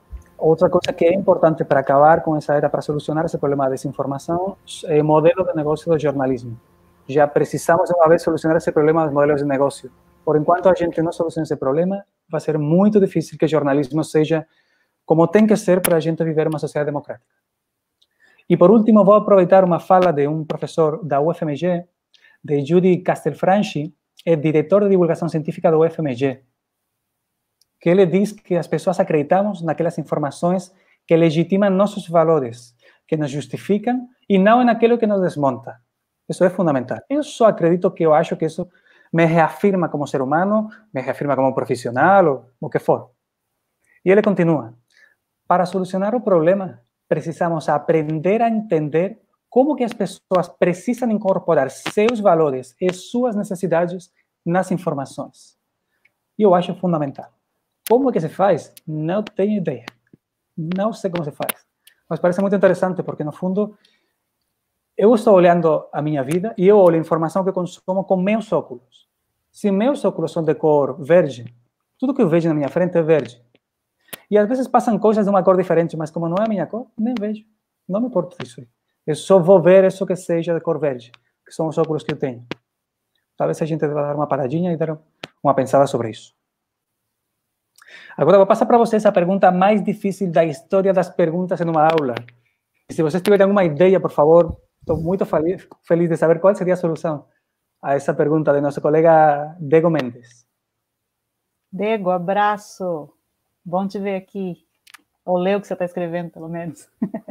outra coisa que é importante para acabar com essa era, para solucionar esse problema da desinformação, é o modelo de negócio do jornalismo. Já precisamos, uma vez, solucionar esse problema dos modelos de negócio. Por enquanto a gente não soluciona esse problema, vai ser muito difícil que o jornalismo seja como tem que ser para a gente viver uma sociedade democrática. E, por último, vou aproveitar uma fala de um professor da U F M G, de Judy Castelfranchi, é diretor de divulgação científica da U F M G, que ele diz que as pessoas acreditamos naquelas informações que legitimam nossos valores, que nos justificam, e não naquilo que nos desmonta. Isso é fundamental. Eu só acredito que eu acho que isso me reafirma como ser humano, me reafirma como profissional, ou o que for. E ele continua. Para solucionar o problema, precisamos aprender a entender como que as pessoas precisam incorporar seus valores e suas necessidades nas informações. E eu acho fundamental. Como que se faz? Não tenho ideia. Não sei como se faz. Mas parece muito interessante, porque, no fundo, eu estou olhando a minha vida e eu olho a informação que consumo com meus óculos. Se meus óculos são de cor verde, tudo que eu vejo na minha frente é verde. E às vezes passam coisas de uma cor diferente, mas como não é a minha cor, nem vejo. Não me importa disso. Eu só vou ver isso que seja de cor verde, que são os óculos que eu tenho. Talvez a gente deva dar uma paradinha e dar uma pensada sobre isso. Agora vou passar para vocês a pergunta mais difícil da história das perguntas em uma aula. E se vocês tiverem alguma ideia, por favor, estou muito feliz, feliz de saber qual seria a solução a essa pergunta de nosso colega Diego Mendes. Diego, abraço. Bom te ver aqui. Ou ler o que você está escrevendo, pelo menos.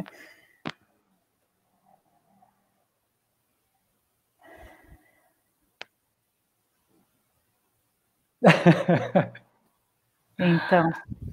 Então,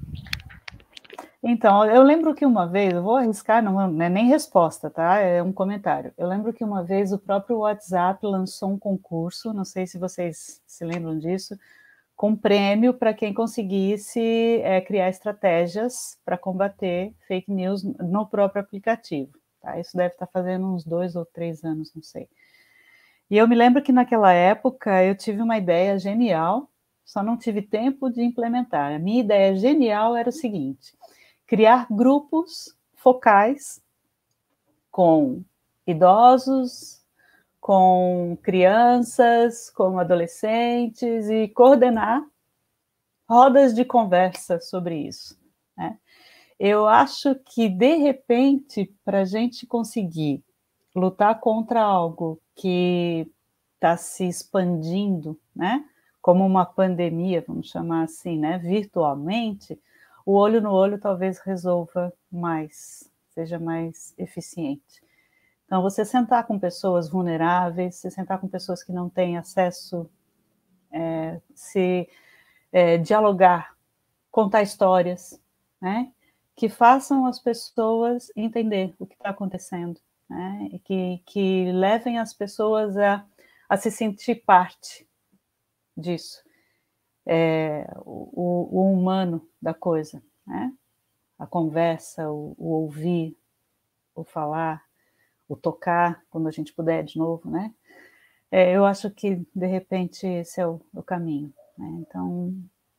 então, eu lembro que uma vez, eu vou arriscar, não é nem resposta, tá? É um comentário. Eu lembro que uma vez o próprio WhatsApp lançou um concurso, não sei se vocês se lembram disso, com prêmio para quem conseguisse é, criar estratégias para combater fake news no próprio aplicativo. Tá? Isso deve estar fazendo uns dois ou três anos, não sei. E eu me lembro que naquela época eu tive uma ideia genial, só não tive tempo de implementar. A minha ideia genial era o seguinte: criar grupos focais com idosos, com crianças, com adolescentes e coordenar rodas de conversa sobre isso, né? Eu acho que, de repente, para a gente conseguir lutar contra algo que está se expandindo, né, como uma pandemia, vamos chamar assim, né, virtualmente, o olho no olho talvez resolva mais, seja mais eficiente. Então, você sentar com pessoas vulneráveis, você sentar com pessoas que não têm acesso, é, se é, dialogar, contar histórias, né, que façam as pessoas entender o que está acontecendo, né, e que, que levem as pessoas a, a se sentir parte disso. É, o, o humano da coisa, né? A conversa, o, o ouvir, o falar, o tocar, quando a gente puder de novo, né? É, eu acho que, de repente, esse é o, o caminho, né? Então,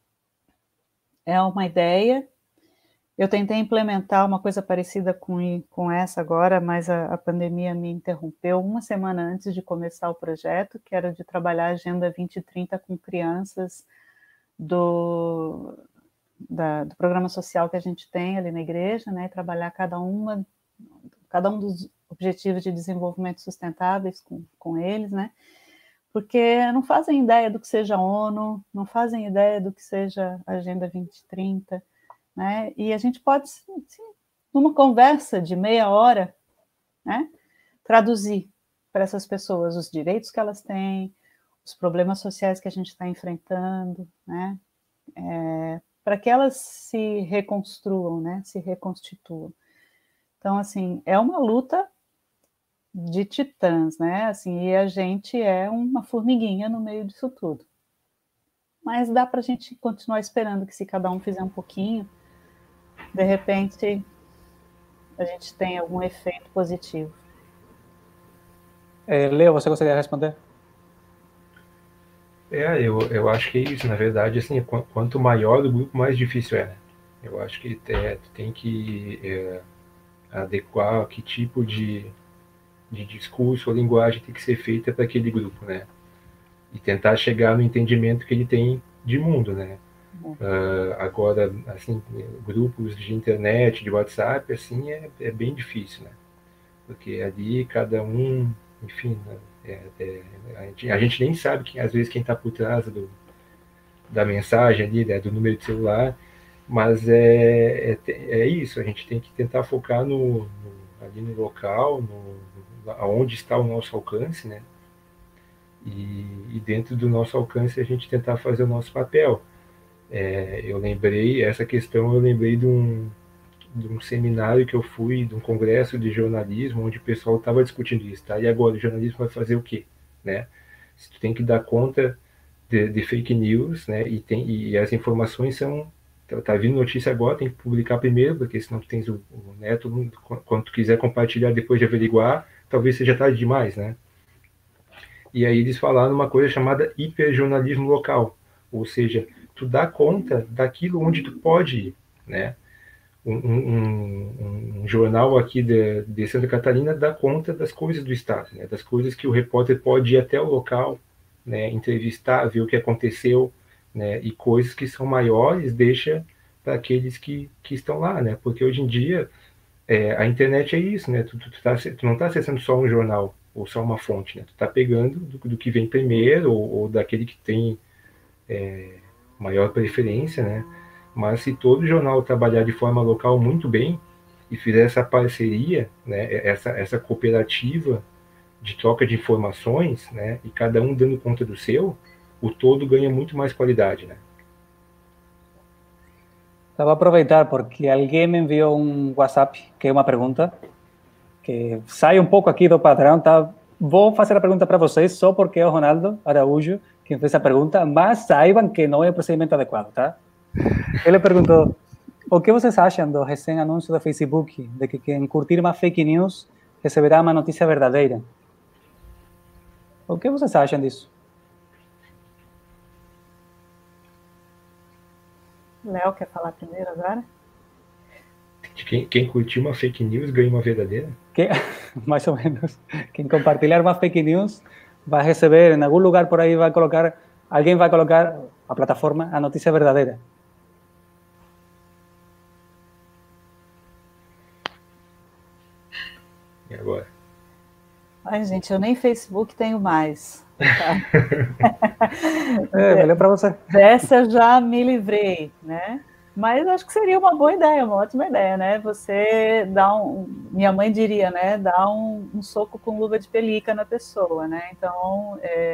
é uma ideia. Eu tentei implementar uma coisa parecida com, com essa agora, mas a, a pandemia me interrompeu uma semana antes de começar o projeto, que era de trabalhar a Agenda vinte trinta com crianças do, da, do programa social que a gente tem ali na igreja, né, e trabalhar cada, uma, cada um dos objetivos de desenvolvimento sustentáveis com, com eles, né, porque não fazem ideia do que seja a ONU, não fazem ideia do que seja a Agenda vinte trinta, né, e a gente pode, sim, numa conversa de meia hora, né, traduzir para essas pessoas os direitos que elas têm, os problemas sociais que a gente está enfrentando, né, é, para que elas se reconstruam, né, se reconstituam. Então, assim, é uma luta de titãs, né, assim, e a gente é uma formiguinha no meio disso tudo. Mas dá para a gente continuar esperando que, se cada um fizer um pouquinho, de repente a gente tem algum efeito positivo. É, Leo, você gostaria de responder? É, eu, eu acho que é isso, na verdade, assim, quanto maior o grupo, mais difícil é, né? Eu acho que é, tu tem que é, adequar que tipo de, de discurso ou linguagem tem que ser feita para aquele grupo, né? E tentar chegar no entendimento que ele tem de mundo, né? Uhum. Uh, agora, assim, grupos de internet, de WhatsApp, assim, é, é bem difícil, né? Porque ali cada um, enfim, né? é, é, a, gente, a gente nem sabe, que, às vezes, quem está por trás do, da mensagem ali, né? Do número de celular, mas é, é, é isso, a gente tem que tentar focar no, no, ali no local, no, onde está o nosso alcance, né? E, e dentro do nosso alcance a gente tentar fazer o nosso papel. É, eu lembrei, essa questão eu lembrei de um, de um seminário que eu fui, de um congresso de jornalismo, onde o pessoal estava discutindo isso, tá? E agora, o jornalismo vai fazer o quê? Né? Se tu tem que dar conta de, de fake news, né? E, tem, e as informações são... Tá vindo notícia agora, tem que publicar primeiro, porque senão tu tens o, o né, todo mundo, quando tu quiser compartilhar depois de averiguar, talvez seja tarde demais, né? E aí eles falaram uma coisa chamada hiperjornalismo local, ou seja, tu dá conta daquilo onde tu pode ir, né? Um, um, um jornal aqui de, de Santa Catarina dá conta das coisas do estado, né? Das coisas que o repórter pode ir até o local, né? Entrevistar, ver o que aconteceu, né? E coisas que são maiores deixa para aqueles que, que estão lá, né? Porque hoje em dia é, a internet é isso, né? Tu, tu, tu, tá, tu não está acessando só um jornal ou só uma fonte, né? Tu está pegando do, do que vem primeiro ou, ou daquele que tem é, maior preferência, né? Mas se todo jornal trabalhar de forma local muito bem e fizer essa parceria, né? Essa, essa cooperativa de troca de informações, né? E cada um dando conta do seu, o todo ganha muito mais qualidade, né? Eu vou aproveitar porque alguém me enviou um WhatsApp, que é uma pergunta, que sai um pouco aqui do padrão, tá? Vou fazer a pergunta para vocês só porque é o Ronaldo Araújo quem fez a pergunta, mas saibam que não é o procedimento adequado, tá? Ele perguntou, o que vocês acham do recém-anúncio do Facebook de que quem curtir uma fake news receberá uma notícia verdadeira? O que vocês acham disso? Léo, quer falar primeiro agora? Quem, quem curtir uma fake news ganha uma verdadeira? Que, mais ou menos. Quem compartilhar uma fake news vai receber, em algum lugar por aí, vai colocar, alguém vai colocar, a plataforma, a notícia verdadeira. E agora? Ai, gente, eu nem Facebook tenho mais. É, valeu para você. Dessa eu já me livrei, né? Mas acho que seria uma boa ideia, uma ótima ideia, né? Você dá um... Minha mãe diria, né? Dar um, um soco com luva de pelica na pessoa, né? Então, é,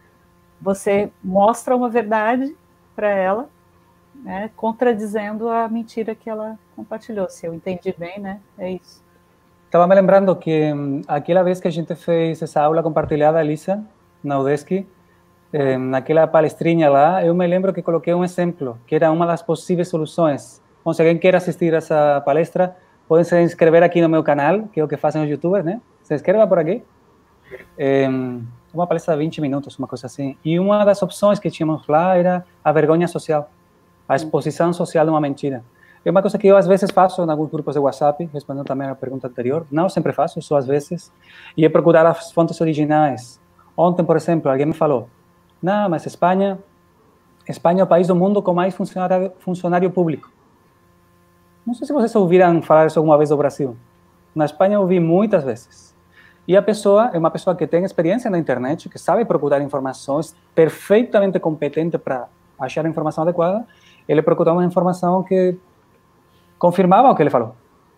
você mostra uma verdade para ela, né? Contradizendo a mentira que ela compartilhou. Se eu entendi bem, né? É isso. Estava me lembrando que aquela vez que a gente fez essa aula compartilhada, Elisa, na UDESC, eh, naquela palestrinha lá, eu me lembro que coloquei um exemplo, que era uma das possíveis soluções. Bom, se alguém quer assistir a essa palestra, podem se inscrever aqui no meu canal, que é o que fazem os youtubers, né? Se inscreva por aqui. É uma palestra de vinte minutos, uma coisa assim. E uma das opções que tínhamos lá era a vergonha social, a exposição social de uma mentira. É uma coisa que eu, às vezes, faço em alguns grupos de WhatsApp, respondendo também à pergunta anterior. Não sempre faço, só às vezes. E é procurar as fontes originais. Ontem, por exemplo, alguém me falou, não, mas Espanha, Espanha é o país do mundo com mais funcionário, funcionário público. Não sei se vocês ouviram falar isso alguma vez do Brasil. Na Espanha eu ouvi muitas vezes. E a pessoa é uma pessoa que tem experiência na internet, que sabe procurar informações, perfeitamente competente para achar a informação adequada. Ele procurou uma informação que confirmava o que ele falou.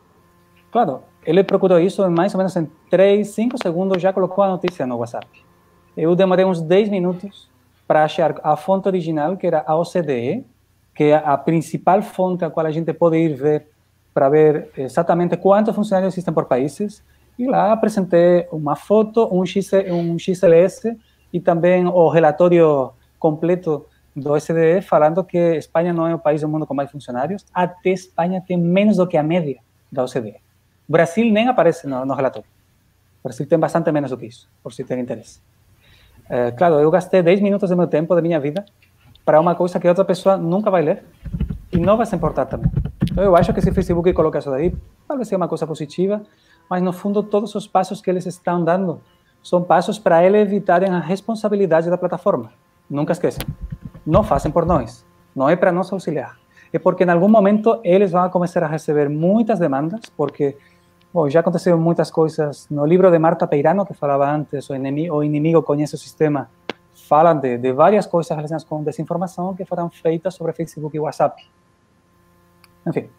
Claro, ele procurou isso em mais ou menos em três, cinco segundos, já colocou a notícia no WhatsApp. Eu demorei uns dez minutos para achar a fonte original, que era a O C D E, que é a principal fonte a qual a gente pode ir ver para ver exatamente quantos funcionários existem por países. E lá apresentei uma foto, um, X, um X L S e também o relatório completo do O C D E falando que Espanha não é o país do mundo com mais funcionários, até Espanha tem menos do que a média da O C D E. O Brasil nem aparece no, no relatório. O Brasil tem bastante menos do que isso, por se ter interesse. É, claro, eu gastei dez minutos do meu tempo, da minha vida, para uma coisa que outra pessoa nunca vai ler e não vai se importar também. Então, eu acho que se o Facebook coloca isso daí, talvez seja uma coisa positiva, mas no fundo todos os passos que eles estão dando são passos para eles evitarem a responsabilidade da plataforma. Nunca esqueçam. Não fazem por nós. Não é para nos auxiliar. É porque em algum momento eles vão começar a receber muitas demandas, porque bom, já aconteceram muitas coisas. No livro de Marta Peirano, que falava antes, o inimigo, o inimigo conhece o sistema, falam de, de várias coisas relacionadas com desinformação que foram feitas sobre Facebook e WhatsApp. Enfim.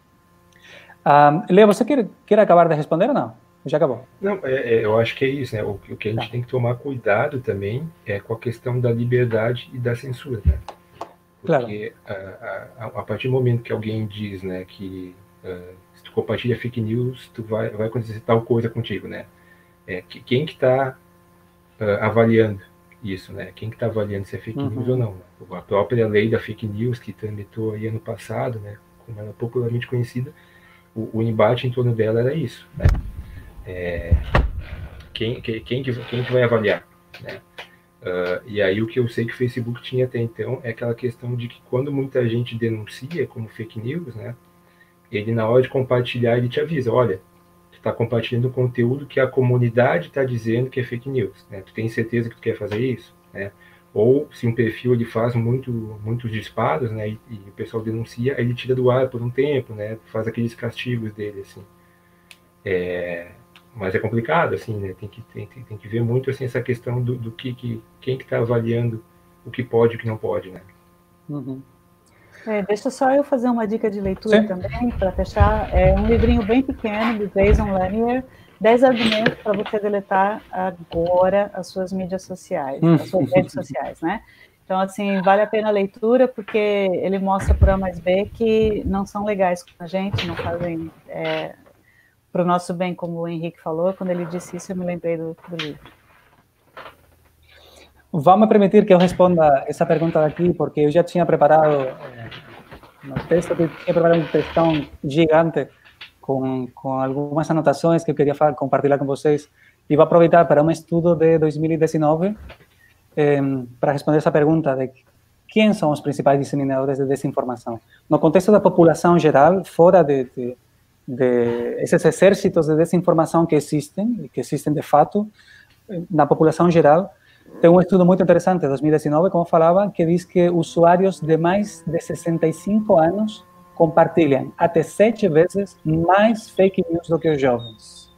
Um, Leo, você quer, quer acabar de responder ou não? Já acabou? Não, é, é, eu acho que é isso, né? O, o que a gente tá. tem que tomar cuidado também é com a questão da liberdade e da censura, né? Porque claro. a, a, a partir do momento que alguém diz, né, que uh, se tu compartilha fake news, tu vai, vai acontecer tal coisa contigo, né? É, que, quem que está uh, avaliando isso, né? Quem que está avaliando se é fake uhum. news ou não? Né? A própria lei da fake news que tramitou aí ano passado, né? Como ela é popularmente conhecida, o, o embate em torno dela era isso, né? É, quem, quem, quem, que, quem que vai avaliar, né? Uh, e aí o que eu sei que o Facebook tinha até então é aquela questão de que quando muita gente denuncia como fake news, né, ele na hora de compartilhar ele te avisa, olha, tu está compartilhando conteúdo que a comunidade está dizendo que é fake news, né, tu tem certeza que tu quer fazer isso, né? Ou se um perfil ele faz muito, muitos disparos, né, e, e o pessoal denuncia, ele tira do ar por um tempo, né, faz aqueles castigos dele, assim. É... Mas é complicado, assim, né? Tem que, tem, tem que ver muito, assim, essa questão do, do que, que, quem que está avaliando o que pode e o que não pode, né? Uhum. É, deixa só eu fazer uma dica de leitura Sim. também, para fechar. É um livrinho bem pequeno, do Jason Lanier, dez argumentos para você deletar agora as suas mídias sociais, as suas redes sociais, né? Então, assim, vale a pena a leitura, porque ele mostra por A mais B que não são legais com a gente, não fazem... É, para o nosso bem, como o Henrique falou, quando ele disse isso, eu me lembrei do, do livro. Vamos permitir que eu responda essa pergunta daqui, porque eu já tinha preparado eh, no texto, eu tinha preparado um textão gigante com, com algumas anotações que eu queria falar, compartilhar com vocês, e vou aproveitar para um estudo de dois mil e dezenove eh, para responder essa pergunta de quem são os principais disseminadores de desinformação. No contexto da população geral, fora de... de de esses exércitos de desinformação que existem, e que existem de fato, na população geral, tem um estudo muito interessante, de dois mil e dezenove, como falava, que diz que usuários de mais de sessenta e cinco anos compartilham até sete vezes mais fake news do que os jovens.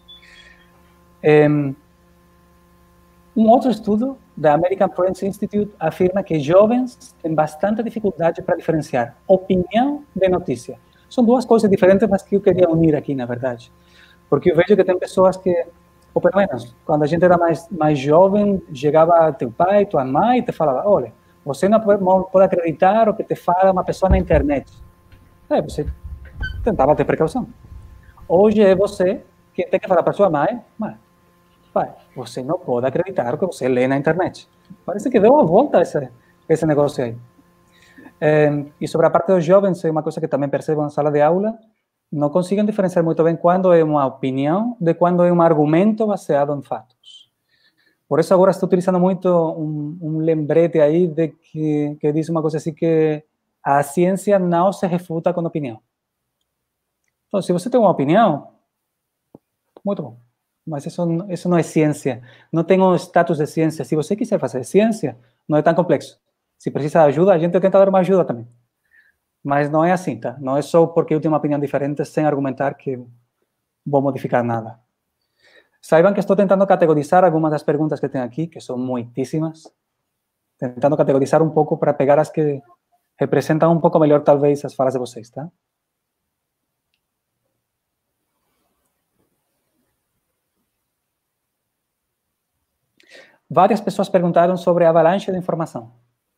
Um outro estudo da American Forensic Institute afirma que jovens têm bastante dificuldade para diferenciar opinião de notícia. São duas coisas diferentes, mas que eu queria unir aqui, na verdade. Porque eu vejo que tem pessoas que, ou pelo menos, quando a gente era mais, mais jovem, chegava teu pai, tua mãe e te falava, olha, você não pode acreditar o que te fala uma pessoa na internet. É, você tentava ter precaução. Hoje é você que tem que falar para sua mãe, mãe, pai, você não pode acreditar o que você lê na internet. Parece que deu uma volta esse, esse negócio aí. É, e sobre a parte dos jovens, é uma coisa que também percebo na sala de aula, não conseguem diferenciar muito bem quando é uma opinião de quando é um argumento baseado em fatos. Por isso agora estou utilizando muito um, um lembrete aí de que, que diz uma coisa assim que a ciência não se refuta com opinião. Então, se você tem uma opinião, muito bom. Mas isso, isso não é ciência. Não tem um status de ciência. Se você quiser fazer ciência, não é tão complexo. Se precisa de ajuda, a gente tenta dar uma ajuda também. Mas não é assim, tá? Não é só porque eu tenho uma opinião diferente, sem argumentar, que vou modificar nada. Saibam que estou tentando categorizar algumas das perguntas que tem aqui, que são muitíssimas. Tentando categorizar um pouco para pegar as que representam um pouco melhor, talvez, as falas de vocês, tá? Várias pessoas perguntaram sobre a avalanche de informação.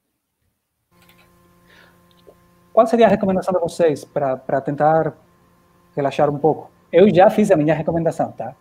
Qual seria a recomendação de vocês para tentar relaxar um pouco? Eu já fiz a minha recomendação, tá?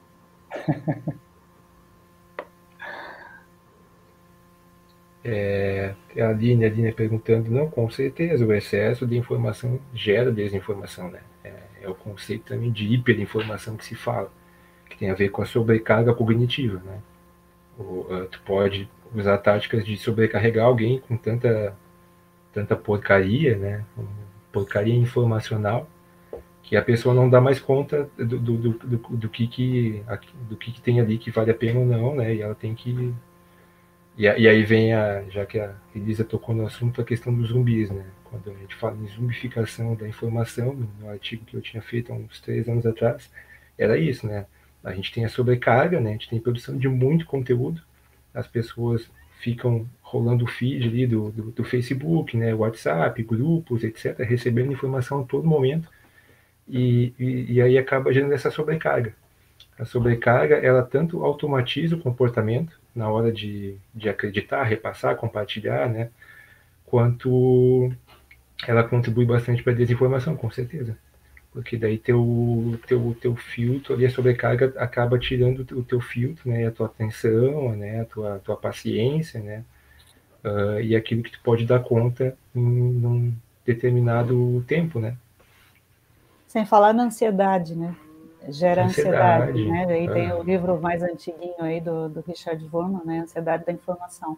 É, a Aline, a Aline perguntando, não, com certeza, o excesso de informação gera desinformação, né? É, é o conceito também de hiperinformação que se fala, que tem a ver com a sobrecarga cognitiva, né? O, uh, tu pode usar táticas de sobrecarregar alguém com tanta, tanta porcaria, né? Porcaria informacional, que a pessoa não dá mais conta do, do, do, do, do, que, que, do que, que tem ali que vale a pena ou não, né? E ela tem que... E, e aí vem, a, já que a Elisa tocou no assunto, a questão dos zumbis, né? Quando a gente fala em zumbificação da informação, no artigo que eu tinha feito há uns três anos atrás, era isso, né? A gente tem a sobrecarga, né? A gente tem produção de muito conteúdo, as pessoas ficam rolando o feed ali do, do, do Facebook, né? WhatsApp, grupos, etcétera, recebendo informação a todo momento, e, e, e aí acaba gerando essa sobrecarga. A sobrecarga, ela tanto automatiza o comportamento na hora de, de acreditar, repassar, compartilhar, né? Quanto ela contribui bastante para a desinformação, com certeza. Porque daí teu, teu, teu filtro ali, a sobrecarga acaba tirando o teu filtro, né? A tua atenção, né? A tua, tua paciência, né? Uh, e aquilo que tu pode dar conta em um determinado tempo, né? Sem falar na ansiedade, né? Gera ansiedade, ansiedade né? Daí ah. tem o livro mais antiguinho aí do, do Richard Vorman, né? Ansiedade da informação.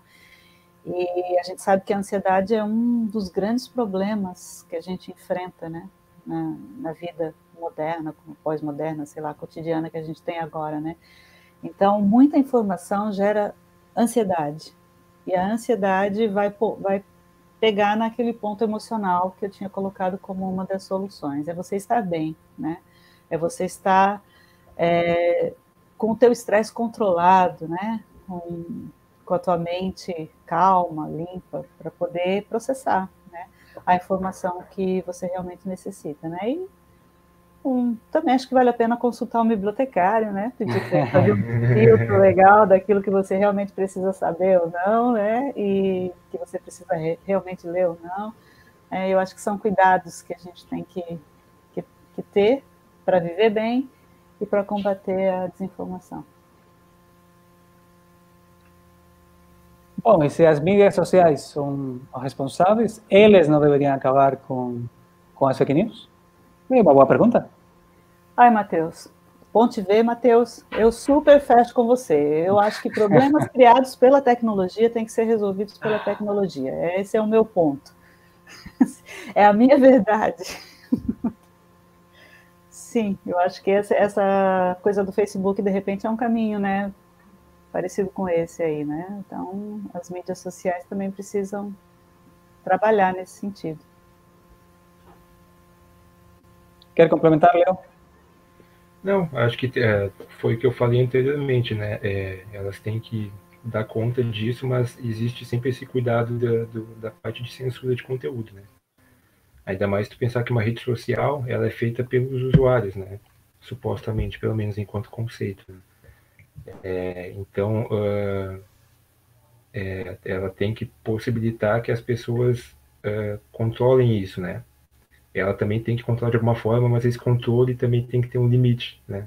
E a gente sabe que a ansiedade é um dos grandes problemas que a gente enfrenta, né? Na, na vida moderna, pós-moderna, sei lá, cotidiana que a gente tem agora, né? Então, muita informação gera ansiedade. E a ansiedade vai, vai pegar naquele ponto emocional que eu tinha colocado como uma das soluções. É você estar bem, né? É você estar é, com o teu estresse controlado, né? Com, com a tua mente calma, limpa, para poder processar, né? A informação que você realmente necessita, né? E um, também acho que vale a pena consultar um bibliotecário, né? Pedir para ele fazer um filtro legal daquilo que você realmente precisa saber ou não, né? E que você precisa re realmente ler ou não. É, eu acho que são cuidados que a gente tem que, que, que ter para viver bem e para combater a desinformação. Bom, e se as mídias sociais são responsáveis, eles não deveriam acabar com, com as fake news? É uma boa pergunta. Ai, Matheus, bom te ver, Matheus. Eu super fecho com você. Eu acho que problemas criados pela tecnologia têm que ser resolvidos pela tecnologia. Esse é o meu ponto. É a minha verdade. Sim, eu acho que essa, essa coisa do Facebook, de repente, é um caminho, né? Parecido com esse aí, né? Então, as mídias sociais também precisam trabalhar nesse sentido. Quer complementar, Léo? Não, acho que é, foi o que eu falei anteriormente, né? É, elas têm que dar conta disso, mas existe sempre esse cuidado da, do, da parte de censura de conteúdo, né? Ainda mais tu pensar que uma rede social, ela é feita pelos usuários, né? Supostamente, pelo menos enquanto conceito. Né? É, então, uh, é, ela tem que possibilitar que as pessoas uh, controlem isso, né? Ela também tem que controlar de alguma forma, mas esse controle também tem que ter um limite, né?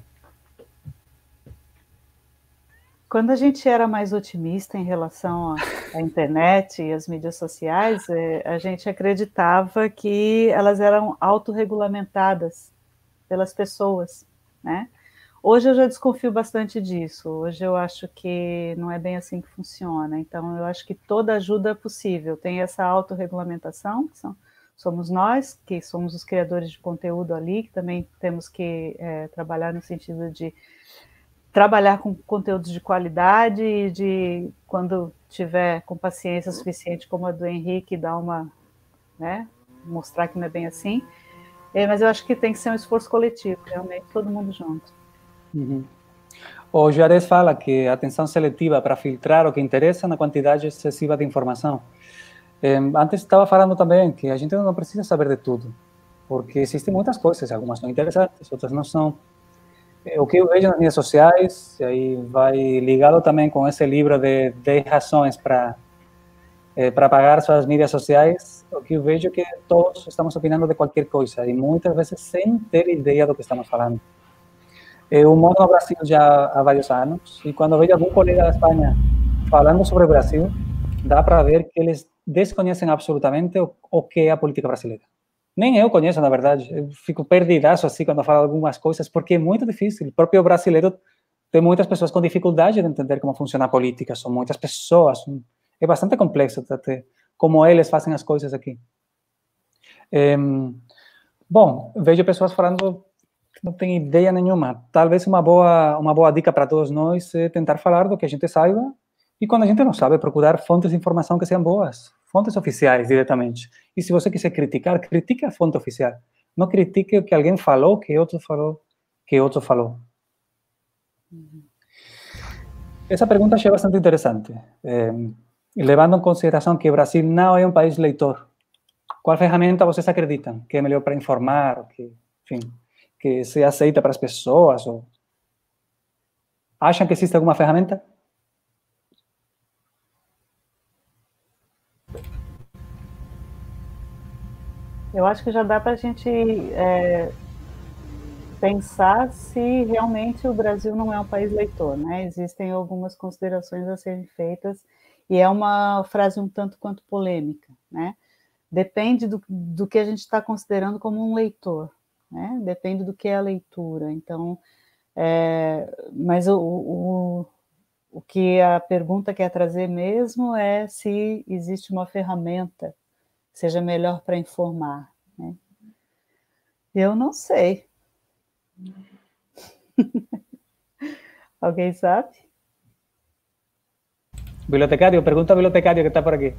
Quando a gente era mais otimista em relação à, à internet e às mídias sociais, é, a gente acreditava que elas eram autorregulamentadas pelas pessoas, né? Hoje eu já desconfio bastante disso. Hoje eu acho que não é bem assim que funciona. Então, eu acho que toda ajuda é possível. Tem essa autorregulamentação, que são, somos nós, que somos os criadores de conteúdo ali, que também temos que é, trabalhar no sentido de trabalhar com conteúdos de qualidade e de, quando tiver com paciência suficiente, como a do Henrique, dar uma, né, mostrar que não é bem assim. É, mas eu acho que tem que ser um esforço coletivo, realmente, todo mundo junto. Uhum. O Juarez fala que a atenção seletiva para filtrar o que interessa na quantidade excessiva de informação. É, antes estava falando também que a gente não precisa saber de tudo, porque existem muitas coisas, algumas são interessantes, outras não são. O que eu vejo nas mídias sociais, e aí vai ligado também com esse livro de dez razões para é, para pagar suas mídias sociais, o que eu vejo é que todos estamos opinando de qualquer coisa, e muitas vezes sem ter ideia do que estamos falando. Eu moro no Brasil já há vários anos, e quando vejo algum colega da Espanha falando sobre o Brasil, dá para ver que eles desconhecem absolutamente o, o que é a política brasileira. Nem eu conheço, na verdade. Eu fico perdidaço assim quando falo algumas coisas, porque é muito difícil. O próprio brasileiro tem muitas pessoas com dificuldade de entender como funciona a política. São muitas pessoas. É bastante complexo até como eles fazem as coisas aqui. É, Bom, vejo pessoas falando que não tem ideia nenhuma. Talvez uma boa, uma boa dica para todos nós é tentar falar do que a gente saiba e quando a gente não sabe, procurar fontes de informação que sejam boas, fontes oficiais diretamente. E se você quiser criticar, critique a fonte oficial. Não critique o que alguém falou, que outro falou, que outro falou. Essa pergunta achei bastante interessante. É, levando em consideração que o Brasil não é um país leitor, qual ferramenta vocês acreditam que é melhor para informar, que, enfim, que se aceita para as pessoas? Ou... Acham que existe alguma ferramenta? Eu acho que já dá para a gente é, pensar se realmente o Brasil não é um país leitor, né? Existem algumas considerações a serem feitas, e é uma frase um tanto quanto polêmica, né? Depende do, do que a gente está considerando como um leitor, né? Depende do que é a leitura. Então, é, mas o, o, o que a pergunta quer trazer mesmo é se existe uma ferramenta que seja melhor para informar, né? Eu não sei. Alguém sabe? Bibliotecário, pergunta ao bibliotecário que está por aqui.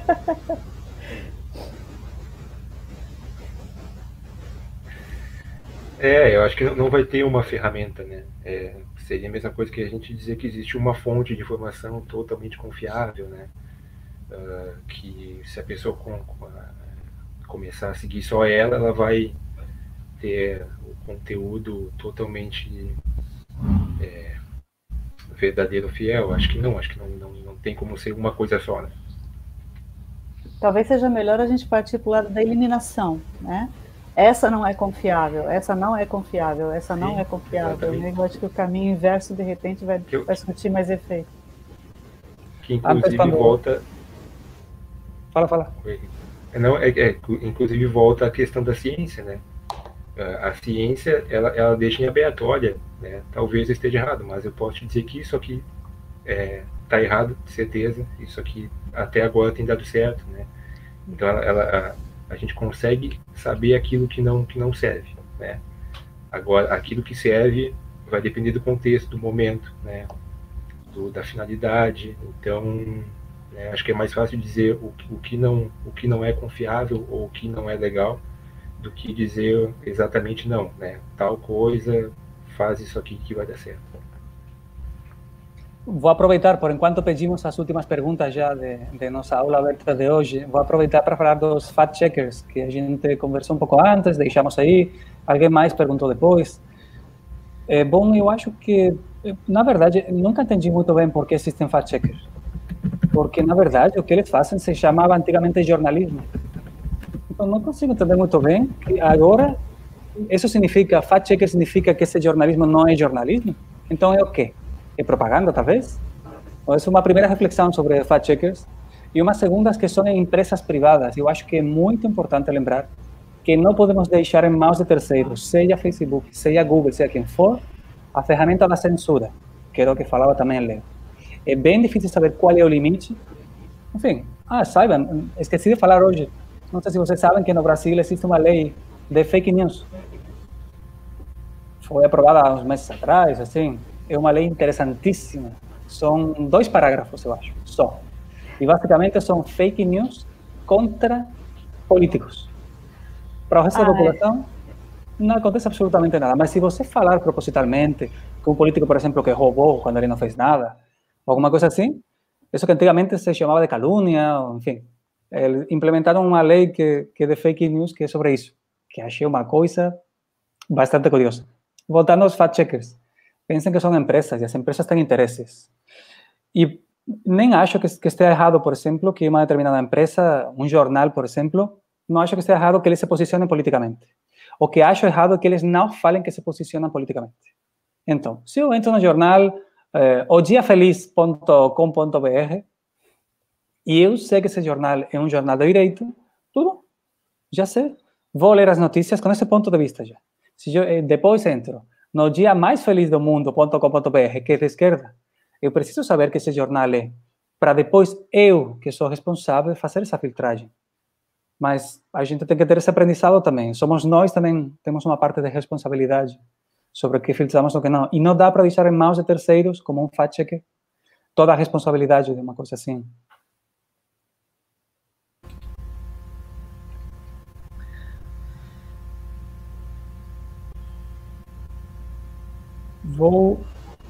É, eu acho que não vai ter uma ferramenta, né? É, seria a mesma coisa que a gente dizer que existe uma fonte de informação totalmente confiável, né? Uh, que se a pessoa com, com a, começar a seguir só ela, ela vai ter o conteúdo totalmente é, verdadeiro, fiel. Acho que não, acho que não, não, não tem como ser uma coisa só, né? Talvez seja melhor a gente partir para o lado da eliminação, né? Essa não é confiável, essa não é confiável, essa não Sim, é confiável. Né? Eu acho que o caminho inverso, de repente, vai, eu, vai surtir mais efeito. Que, inclusive, ah, volta... Fala, fala. Não, é, é, inclusive, volta a questão da ciência, né? A ciência, ela, ela deixa em aberto, olha, né? Talvez eu esteja errado, mas eu posso te dizer que isso aqui está é, errado, de certeza. Isso aqui, até agora, tem dado certo, né? Então, ela... ela a gente consegue saber aquilo que não, que não serve, né? Agora, aquilo que serve vai depender do contexto, do momento, né? Do, da finalidade. Então, né, acho que é mais fácil dizer o, o, que não, o que não é confiável ou o que não é legal do que dizer exatamente não, né? Tal coisa, faz isso aqui que vai dar certo. Vou aproveitar, por enquanto pedimos as últimas perguntas já de, de nossa aula aberta de hoje, vou aproveitar para falar dos fact-checkers, que a gente conversou um pouco antes, deixamos aí, alguém mais perguntou depois. É, bom, eu acho que, na verdade, nunca entendi muito bem por que existem fact-checkers. Porque, na verdade, o que eles fazem se chamava antigamente jornalismo. Então, não consigo entender muito bem que agora, isso significa, fact-checker significa que esse jornalismo não é jornalismo? Então, é o quê? É propaganda, talvez? Então, essa é uma primeira reflexão sobre fact-checkers. E uma segunda, que são empresas privadas. Eu acho que é muito importante lembrar que não podemos deixar em mãos de terceiros, seja Facebook, seja Google, seja quem for, a ferramenta da censura, que era o que falava também Leo. É bem difícil saber qual é o limite. Enfim, ah, saibam, esqueci de falar hoje, não sei se vocês sabem que no Brasil existe uma lei de fake news. Foi aprovada há uns meses atrás, assim. É uma lei interessantíssima. São dois parágrafos, eu acho, só. E basicamente são fake news contra políticos. Para o resto ah, da população, é. não acontece absolutamente nada. Mas se você falar propositalmente que um político, por exemplo, que roubou quando ele não fez nada, alguma coisa assim, isso que antigamente se chamava de calúnia, enfim. Eles implementaram uma lei que, que é de fake news, que é sobre isso. Que achei uma coisa bastante curiosa. Voltando aos fact-checkers. Pensem que são empresas, e as empresas têm interesses. E nem acho que, que esteja errado, por exemplo, que uma determinada empresa, um jornal, por exemplo, não acho que esteja errado que eles se posicionem politicamente. O que acho errado é que eles não falem que se posicionam politicamente. Então, se eu entro no jornal eh, o dia feliz ponto com ponto br e eu sei que esse jornal é um jornal de direito, tudo, já sei. Vou ler as notícias com esse ponto de vista já. Se eu, eh, depois entro no dia mais feliz do mundo ponto com ponto br, que é de esquerda, eu preciso saber que esse jornal é, para depois eu, que sou responsável, fazer essa filtragem. mas a gente tem que ter esse aprendizado também. Somos nós também, temos uma parte de responsabilidade sobre o que filtramos e o que não. E não dá para deixar em mãos de terceiros, como um fact-checker, toda a responsabilidade de uma coisa assim. Vou...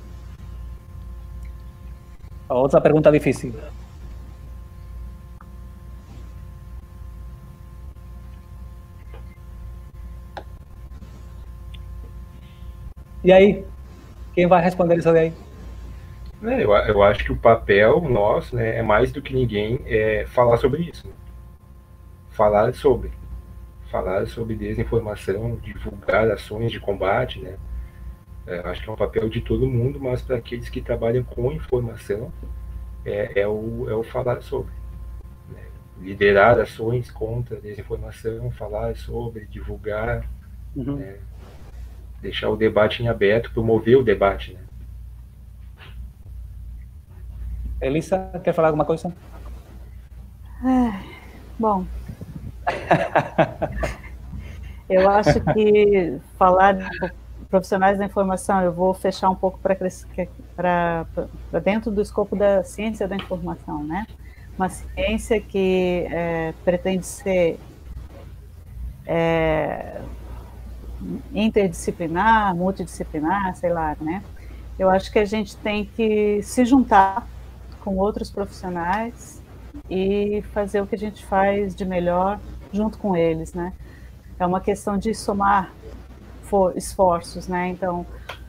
Outra pergunta difícil. E aí? Quem vai responder isso daí? É, eu, eu acho que o papel nosso, né, é mais do que ninguém é falar sobre isso. Né? Falar sobre. Falar sobre desinformação, divulgar ações de combate, né? É, acho que é um papel de todo mundo, mas para aqueles que trabalham com informação, é, é, o, é o falar sobre. Né? Liderar ações contra a desinformação, falar sobre, divulgar, uhum. né? Deixar o debate em aberto, promover o debate. Né? Elisa, quer falar alguma coisa? Ah, bom, eu acho que falar de profissionais da informação, eu vou fechar um pouco para dentro do escopo da ciência da informação, né? Uma ciência que é, pretende ser é, interdisciplinar, multidisciplinar, sei lá, né? Eu acho que a gente tem que se juntar com outros profissionais e fazer o que a gente faz de melhor junto com eles, né? É uma questão de somar esforços, né? Então,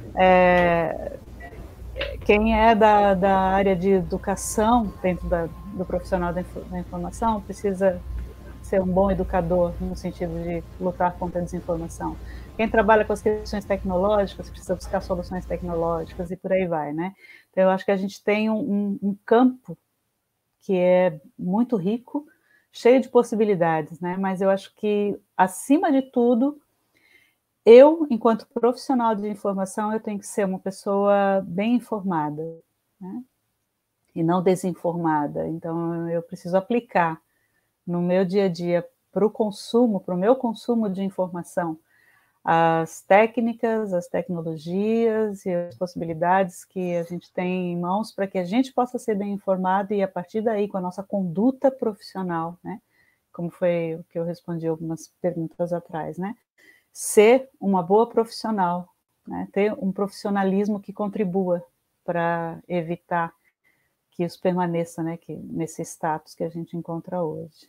é, quem é da, da área de educação, dentro da, do profissional da, da informação, precisa ser um bom educador, no sentido de lutar contra a desinformação. Quem trabalha com as questões tecnológicas precisa buscar soluções tecnológicas e por aí vai, né? Então, eu acho que a gente tem um, um campo que é muito rico, cheio de possibilidades, né? Mas eu acho que, acima de tudo, eu, enquanto profissional de informação, eu tenho que ser uma pessoa bem informada, né? E não desinformada. Então, eu preciso aplicar no meu dia a dia para o consumo, para o meu consumo de informação, as técnicas, as tecnologias e as possibilidades que a gente tem em mãos para que a gente possa ser bem informado e, a partir daí, com a nossa conduta profissional, né? Como foi o que eu respondi algumas perguntas atrás, né? Ser uma boa profissional, né? Ter um profissionalismo que contribua para evitar que isso permaneça, né? Que, nesse status que a gente encontra hoje.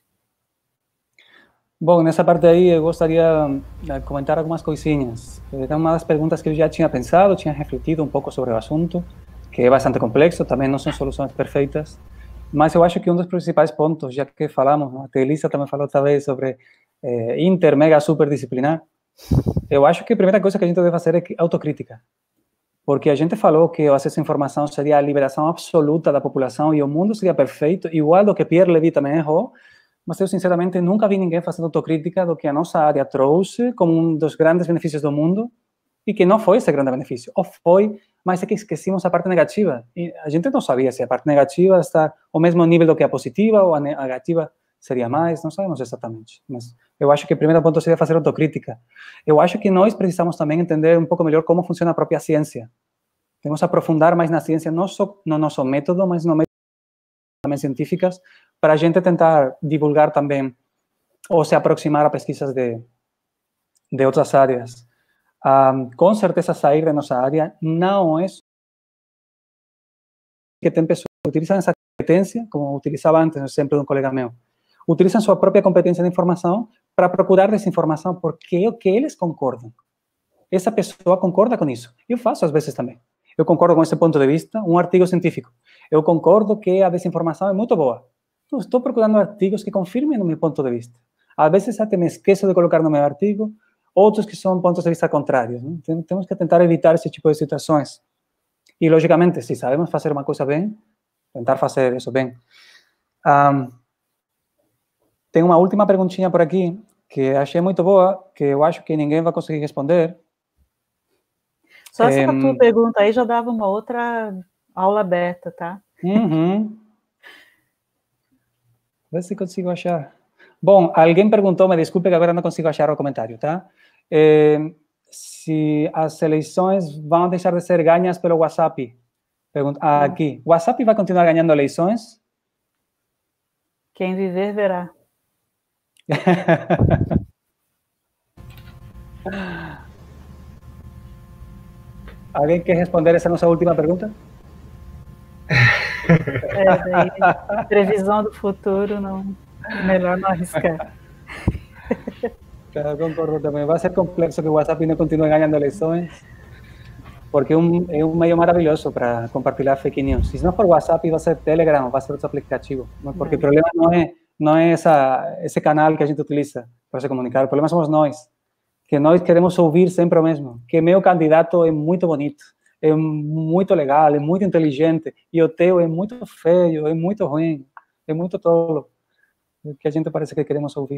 Bom, nessa parte aí eu gostaria de comentar algumas coisinhas. É uma das perguntas que eu já tinha pensado, tinha refletido um pouco sobre o assunto, que é bastante complexo, também não são soluções perfeitas, mas eu acho que um dos principais pontos, já que falamos, a Elisa também falou outra vez sobre é, inter, mega, super disciplinar, eu acho que a primeira coisa que a gente deve fazer é autocrítica, porque a gente falou que o acesso à informação seria a liberação absoluta da população e o mundo seria perfeito, igual do que Pierre Levy também errou, mas eu, sinceramente, nunca vi ninguém fazendo autocrítica do que a nossa área trouxe como um dos grandes benefícios do mundo e que não foi esse grande benefício. Ou foi, mas é que esquecemos a parte negativa. E a gente não sabia se a parte negativa está ao mesmo nível do que a positiva ou a negativa seria mais, não sabemos exatamente. Mas eu acho que o primeiro ponto seria fazer autocrítica. Eu acho que nós precisamos também entender um pouco melhor como funciona a própria ciência. Temos que aprofundar mais na ciência, não só no nosso método, mas no método também científicas, para a gente tentar divulgar também ou se aproximar a pesquisas de, de outras áreas. Um, com certeza, sair da nossa área não é que tem pessoas que utilizam essa competência, como utilizava antes o exemplo de um colega meu, utilizam sua própria competência de informação para procurar desinformação, porque é o que eles concordam. Essa pessoa concorda com isso. Eu faço às vezes também. Eu concordo com esse ponto de vista, um artigo científico. Eu concordo que a desinformação é muito boa. Então, estou procurando artigos que confirmem o meu ponto de vista. Às vezes até me esqueço de colocar no meu artigo outros que são pontos de vista contrários. Né? Então, temos que tentar evitar esse tipo de situações. E, logicamente, se sabemos fazer uma coisa bem, tentar fazer isso bem. Um, tem uma última perguntinha por aqui, que achei muito boa, que eu acho que ninguém vai conseguir responder. Só essa um, tua pergunta aí já dava uma outra aula aberta, tá? Uhum. Vê se consigo achar. Bom, alguém perguntou, me desculpe que agora não consigo achar o comentário, tá? É, se as eleições vão deixar de ser ganhas pelo WhatsApp. Pergunta, ah, aqui, o WhatsApp vai continuar ganhando eleições? Quem viver, verá. Alguém quer responder essa nossa última pergunta? É, daí, previsão do futuro, não, melhor não arriscar. Eu concordo também. Vai ser complexo que o WhatsApp não continue ganhando eleições, porque é um, é um meio maravilhoso para compartilhar fake news. Se não for WhatsApp, vai ser Telegram, vai ser outro aplicativo. Porque é. o problema não é, não é essa, esse canal que a gente utiliza para se comunicar, o problema somos nós, que nós queremos ouvir sempre o mesmo, que meu candidato é muito bonito, é muito legal, é muito inteligente, e o teu é muito feio, é muito ruim, é muito tolo, que a gente parece que queremos ouvir.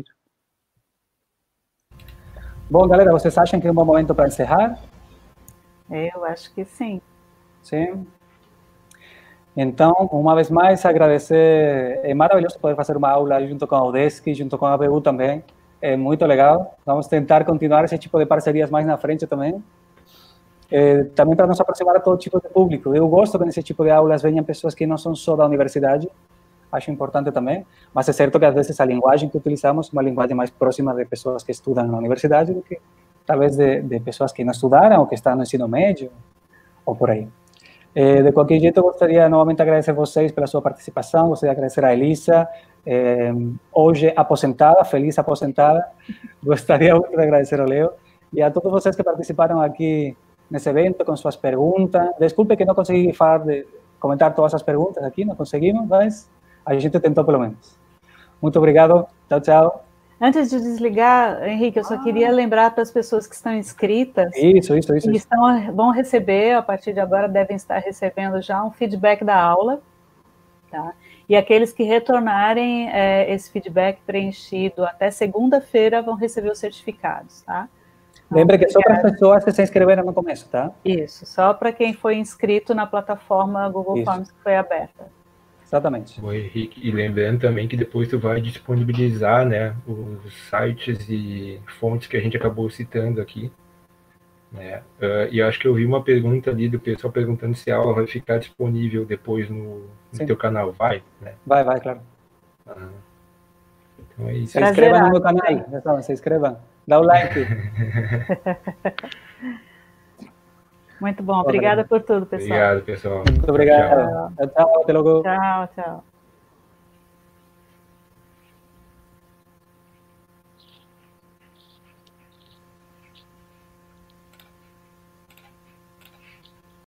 Bom, galera, vocês acham que é um bom momento para encerrar? Eu acho que sim. Sim. Então, uma vez mais, agradecer. É maravilhoso poder fazer uma aula junto com a UDESC, junto com a A B U também. É muito legal. Vamos tentar continuar esse tipo de parcerias mais na frente também. É, também para nos aproximar a todo tipo de público. Eu gosto que nesse tipo de aulas venham pessoas que não são só da universidade. Acho importante também. Mas é certo que, às vezes, a linguagem que utilizamos é uma linguagem mais próxima de pessoas que estudam na universidade do que, talvez, de, de pessoas que não estudaram ou que estão no ensino médio ou por aí. É, de qualquer jeito, eu gostaria novamente de agradecer vocês pela sua participação. Gostaria de agradecer a Elisa, é, hoje aposentada, feliz aposentada. Gostaria muito de agradecer ao Leo e a todos vocês que participaram aqui nesse evento com suas perguntas. Desculpe que não consegui falar de, comentar todas as perguntas aqui, não conseguimos, mas a gente tentou pelo menos. Muito obrigado. Tchau, tchau. Antes de desligar, Henrique, eu só ah. queria lembrar para as pessoas que estão inscritas. Isso, isso, isso. Que estão, vão receber, a partir de agora, devem estar recebendo já um feedback da aula. Tá? E aqueles que retornarem é, esse feedback preenchido até segunda-feira vão receber os certificados. Tá? Então, lembre que é só para as pessoas que se inscreveram no começo, tá? Isso, só para quem foi inscrito na plataforma Google isso. Forms que foi aberta. Exatamente. Bom, Henrique, e lembrando também que depois tu vai disponibilizar, né, os sites e fontes que a gente acabou citando aqui, né? Uh, e acho que eu vi uma pergunta ali do pessoal perguntando se a aula vai ficar disponível depois no, no teu canal. Vai, né? Vai, vai, claro. Ah, então é isso. Se inscreva no meu canal, já sabe, se inscreva. Dá o like. Muito bom, obrigada por tudo, pessoal. Obrigado, pessoal. Muito obrigado. Tchau, tchau. Até logo. Tchau, tchau.